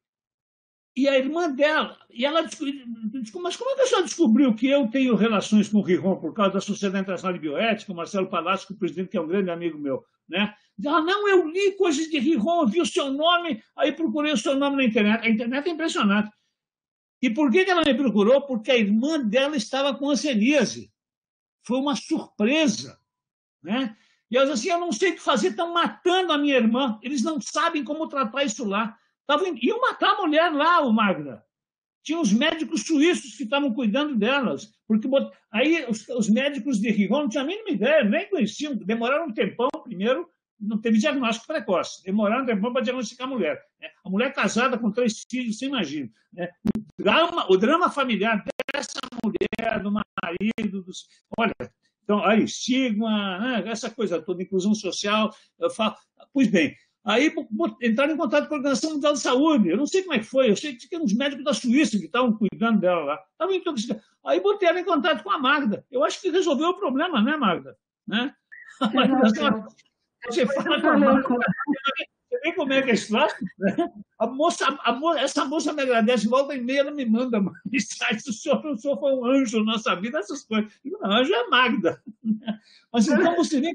E a irmã dela... E ela descobriu, mas como é que a senhora descobriu que eu tenho relações com o Gijón por causa da Sociedade Internacional de Bioética, o Marcelo Palácio, o presidente, que é um grande amigo meu, né? Ah, não, eu li coisas de Gijón, vi o seu nome, aí procurei o seu nome na internet. A internet é impressionante. E por que ela me procurou? Porque a irmã dela estava com hanseníase. Foi uma surpresa, né? E ela disse assim, eu não sei o que fazer, estão matando a minha irmã, eles não sabem como tratar isso lá. Tavam, iam matar a mulher lá, o Magda. Tinha os médicos suíços que estavam cuidando delas. Porque aí os, os médicos de Gijón não tinham a mínima ideia, nem conheciam, demoraram um tempão primeiro. Não teve diagnóstico precoce, demoraram um tempo para diagnosticar a mulher. Né? A mulher casada com três filhos, você imagina. Né? O, drama, o drama familiar dessa mulher, do marido, dos... olha, então, aí, estigma, né? Essa coisa toda, inclusão social, eu falo, pois bem, aí entraram em contato com a Organização Mundial de Saúde, eu não sei como é que foi, eu sei que tinha uns médicos da Suíça que estavam cuidando dela lá, estavam intoxicados. Aí botaram em contato com a Magda, eu acho que resolveu o problema, né, Magda? Né? Você fala com a Magda, você vê como é que é esse troço? A moça, a moça, essa moça me agradece, volta e meia, ela me manda mensagem, o senhor, o senhor foi um anjo na nossa vida, essas coisas. Não, anjo é Magda. Mas então você vê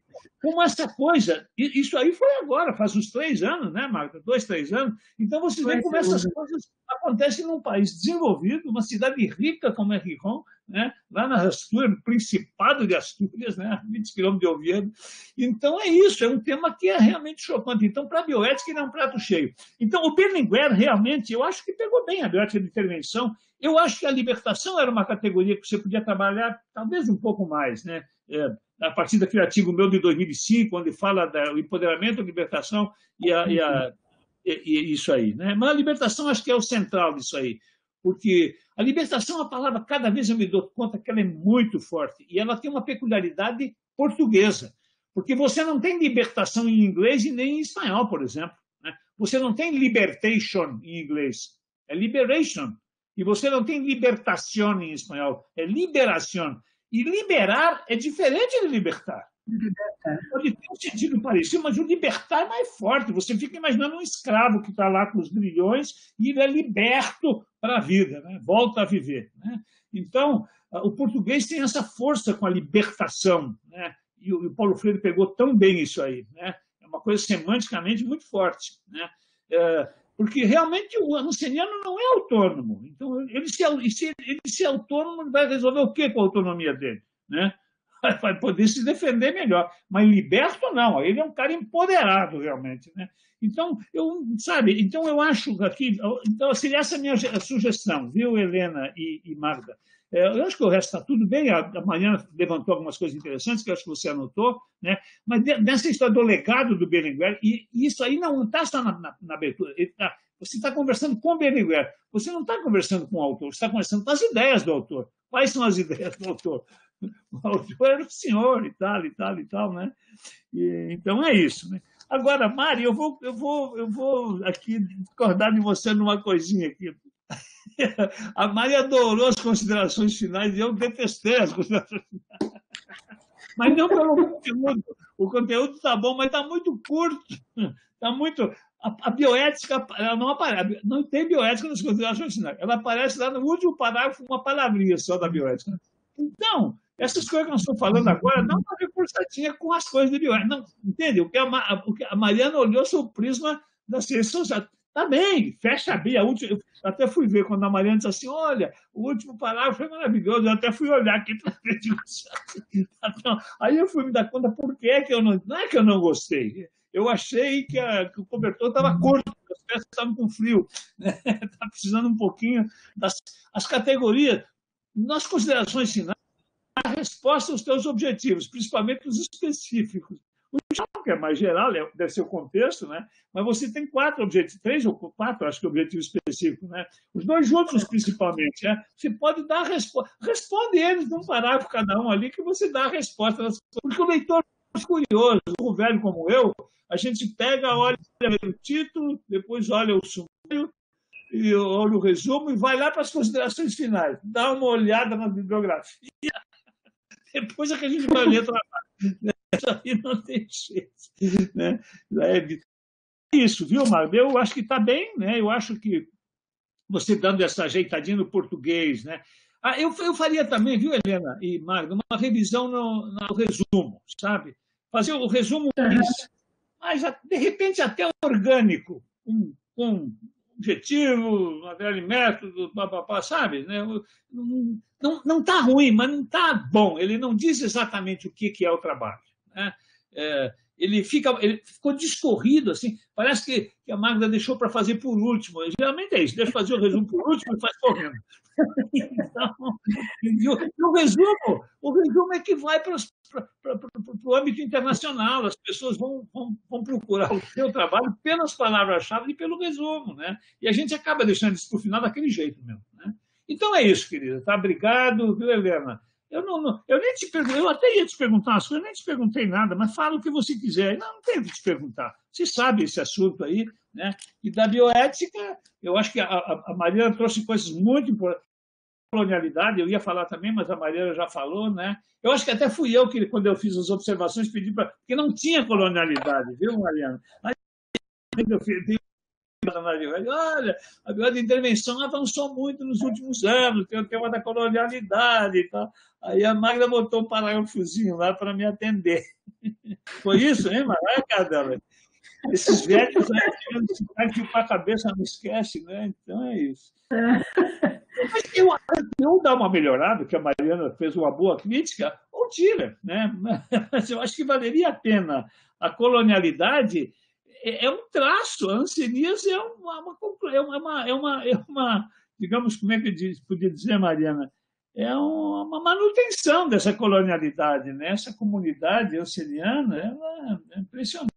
como essa coisa, isso aí foi agora, faz uns três anos, né, Marta? Dois, três anos. Então, você vê como essas coisas acontecem num país desenvolvido, uma cidade rica como é Gijón, né? Lá na Astúrias, no Principado de Astúrias, né? vinte quilômetros de Oviedo. Então, é isso, é um tema que é realmente chocante. Então, para a bioética, ele é um prato cheio. Então, o Berlinguer, realmente, eu acho que pegou bem a bioética de intervenção. Eu acho que a libertação era uma categoria que você podia trabalhar talvez um pouco mais, né? É, a partir daquele artigo meu de dois mil e cinco, onde fala do empoderamento, libertação e, a, e, a, e, e isso aí. Né? Mas a libertação acho que é o central disso aí, porque a libertação, a palavra, cada vez eu me dou conta que ela é muito forte, e ela tem uma peculiaridade portuguesa, porque você não tem libertação em inglês e nem em espanhol, por exemplo. Né? Você não tem libertation em inglês, é liberation. E você não tem libertação em espanhol, é liberação. E liberar é diferente de libertar. Libertar. Pode ter um sentido parecido, mas o libertar é mais forte. Você fica imaginando um escravo que está lá com os grilhões e ele é liberto para a vida, né? Volta a viver. Né? Então, o português tem essa força com a libertação. Né? E o Paulo Freire pegou tão bem isso aí. Né? É uma coisa semanticamente muito forte. Né? É, porque realmente o anceniano não é autônomo. Então, ele se, ele se autônomo, vai resolver o quê com a autonomia dele? Né? Vai poder se defender melhor. Mas liberto, não. Ele é um cara empoderado, realmente. Né? Então, eu, sabe, então, eu acho aqui... Então, seria essa a minha sugestão, viu, Helena e, e Magda? É, eu acho que o resto está tudo bem. A, a Mariana levantou algumas coisas interessantes que eu acho que você anotou, né? Mas de, dessa história do legado do Berlinguer, e, e isso aí não está só na, na, na abertura. Tá, você está conversando com o Berlinguer, você não está conversando com o autor, você está conversando com as ideias do autor. Quais são as ideias do autor? O autor era o senhor e tal, e tal, e tal, né? E, então é isso, né? Agora, Mari, eu vou, eu, vou, eu vou aqui discordar de você numa coisinha aqui. A Mari adorou as considerações finais e eu detestei as considerações finais. Mas não pelo conteúdo. O conteúdo está bom, mas está muito curto. Está muito... A, a bioética, ela não aparece. Não tem bioética nas considerações finais. Ela aparece lá no último parágrafo, uma palavrinha só da bioética. Então, essas coisas que nós estamos falando agora, dá uma reforçadinha com as coisas de bioética. Não, entende? O que, a, o que a Mariana olhou sob o prisma da ciência social. Tá bem, fecha bem. A última, eu até fui ver quando a Mariana disse assim, olha, o último parágrafo foi maravilhoso, eu até fui olhar aqui para frente. Então, aí eu fui me dar conta por que, que eu não... Não é que eu não gostei. Eu achei que, a, que o cobertor estava curto, as peças estavam com frio. Está precisando um pouquinho das as categorias. Nas considerações finais, a resposta aos teus objetivos, principalmente os específicos. O geral, que é mais geral, deve ser o contexto, né? Mas você tem quatro objetivos, três ou quatro, acho que, objetivos específicos, né? Os dois juntos, principalmente, né? Você pode dar a resposta. Responde eles num parágrafo cada um ali, que você dá a resposta. Porque o leitor é curioso, o velho como eu, a gente pega, olha o título, depois olha o sumário, e olha o resumo e vai lá para as considerações finais. Dá uma olhada na bibliografia. Depois é que a gente vai ler trabalho. Isso aí não tem jeito. Né? É isso, viu, Magda? Eu acho que está bem, né? Eu acho que você dando essa ajeitadinha no português, né? Ah, eu, eu faria também, viu, Helena e Magda, uma revisão no, no resumo, sabe? Fazer o resumo, mais, mas de repente até orgânico, com, com objetivo, material e método, papapá, sabe? Né? Não, não está ruim, mas não está bom. Ele não diz exatamente o que, que é o trabalho. Né? É, ele, fica, ele ficou discorrido, assim, parece que, que a Magda deixou para fazer por último. Geralmente é isso, deixa fazer o resumo por último e faz correndo. Então, o resumo, o resumo é que vai para, para, para, para o âmbito internacional, as pessoas vão, vão, vão procurar o seu trabalho pelas palavras-chave e pelo resumo, né? E a gente acaba deixando isso para o final daquele jeito mesmo. Né? Então é isso, querida. Tá? Obrigado, viu, Helena? Eu, não, não, eu, nem te pergun- eu até ia te perguntar umas coisas, eu nem te perguntei nada, mas fala o que você quiser. Não, não tenho o que te perguntar. Você sabe esse assunto aí, né? E da bioética, eu acho que a, a, a Mariana trouxe coisas muito importantes. Colonialidade, eu ia falar também, mas a Mariana já falou, né? Eu acho que até fui eu que, quando eu fiz as observações, pedi para... Porque não tinha colonialidade, viu, Mariana? Aí eu fiz olha, a biologia de intervenção avançou muito nos últimos anos, tem o tema da colonialidade e tal. Aí a Magda botou um parágrafozinho lá para me atender. Foi isso, hein, Magda? Esses velhos, né, que para a cabeça não esquece, né? Então é isso. Mas eu, eu dar uma melhorada, que a Mariana fez uma boa crítica, ou tira, né? Mas eu acho que valeria a pena. A colonialidade é, é um traço, a hanseníase é uma, uma, é uma, é uma, é uma, digamos, como é que eu podia dizer, Mariana? É uma manutenção dessa colonialidade, né? Essa comunidade hanseniana, ela é impressionante.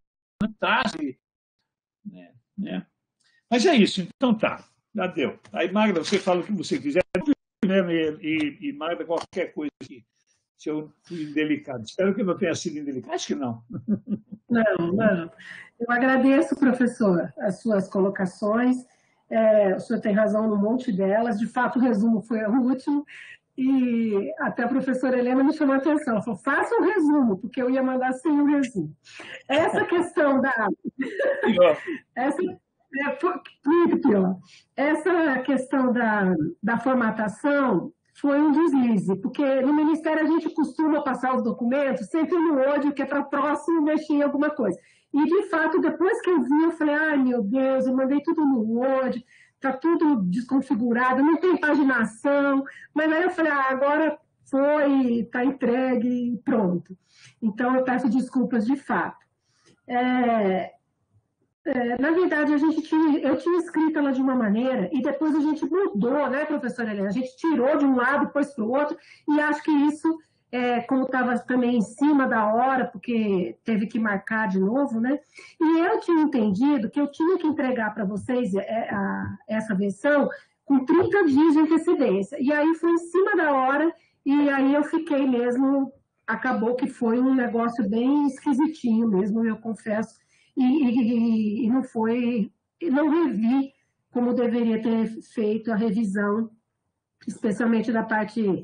Né, né? Mas é isso, então tá, já deu. Aí, Magda, você fala o que você quiser, e, e, e Magda, qualquer coisa aqui, se eu fui indelicado. Espero que não tenha sido indelicado. Acho que não. Não, não. Eu agradeço, professor, as suas colocações. É, o senhor tem razão num monte delas. De fato, o resumo foi o último. E até a professora Helena me chamou a atenção. Ela falou, faça um resumo, porque eu ia mandar sem o resumo. Essa questão da... Essa, é, pior. Essa questão da, da formatação foi um deslize, porque no Ministério a gente costuma passar os documentos sempre no Word, que é para próximo mexer em alguma coisa. E, de fato, depois que eu vi, eu falei, ai, meu Deus, eu mandei tudo no Word, está tudo desconfigurado, não tem paginação, mas aí eu falei, ah, agora foi, está entregue e pronto. Então, eu peço desculpas de fato. É, é, na verdade, a gente tinha, eu tinha escrito ela de uma maneira e depois a gente mudou, né, professora Helena? A gente tirou de um lado, depois para o outro, e acho que isso, é, como estava também em cima da hora, porque teve que marcar de novo, né? E eu tinha entendido que eu tinha que entregar para vocês é, a, essa versão com trinta dias de antecedência. E aí foi em cima da hora, e aí eu fiquei mesmo, acabou que foi um negócio bem esquisitinho mesmo, eu confesso, e, e, e não foi, não revi como deveria ter feito a revisão, especialmente da parte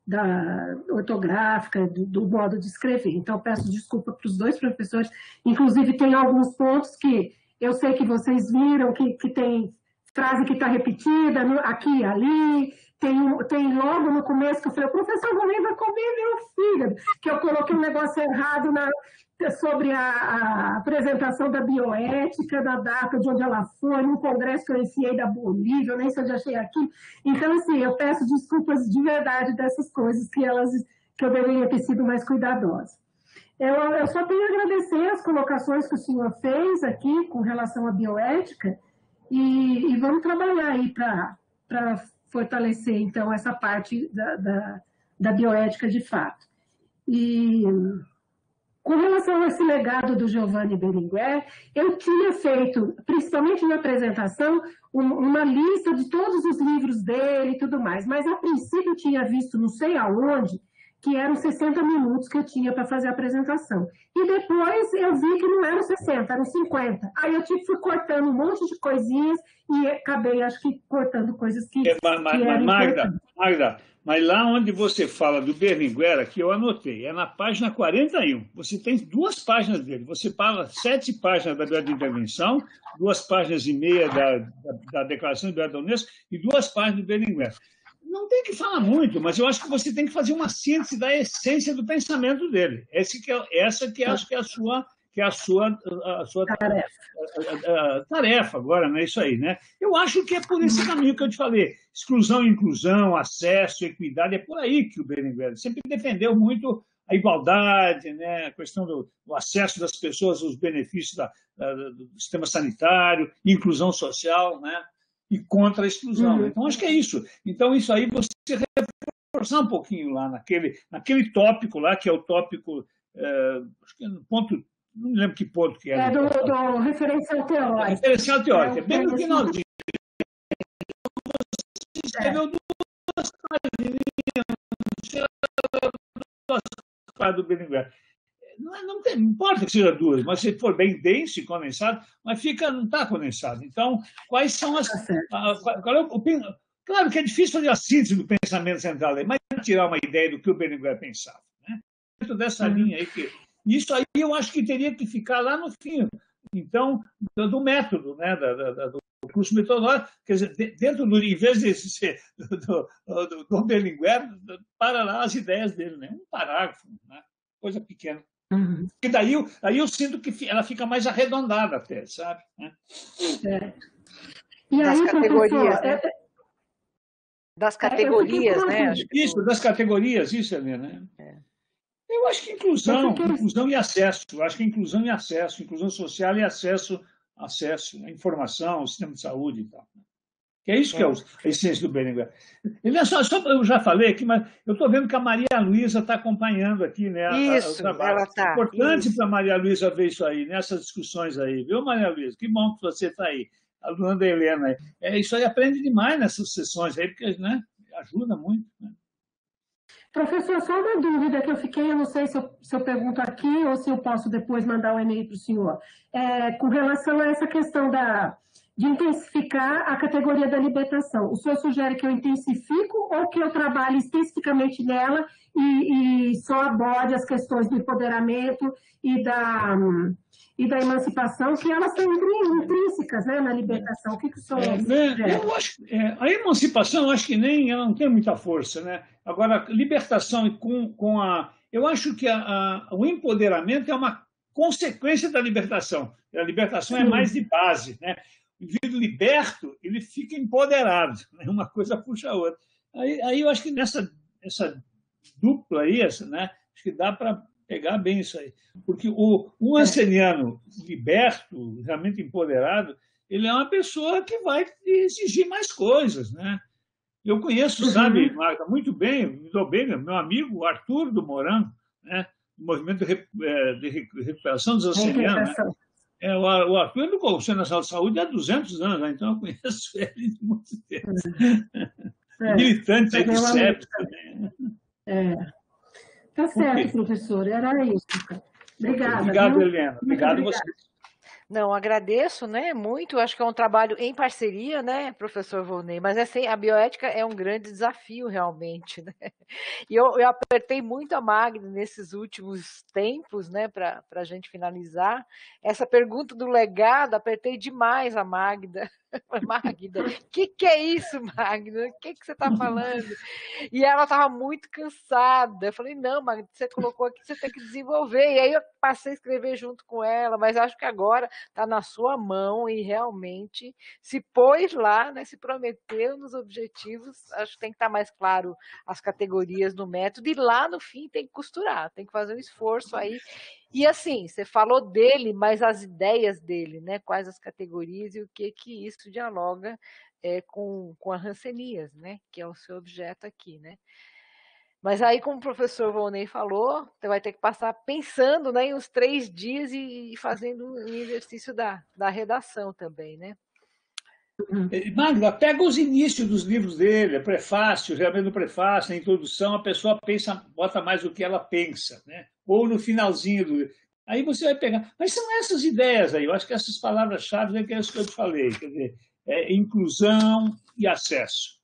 da ortográfica, do, do modo de escrever. Então, peço desculpa para os dois professores. Inclusive, tem alguns pontos que eu sei que vocês viram, que, que tem frase que está repetida no, aqui e ali. Tem, tem logo no começo que eu falei, o professor Romero vai comer meu filho, que eu coloquei um negócio errado na, sobre a, a apresentação da bioética, da data de onde ela foi, num congresso que eu enfiei da Bolívia, eu nem sei onde achei aqui. Então, assim, eu peço desculpas de verdade dessas coisas que, elas, que eu deveria ter sido mais cuidadosa. Eu, eu só tenho a agradecer as colocações que o senhor fez aqui com relação à bioética e, e vamos trabalhar aí para fortalecer, então, essa parte da, da, da bioética de fato. E... com relação a esse legado do Giovanni Berlinguer, eu tinha feito, principalmente na apresentação, uma lista de todos os livros dele e tudo mais, mas a princípio eu tinha visto não sei aonde, que eram sessenta minutos que eu tinha para fazer a apresentação. E depois eu vi que não eram sessenta, eram cinquenta. Aí eu fui cortando um monte de coisinhas e acabei, acho que, cortando coisas que, é, mas, que eram Magda, Magda, mas lá onde você fala do Berlinguer, aqui eu anotei, é na página quarenta e um. Você tem duas páginas dele. Você fala sete páginas da Bíblia de Intervenção, duas páginas e meia da, da, da Declaração de Bíblia da Unesco e duas páginas do Berlinguer. Não tem que falar muito, mas eu acho que você tem que fazer uma síntese da essência do pensamento dele. Esse que é, essa que acho que é a sua, que é a sua, a sua tarefa. A, a, a tarefa agora, né? Isso aí, né? Eu acho que é por esse caminho que eu te falei. Exclusão e inclusão, acesso, equidade, é por aí que o Berlinguer sempre defendeu muito a igualdade, né? A questão do, do acesso das pessoas aos benefícios da, da, do sistema sanitário, inclusão social, né? E contra a exclusão. Uhum. Então, acho que é isso. Então, isso aí você reforçar um pouquinho lá naquele, naquele tópico lá, que é o tópico, é, acho que é no ponto, não me lembro que ponto que era. É do, do referencial teórico. É, referencial teórico, é, é bem no finalzinho. Você escreveu é. duas páginas, duas páginas do Berlinguer. Não, não, tem, não importa que seja duas, mas se for bem denso e condensado, mas fica, não está condensado. Então, quais são as... A, qual é o, o, claro que é difícil fazer a síntese do pensamento central, mas tirar uma ideia do que o Berlinguer pensava. Né? Dentro dessa uhum. linha aí, que, isso aí eu acho que teria que ficar lá no fim, então, do, do método, né? da, da, do curso metodológico, quer dizer, dentro do, em vez de ser do, do, do, do Berlinguer, para lá as ideias dele, né? Um parágrafo, né? Coisa pequena. Uhum. E daí eu, aí eu sinto que ela fica mais arredondada até, sabe? É. E das aí, categorias, professor, né? é, Das categorias, né? Acho que isso, das categorias, isso, Helena. É. Eu acho que inclusão, fiquei... inclusão e acesso. Eu acho que inclusão e acesso, inclusão social e acesso, acesso à informação, ao sistema de saúde e tal. Que é isso é. que é a essência do Berlinguer. Ele só, só, eu já falei aqui, mas eu estou vendo que a Maria Luísa está acompanhando aqui, né? Isso, a, a, o trabalho. Ela está. É importante para a Maria Luísa ver isso aí, nessas discussões aí, viu, Maria Luísa? Que bom que você está aí, aluna da Helena aí. É, isso aí aprende demais nessas sessões aí, porque, né, ajuda muito, né? Professor, só uma dúvida que eu fiquei, eu não sei se eu, se eu pergunto aqui ou se eu posso depois mandar um e-mail para o senhor. É, com relação a essa questão da, de intensificar a categoria da libertação, o senhor sugere que eu intensifico ou que eu trabalhe especificamente nela e, e só aborde as questões do empoderamento e da, e da emancipação, que elas são intrínsecas, né, na libertação? O que, que o senhor é, né, eu acho, é, a emancipação, eu acho que nem ela não tem muita força, né? Agora, libertação e com, com a... Eu acho que a, a, o empoderamento é uma consequência da libertação. A libertação é mais de base, né? O indivíduo liberto, ele fica empoderado, né? Uma coisa puxa a outra. Aí, aí eu acho que nessa essa dupla aí, essa, né? Acho que dá para pegar bem isso aí. Porque o, o anceniano liberto, realmente empoderado, ele é uma pessoa que vai exigir mais coisas, né? Eu conheço, sabe, Marta, muito bem, me dou bem, meu amigo Arthur do Morango, né? Do movimento de, de recuperação dos ancenianos. Né? É, o Arthur é do Conselho Nacional de Saúde há duzentos anos, né? Então eu conheço ele de muito tempo. É. Militante aí do S E P também. É. Tá certo, okay. Professor, era isso. Obrigada. Obrigado, viu? Helena. Obrigado a vocês. Não, agradeço, né, muito, acho que é um trabalho em parceria, né, professor Volney, mas assim, a bioética é um grande desafio realmente, né, e eu, eu apertei muito a Magda nesses últimos tempos, né, para a gente finalizar, essa pergunta do legado, apertei demais a Magda, Magda, o que, que é isso, Magda, o que, que você está falando? E ela estava muito cansada, eu falei, não, Magda, você colocou aqui, você tem que desenvolver, e aí eu passei a escrever junto com ela, mas acho que agora está na sua mão e realmente se pôs lá, né, se prometeu nos objetivos, acho que tem que estar mais claro as categorias no método, e lá no fim tem que costurar, tem que fazer um esforço aí. E assim, você falou dele, mas as ideias dele, né, quais as categorias e o que que isso dialoga é, com, com a Hanseníase, né, que é o seu objeto aqui, né. Mas aí, como o professor Volney falou, você vai ter que passar pensando, né, em uns três dias e, e fazendo um exercício da, da redação também, né? Magda, pega os inícios dos livros dele, o prefácio, realmente no prefácio, na introdução, a pessoa pensa, bota mais o que ela pensa, né? Ou no finalzinho do livro. Aí você vai pegar. Mas são essas ideias aí, eu acho que essas palavras-chave é que é isso que eu te falei, quer dizer, é inclusão e acesso.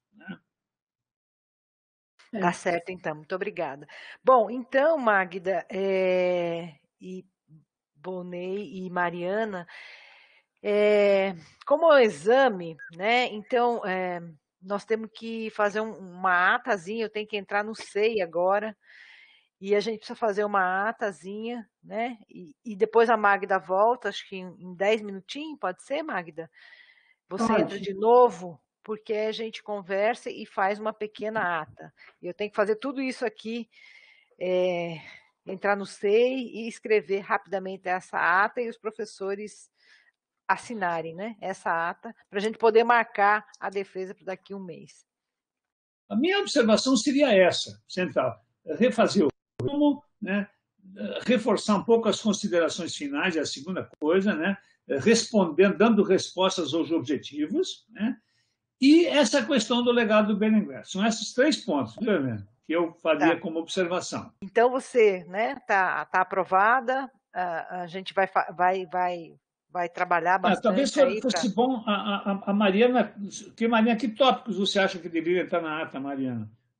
Tá certo, então. Muito obrigada. Bom, então, Magda, é, e Volney e Mariana, é, como é o exame, né? Então, é, nós temos que fazer um, uma atazinha, eu tenho que entrar no S E I agora, e a gente precisa fazer uma atazinha, né? E, e depois a Magda volta, acho que em, em dez minutinhos, pode ser, Magda? Você pode. Entra de novo, porque a gente conversa e faz uma pequena ata. E eu tenho que fazer tudo isso aqui, é, entrar no S E I e escrever rapidamente essa ata e os professores assinarem, né, essa ata, para a gente poder marcar a defesa para daqui a um mês. A minha observação seria essa, central, refazer o rumo, né, reforçar um pouco as considerações finais, é a segunda coisa, né, respondendo, dando respostas aos objetivos, né, e essa questão do legado do Berlinguer. São esses três pontos, viu, Helena, que eu faria tá. como observação. Então você, né, tá, tá aprovada, a, a gente vai, vai, vai, vai trabalhar bastante. Ah, talvez fosse, fosse pra... bom a, a, a Mariana, que Mariana, que tópicos você acha que deveria estar na ata, Mariana?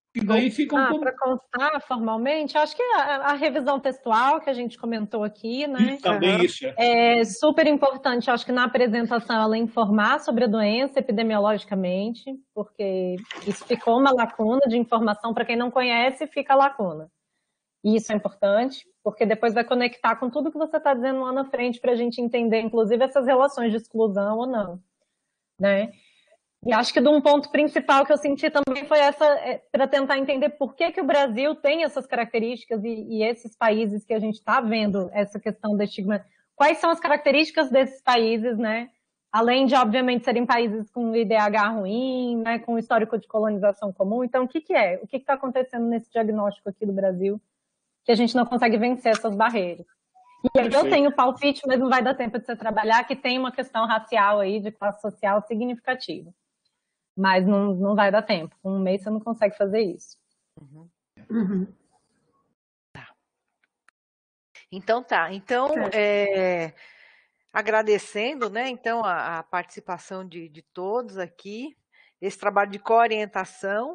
E daí fica um ah, pouco... Para constar formalmente, acho que a, a revisão textual que a gente comentou aqui, né? Isso, também Uhum. isso. É. É super importante, acho que na apresentação ela informar sobre a doença epidemiologicamente, porque isso ficou uma lacuna de informação, para quem não conhece, fica a lacuna. E isso é importante, porque depois vai conectar com tudo que você está dizendo lá na frente, para a gente entender, inclusive, essas relações de exclusão ou não, né? E acho que de um ponto principal que eu senti também foi essa, é, para tentar entender por que, que o Brasil tem essas características e, e esses países que a gente está vendo essa questão do estigma. Quais são as características desses países, né? Além de, obviamente, serem países com I D H ruim, né? Com histórico de colonização comum. Então, o que, que é? O que está acontecendo nesse diagnóstico aqui do Brasil que a gente não consegue vencer essas barreiras? E aí eu tenho palpite, mas não vai dar tempo de você trabalhar, que tem uma questão racial aí, de classe social significativa. Mas não, não vai dar tempo. Com um mês você não consegue fazer isso. Uhum. Uhum. Tá. Então tá. Então, é, agradecendo, né, então, a, a participação de, de todos aqui, esse trabalho de coorientação,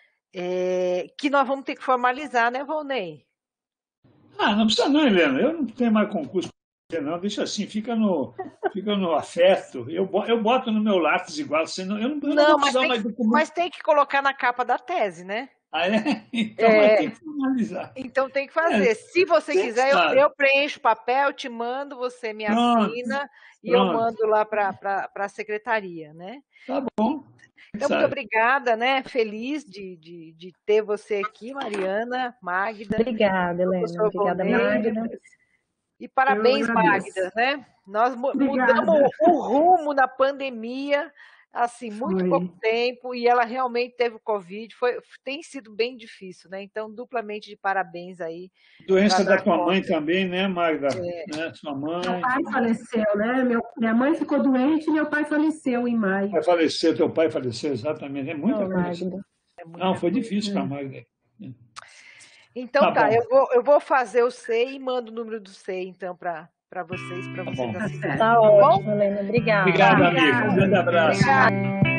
é, que nós vamos ter que formalizar, né, Volney? Ah, não precisa não, Helena. Eu não tenho mais concurso para não. Deixa assim, fica no, fica no afeto. Eu, eu boto no meu lápis igual, senão eu não, eu não, Não, vou mas precisar tem, mais que, documento. mas tem que colocar na capa da tese, né? Ah, é? Então É. vai ter que formalizar. Então tem que fazer. É, Se você tem quiser, que eu, estar. eu preencho o papel, te mando, você me Pronto, assina e eu pronto. mando lá para a secretaria, né? Tá bom. Então, muito Sabe? obrigada, né? Feliz de, de, de ter você aqui, Mariana, Magda. Obrigada, Helena. professor Obrigada, Volney. Magda. E parabéns, Eu agradeço. Magda, né? Nós mu- Obrigada. mudamos o rumo na pandemia, assim, muito Foi. pouco tempo, e ela realmente teve o Covid, foi, tem sido bem difícil, né? Então, duplamente de parabéns aí. Doença pra da dar tua conta. mãe também, né, Magda? É. Né? Sua Meu mãe. pai faleceu, né? Meu, minha mãe ficou doente e meu pai faleceu em maio. Vai falecer, teu pai faleceu, exatamente. É muita Não, coisa. Magda. É muita Não, foi coisa. difícil para a Magda. Então Tá tá, bom. eu vou, eu vou fazer o C E I e mando o número do C E I, então, para vocês, para Tá vocês bom. assinarem. Tá Tá bom? ótimo, Helena. Obrigada. Obrigado, amigo. Um Obrigada. grande abraço. Obrigada.